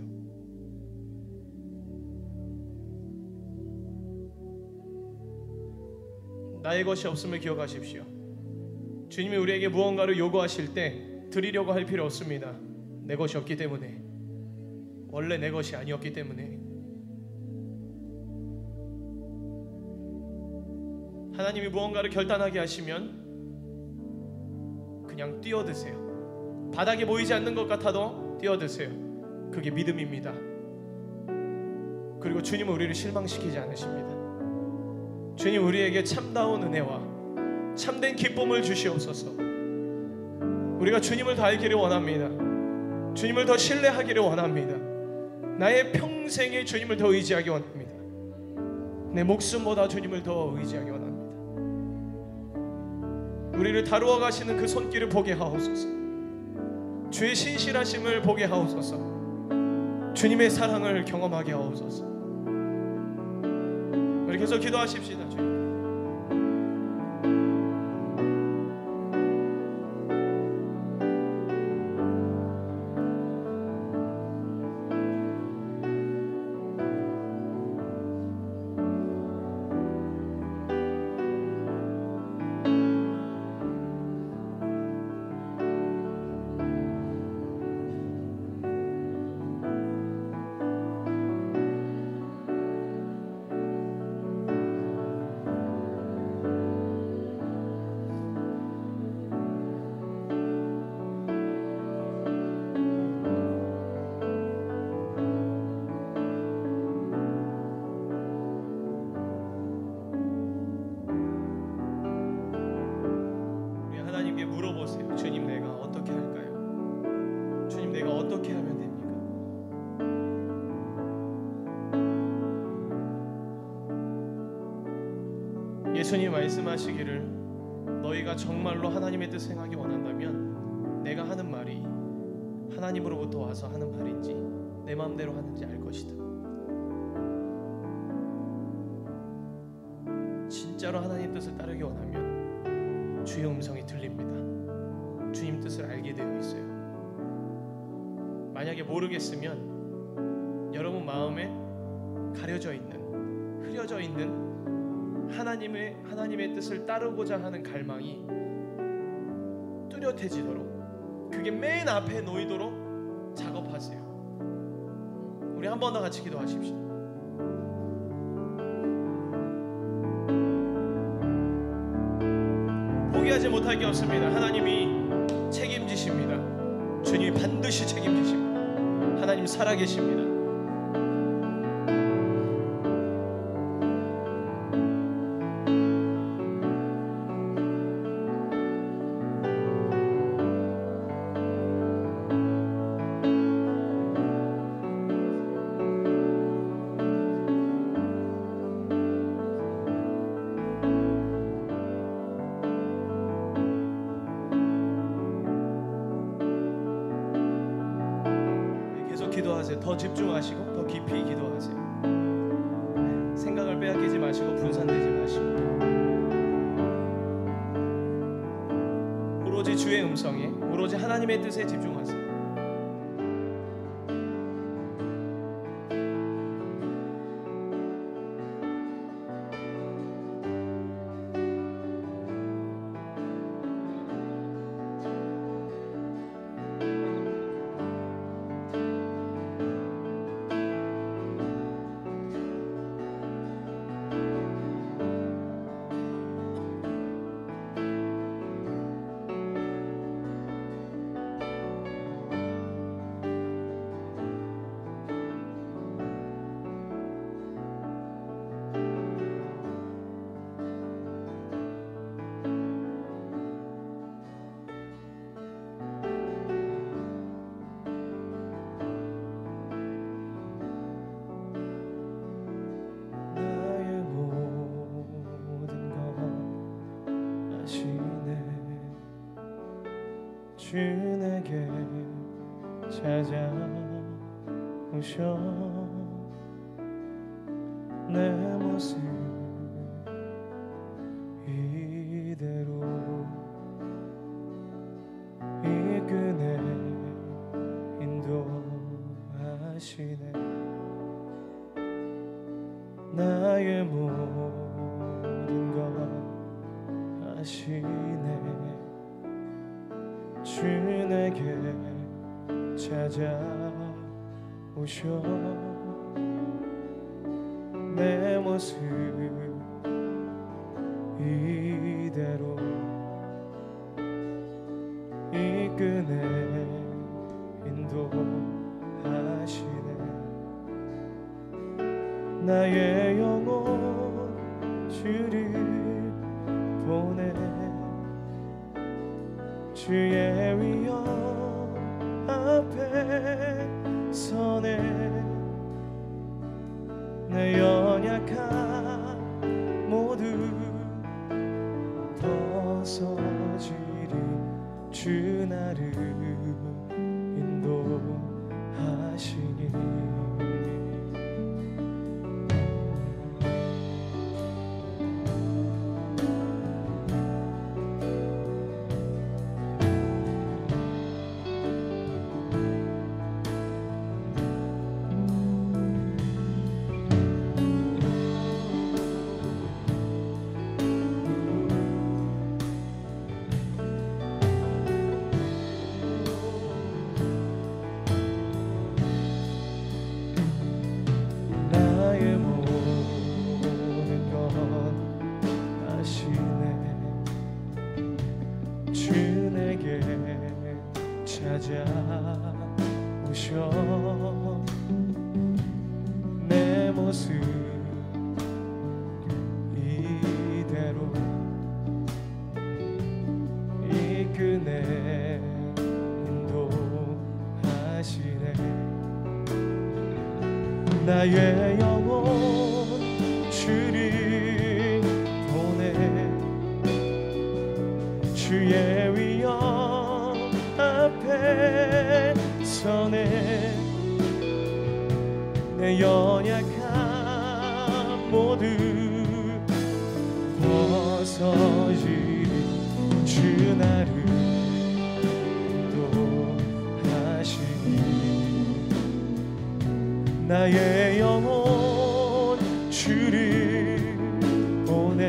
나의 것이 없음을 기억하십시오. 주님이 우리에게 무언가를 요구하실 때 드리려고 할 필요 없습니다. 내 것이 없기 때문에, 원래 내 것이 아니었기 때문에. 하나님이 무언가를 결단하게 하시면 그냥 뛰어드세요. 바닥에 보이지 않는 것 같아도 뛰어드세요. 그게 믿음입니다. 그리고 주님은 우리를 실망시키지 않으십니다. 주님, 우리에게 참다운 은혜와 참된 기쁨을 주시옵소서. 우리가 주님을 더 알기를 원합니다. 주님을 더 신뢰하기를 원합니다. 나의 평생에 주님을 더 의지하기 원합니다. 내 목숨보다 주님을 더 의지하기 원합니다. 우리를 다루어 가시는 그 손길을 보게 하옵소서. 주의 신실하심을 보게 하옵소서. 주님의 사랑을 경험하게 하옵소서. 우리 계속 기도하십시다. 주님. 물어보세요. 주님, 내가 어떻게 할까요? 주님, 내가 어떻게 하면 됩니까? 예수님 말씀하시기를 너희가 정말로 하나님의 뜻 행하기 원한다면 내가 하는 말이 하나님으로부터 와서 하는 말인지 내 마음대로 하는지 알 것이다. 진짜로 하나님 뜻을 따르기 원하면 주의 음성이 들립니다. 주님 뜻을 알게 되어 있어요. 만약에 모르겠으면 여러분 마음에 가려져 있는, 흐려져 있는 하나님의 하나님의 뜻을 따르고자 하는 갈망이 뚜렷해지도록, 그게 맨 앞에 놓이도록 작업하세요. 우리 한 번 더 같이 기도하십시오. 포기하지 못할 게 없습니다. 하나님이 책임지십니다. 주님이 반드시 책임지십니다. 하나님 살아계십니다. 기도하세요. 더 집중하시고 더 깊이 기도하세요. 네, 생각을 빼앗기지 마시고 분산되지 마시고 오로지 주의 음성에, 오로지 하나님의 뜻에 집중하세요. 주 내게 찾아오셔 내 모습 이대로 이끄네 인도하시네 나의 모든 것 아시네 주 내게 찾아오셔 내 모습 이대로 이끄네 인도하시네 나의 영혼 주를 보내 주의 위엄 앞에 서네 내 연약함 모두 벗어지리 주 나를 인도하시니 찾아오셔 내 모습 이대로 이끄네 인도하시네 나의 영혼 주를 보내 주의 위엄 앞에 서네 내 연약함 모두 벗어지리 주 나를 인도하시니 나의 영혼 주를 보내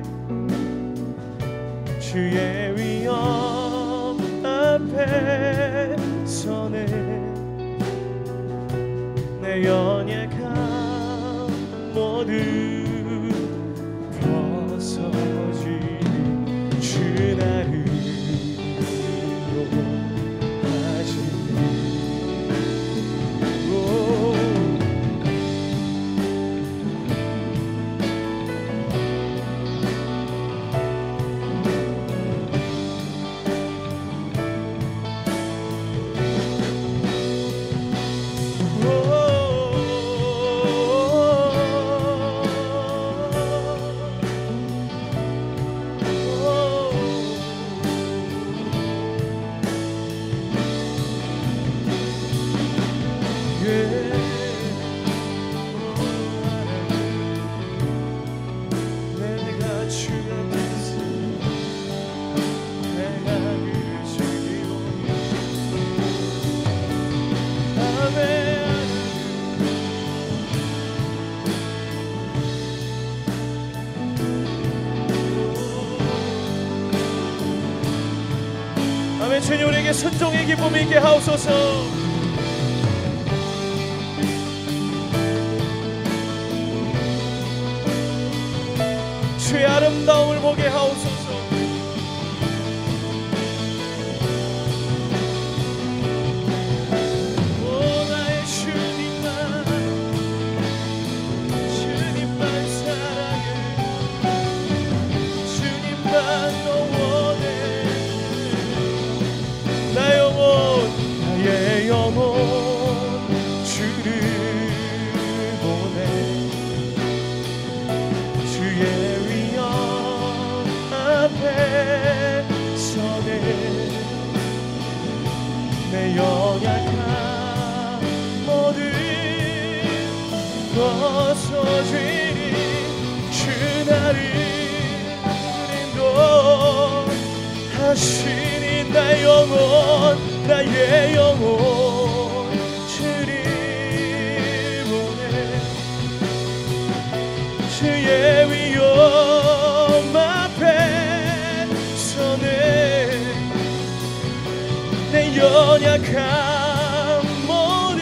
주의 위엄 앞에 서네 내 연약함 모두 벗어지리 주 나를 인도하시니 내가 주의 뜻을 행하시리오니 아멘. 아멘. 주님 우리에게 순종의 기쁨이 있게 하옵소서. 주의 아름다움을 보게 하옵소서. 오 나의 주님만 주님만 사랑해 주님만 원해 나 영혼 나의 영혼 주를 보내 주의 앞에 서네 내 연약함 모두 벗어지니 주 나를 인도하시니 나 영혼 나의 영혼 주를 보내 주의 위엄 앞에 서네 내 연약함 모두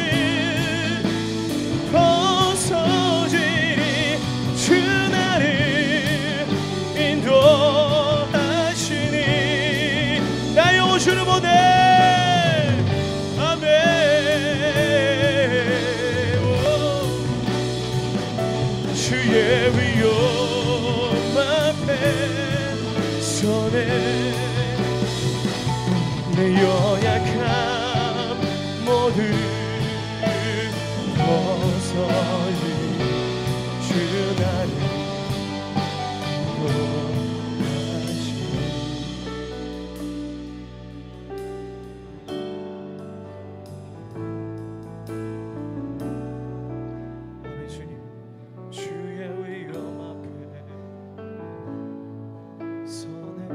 벗어지니 주 나를 인도하시니 나 영혼 주를 보내 아멘. 오. 주의 위엄 앞에 서네 내 연약함 모두 벗어지 주 나를 인도하시니 아멘. 주님 주의 위엄 앞에 서네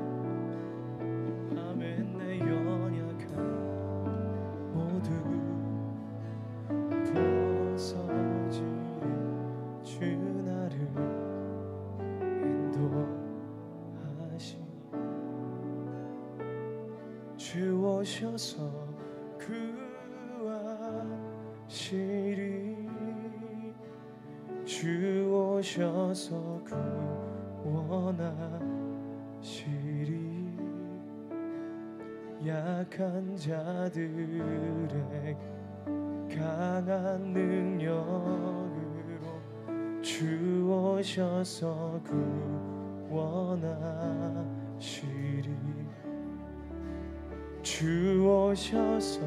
아멘. 내 연약함 모두 벗어지니 주 나를 인도하시니 주 오셔서 구하시리 주 오셔서 구원하시리 약한 자들에게 강한 능력으로 주 오셔서 구원하시리 주 오셔서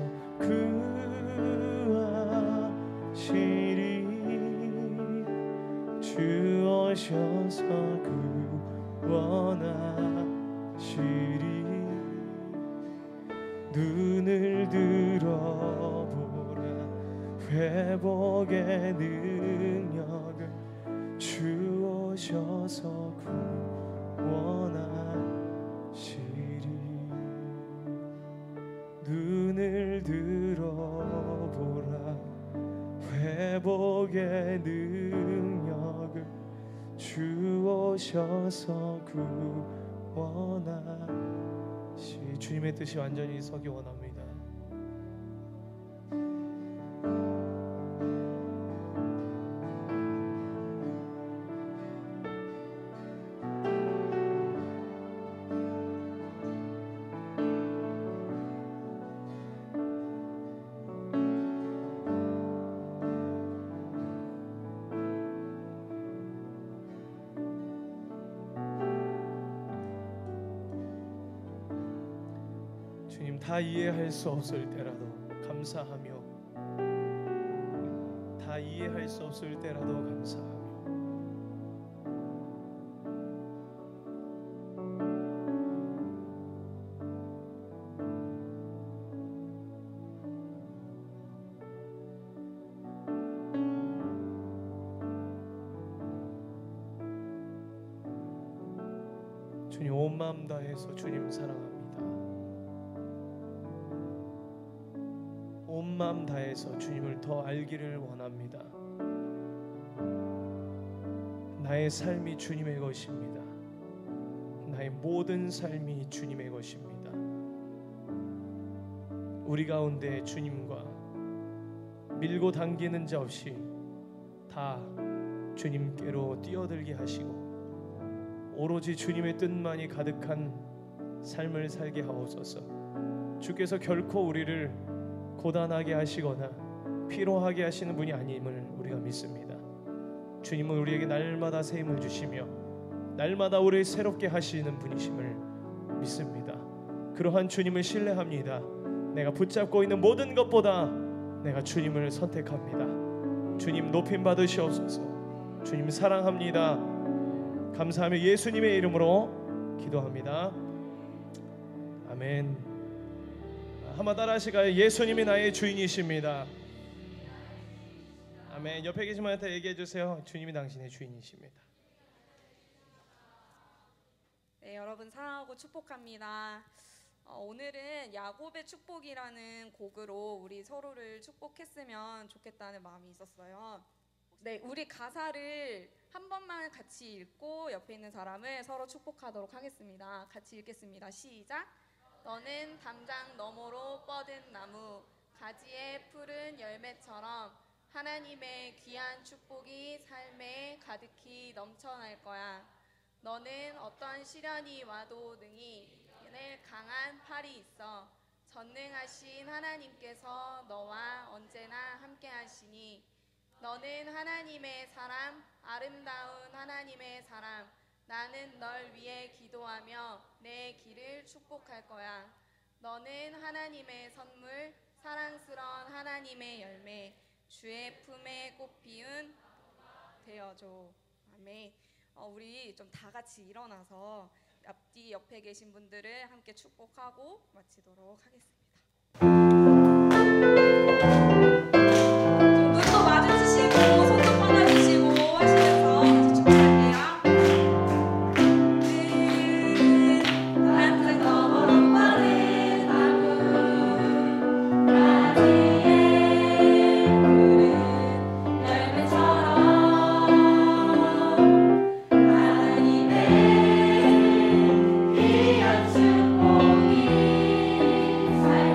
구하시리 주 오셔서 구원하시리 눈을 들어보라 회복의 능력을 주 오셔서 구원하시리 눈을 들어보라 회복의 능력을 주 오셔서 구원하시리 주님의 뜻이 완전히 서기 원합니다. 주님 다 이해할 수 없을 때라도 감사하며 다 이해할 수 없을 때라도 감사하며 주님 온 마음 다해서 주님 사랑합니다. 온 마음 다해서 주님을 더 알기를 원합니다. 나의 삶이 주님의 것입니다. 나의 모든 삶이 주님의 것입니다. 우리 가운데 주님과 밀고 당기는 자 없이 다 주님께로 뛰어들게 하시고 오로지 주님의 뜻만이 가득한 삶을 살게 하옵소서. 주께서 결코 우리를 고단하게 하시거나 피로하게 하시는 분이 아님을 우리가 믿습니다. 주님은 우리에게 날마다 새 힘을 주시며 날마다 우리를 새롭게 하시는 분이심을 믿습니다. 그러한 주님을 신뢰합니다. 내가 붙잡고 있는 모든 것보다 내가 주님을 선택합니다. 주님 높임 받으시옵소서. 주님 사랑합니다. 감사하며 예수님의 이름으로 기도합니다. 아멘. 한번 따라 하실까요? 예수님이 나의 주인이십니다. 아멘. 옆에 계신 분한테 얘기해 주세요. 주님이 당신의 주인이십니다. 네, 여러분 사랑하고 축복합니다. 어, 오늘은 야곱의 축복이라는 곡으로 우리 서로를 축복했으면 좋겠다는 마음이 있었어요. 네, 우리 가사를 한 번만 같이 읽고 옆에 있는 사람을 서로 축복하도록 하겠습니다. 같이 읽겠습니다. 시작. 너는 담장 너머로 뻗은 나무, 가지에 푸른 열매처럼 하나님의 귀한 축복이 삶에 가득히 넘쳐날 거야. 너는 어떤 시련이 와도 능히 이겨낼 강한 팔이 있어. 전능하신 하나님께서 너와 언제나 함께 하시니 너는 하나님의 사람, 아름다운 하나님의 사람. 나는 널 위해 기도하며 내 길을 축복할 거야. 너는 하나님의 선물, 사랑스러운 하나님의 열매, 주의 품에 꽃 피운 되어줘. 아멘. 어, 우리 좀 다 같이 일어나서 앞뒤 옆에 계신 분들을 함께 축복하고 마치도록 하겠습니다. 좀 눈도 마주치시고 손도 뻗어주시고 하시면서 같이 축복할게요. 담장 너머로 뻗은 나무, 가지에 푸른 열매처럼 하나님의 귀한 축복이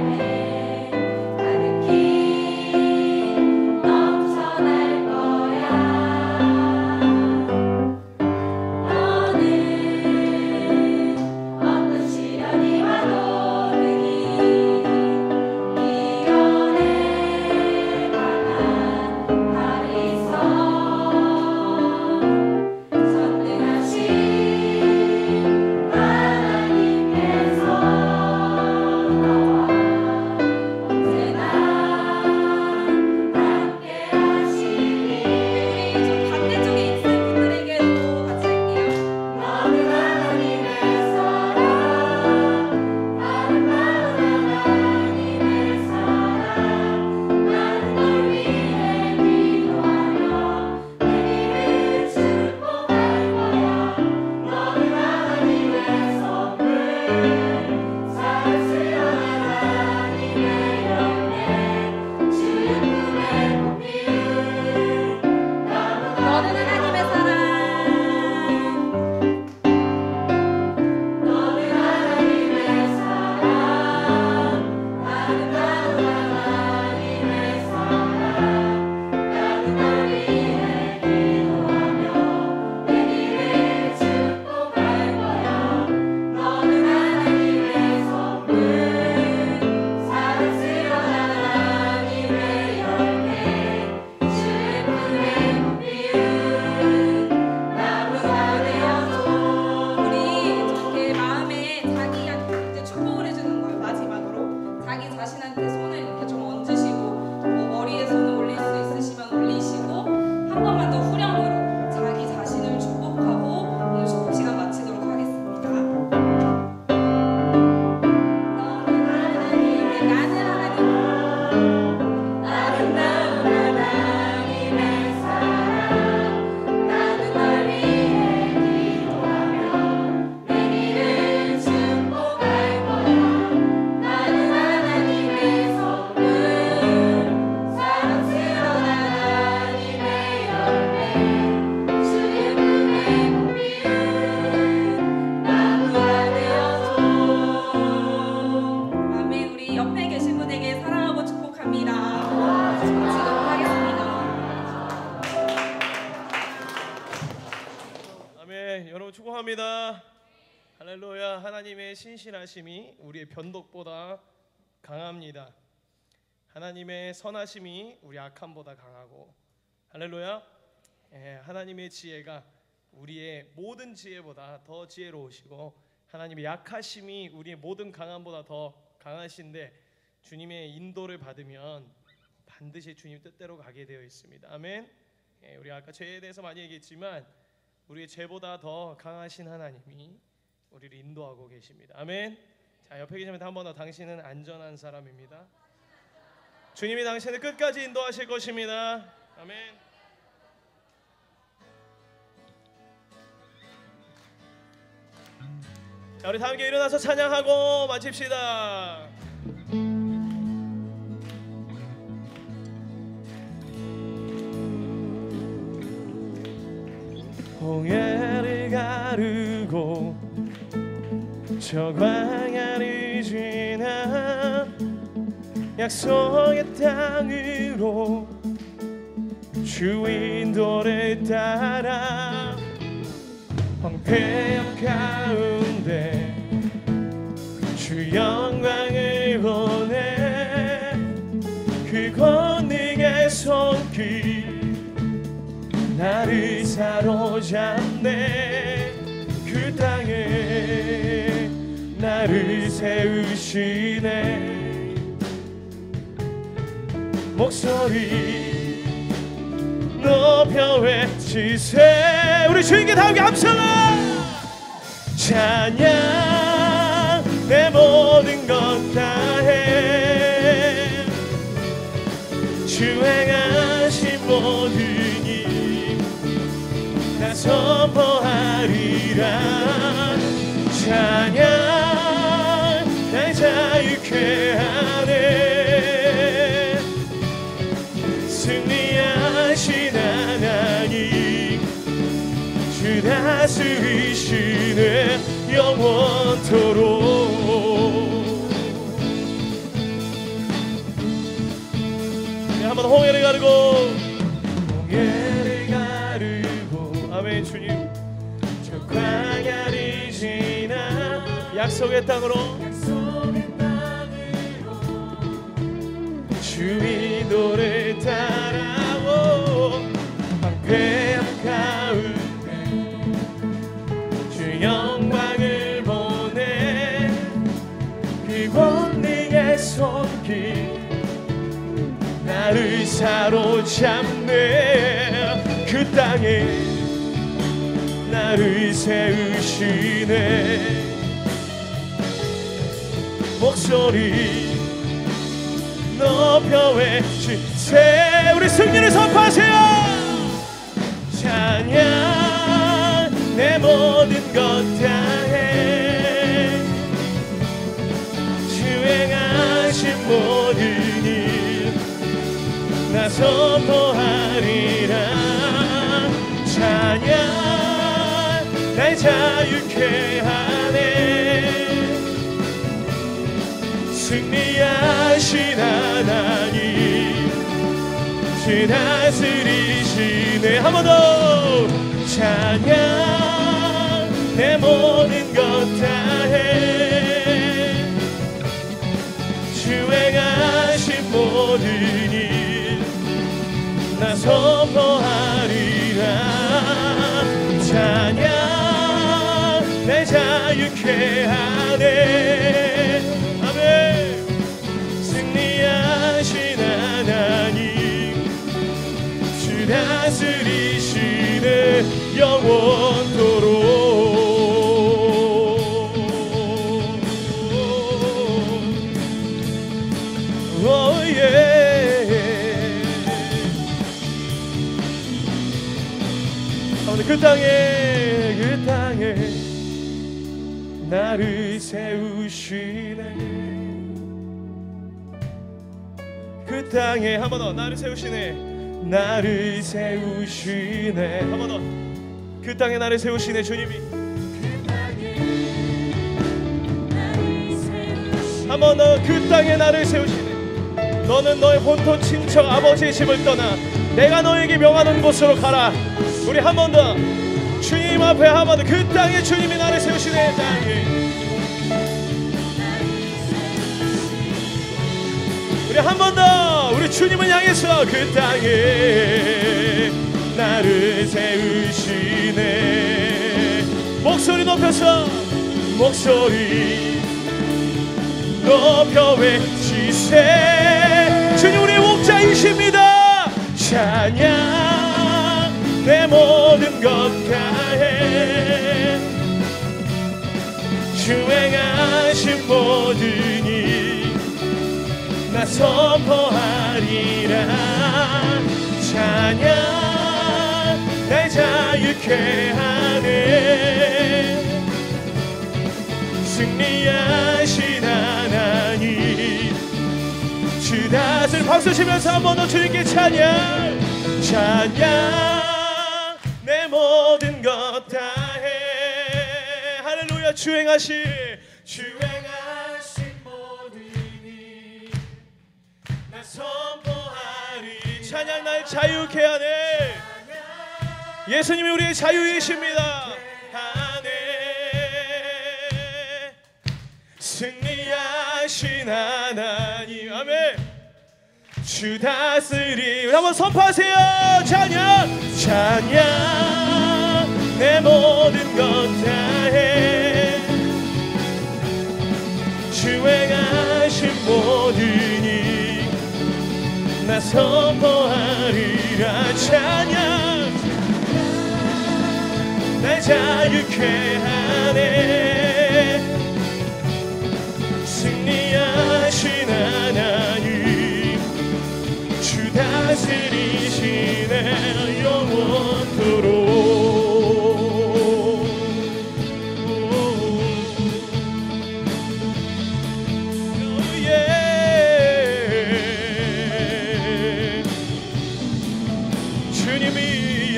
축복합니다. 할렐루야. 하나님의 신실하심이 우리의 변덕보다 강합니다. 하나님의 선하심이 우리 악함보다 강하고, 할렐루야. 예, 하나님의 지혜가 우리의 모든 지혜보다 더 지혜로우시고, 하나님의 약하심이 우리의 모든 강함보다 더 강하신데, 주님의 인도를 받으면 반드시 주님 뜻대로 가게 되어 있습니다. 아멘. 예, 우리 아까 죄에 대해서 많이 얘기했지만 우리의 죄보다 더 강하신 하나님이 우리를 인도하고 계십니다. 아멘. 자, 옆에 계시면 한 번 더, 당신은 안전한 사람입니다. 주님이 당신을 끝까지 인도하실 것입니다. 아멘. 자, 우리 다 함께 일어나서 찬양하고 마칩시다. 홍해를 가르고 저 광야를 지나 약속의 땅으로 주 인도를 따라 황폐함 가운데 주 영광을 보내 그 권능의 손길 나를 사로잡네. 그 땅에 나를 세우시네. 목소리 높여 외치세. 우리 주님께 다 함께 함성아 찬양 내 모든 것 다해. 주 행하신 모든 선포하리라. 찬양 날 자유케 하네. 승리하신 하나님 주 다스리시네 영원토록. 네, 한번 홍해를 가르고 홍해를 가르고 아멘. 주님 저 광야를 지나 약속의 땅으로 주 인도를 따라오. 황폐함 가운데 주 영광을 보내 그 권능의 손길 나를 사로잡네. 그 땅에 나를 세우시네. 목소리 높여 외치세. 우리 승리를 선포하세요. 찬양 내 모든 것 다해. 주 행하신 모든 일 나 선포하리라. 찬양 날 자유케 하네. 승리하신 하나님 주 다스리시네. 한 번 더 찬양 내 모든 것 다해. 주 행하신 모든 일 나 선포하리라. 찬양 날 자유케 하네. 아멘. 승리하신 하나님 주 다스리시네 영원토록. 오예. 그 땅에 그 땅에 나를 세우시네. 그 땅에 한 번 더 나를 세우시네. 나를 세우시네. 한 번 더 그 땅에 나를 세우시네. 주님이 한 번 더 그 땅에 나를 세우시네. 너는 너의 본토 친척 아버지의 집을 떠나 내가 너에게 명하는 곳으로 가라. 우리 한 번 더 주님 앞에 한 번 더 그 땅에 주님이 나를 세우시네. 땅에 우리 한 번 더 우리 주님을 향해서 그 땅에 나를 세우시네. 목소리 높여서 목소리 높여 외치세. 주님 우리의 목자이십니다. 찬양 내 모든 것 다해 주 행하신 모든 일 나 선포하리라. 찬양 날 자유케 하네. 승리하신 하나님 주 다스릴. 박수 치면서 한 번 더 주님께 찬양. 찬양 내 모든 것 다해. 할렐루야. 주행하신 주행하신 모든 일 나 선포하리. 찬양 날 자유케 하네. 예수님이 우리의 자유이십니다. 하네. 승리하신 하나님. 아멘. 주 다스리. 한번 선포하세요. 찬양 찬양 내 모든 것 다해 주 행하신 모든 일 나 선포하리라. 찬양 날 자유케 하네. 승리하신 하나님 주 다스리시네. 영원토록. 주님이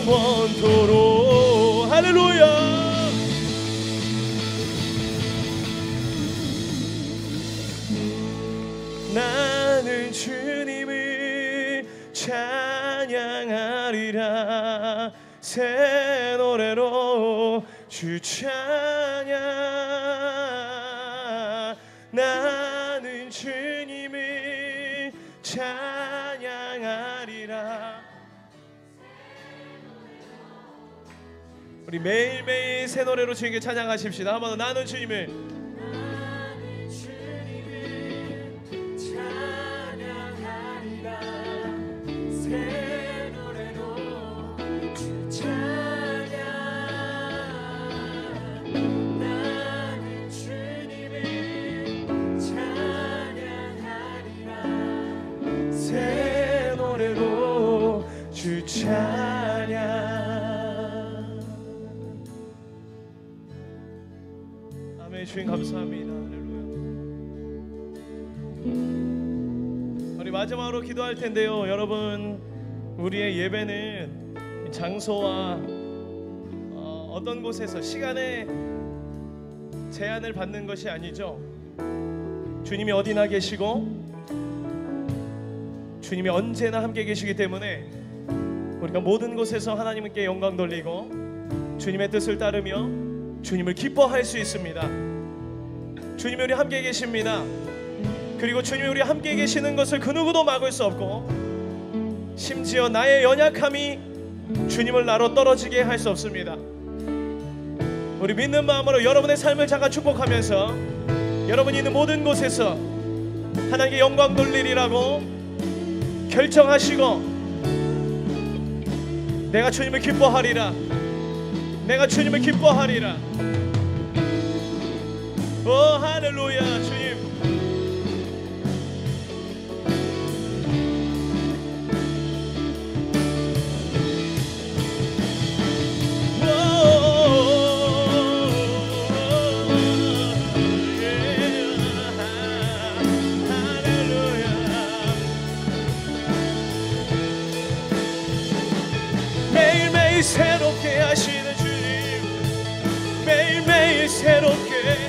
영원토록. 할렐루야. 나는 주님을 찬양하리라. 새 노래로 주 찬양. 나는 주님을 찬양하리라. 우리 매일매일 새 노래로 주님께 찬양하십시다. 한번 더. 나는 주님을 새 노래로 주 찬양. 나는 주님을 찬양하리라. 새 노래로 주 찬양. 아멘. 주님 감사합니다. 할렐루야. 우리 마지막으로 기도할 텐데요. 여러분, 우리의 예배는 장소와 어, 어떤 곳에서 시간에 제한을 받는 것이 아니죠. 주님이 어디나 계시고 주님이 언제나 함께 계시기 때문에 우리가 모든 곳에서 하나님께 영광 돌리고 주님의 뜻을 따르며 주님을 기뻐할 수 있습니다. 주님이 우리 함께 계십니다. 그리고 주님이 우리 함께 계시는 것을 그 누구도 막을 수 없고 심지어 나의 연약함이 주님을 나로 떨어지게 할 수 없습니다. 우리 믿는 마음으로 여러분의 삶을 잠깐 축복하면서 여러분이 있는 모든 곳에서 하나님께 영광 돌리리라고 결정하시고 내가 주님을 기뻐하리라. 내가 주님을 기뻐하리라. 오 할렐루야. 주님 매일매일 새롭게 하시는 주님, 매일매일 새롭게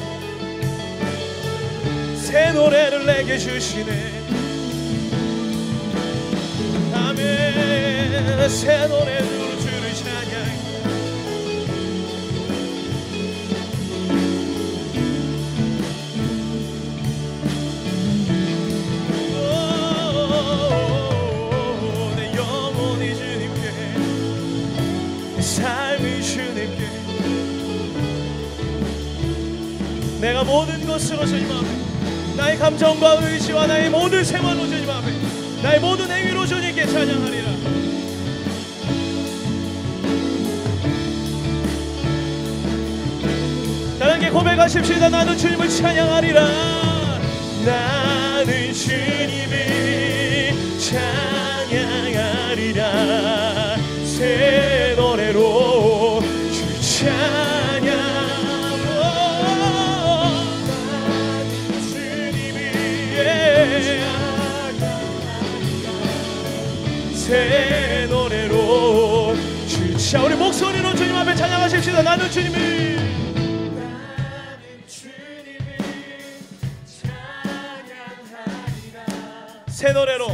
새 노래를 내게 주시네. 아멘. 새 노래로 주를 찬양. 내가 모든 것으로 주님 앞에 나의 감정과 의지와 나의 모든 생활로 주님 앞에 나의 모든 행위로 주님께 찬양하리라. 다 함께 고백하십시다. 나는 주님을 찬양하리라. 나는 주님을 찬양하리라. 새 노래로 주 찬양. 나는 주님을 새 노래로 주 찬양. 우리 목소리로 주님 앞에 찬양하십시다. 나는 주님을 새 노래로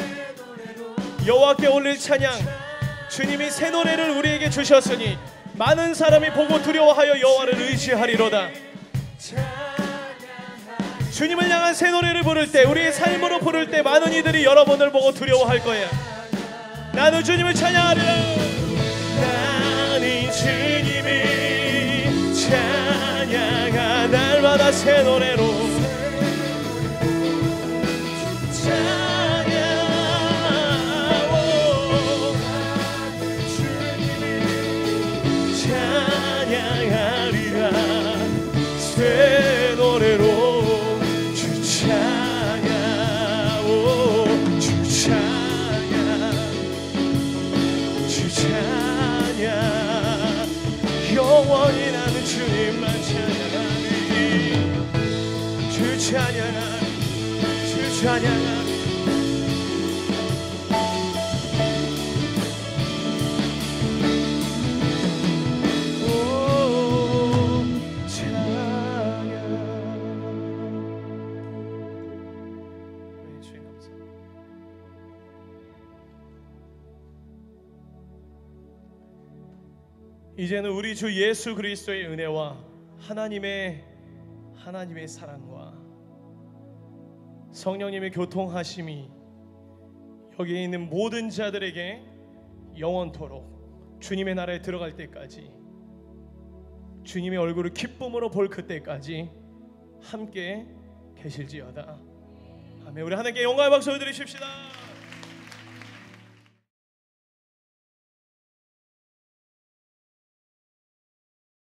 여호와께 올릴 찬양. 주님이 새 노래를 우리에게 주셨으니 많은 사람이 보고 두려워하여 여호와를 의지하리로다. 주님을 향한 새 노래를 부를 때, 우리의 삶으로 부를 때 많은 이들이 여러분을 보고 두려워할 거야. 나는 주님을 찬양하리라. 나는 주님을 찬양하. 날마다 새 노래로 새 노래로 주 찬양. 오, 주 찬양, 주 찬양. 영원히 나는 주님만 찬양하리. 주 찬양하리, 주 찬양하리. 이제는 우리 주 예수 그리스도의 은혜와 하나님의 하나님의 사랑과 성령님의 교통하심이 여기에 있는 모든 자들에게 영원토록 주님의 나라에 들어갈 때까지, 주님의 얼굴을 기쁨으로 볼 그때까지 함께 계실지어다. 아멘. 우리 하나님께 영광의 박수 드리십시다.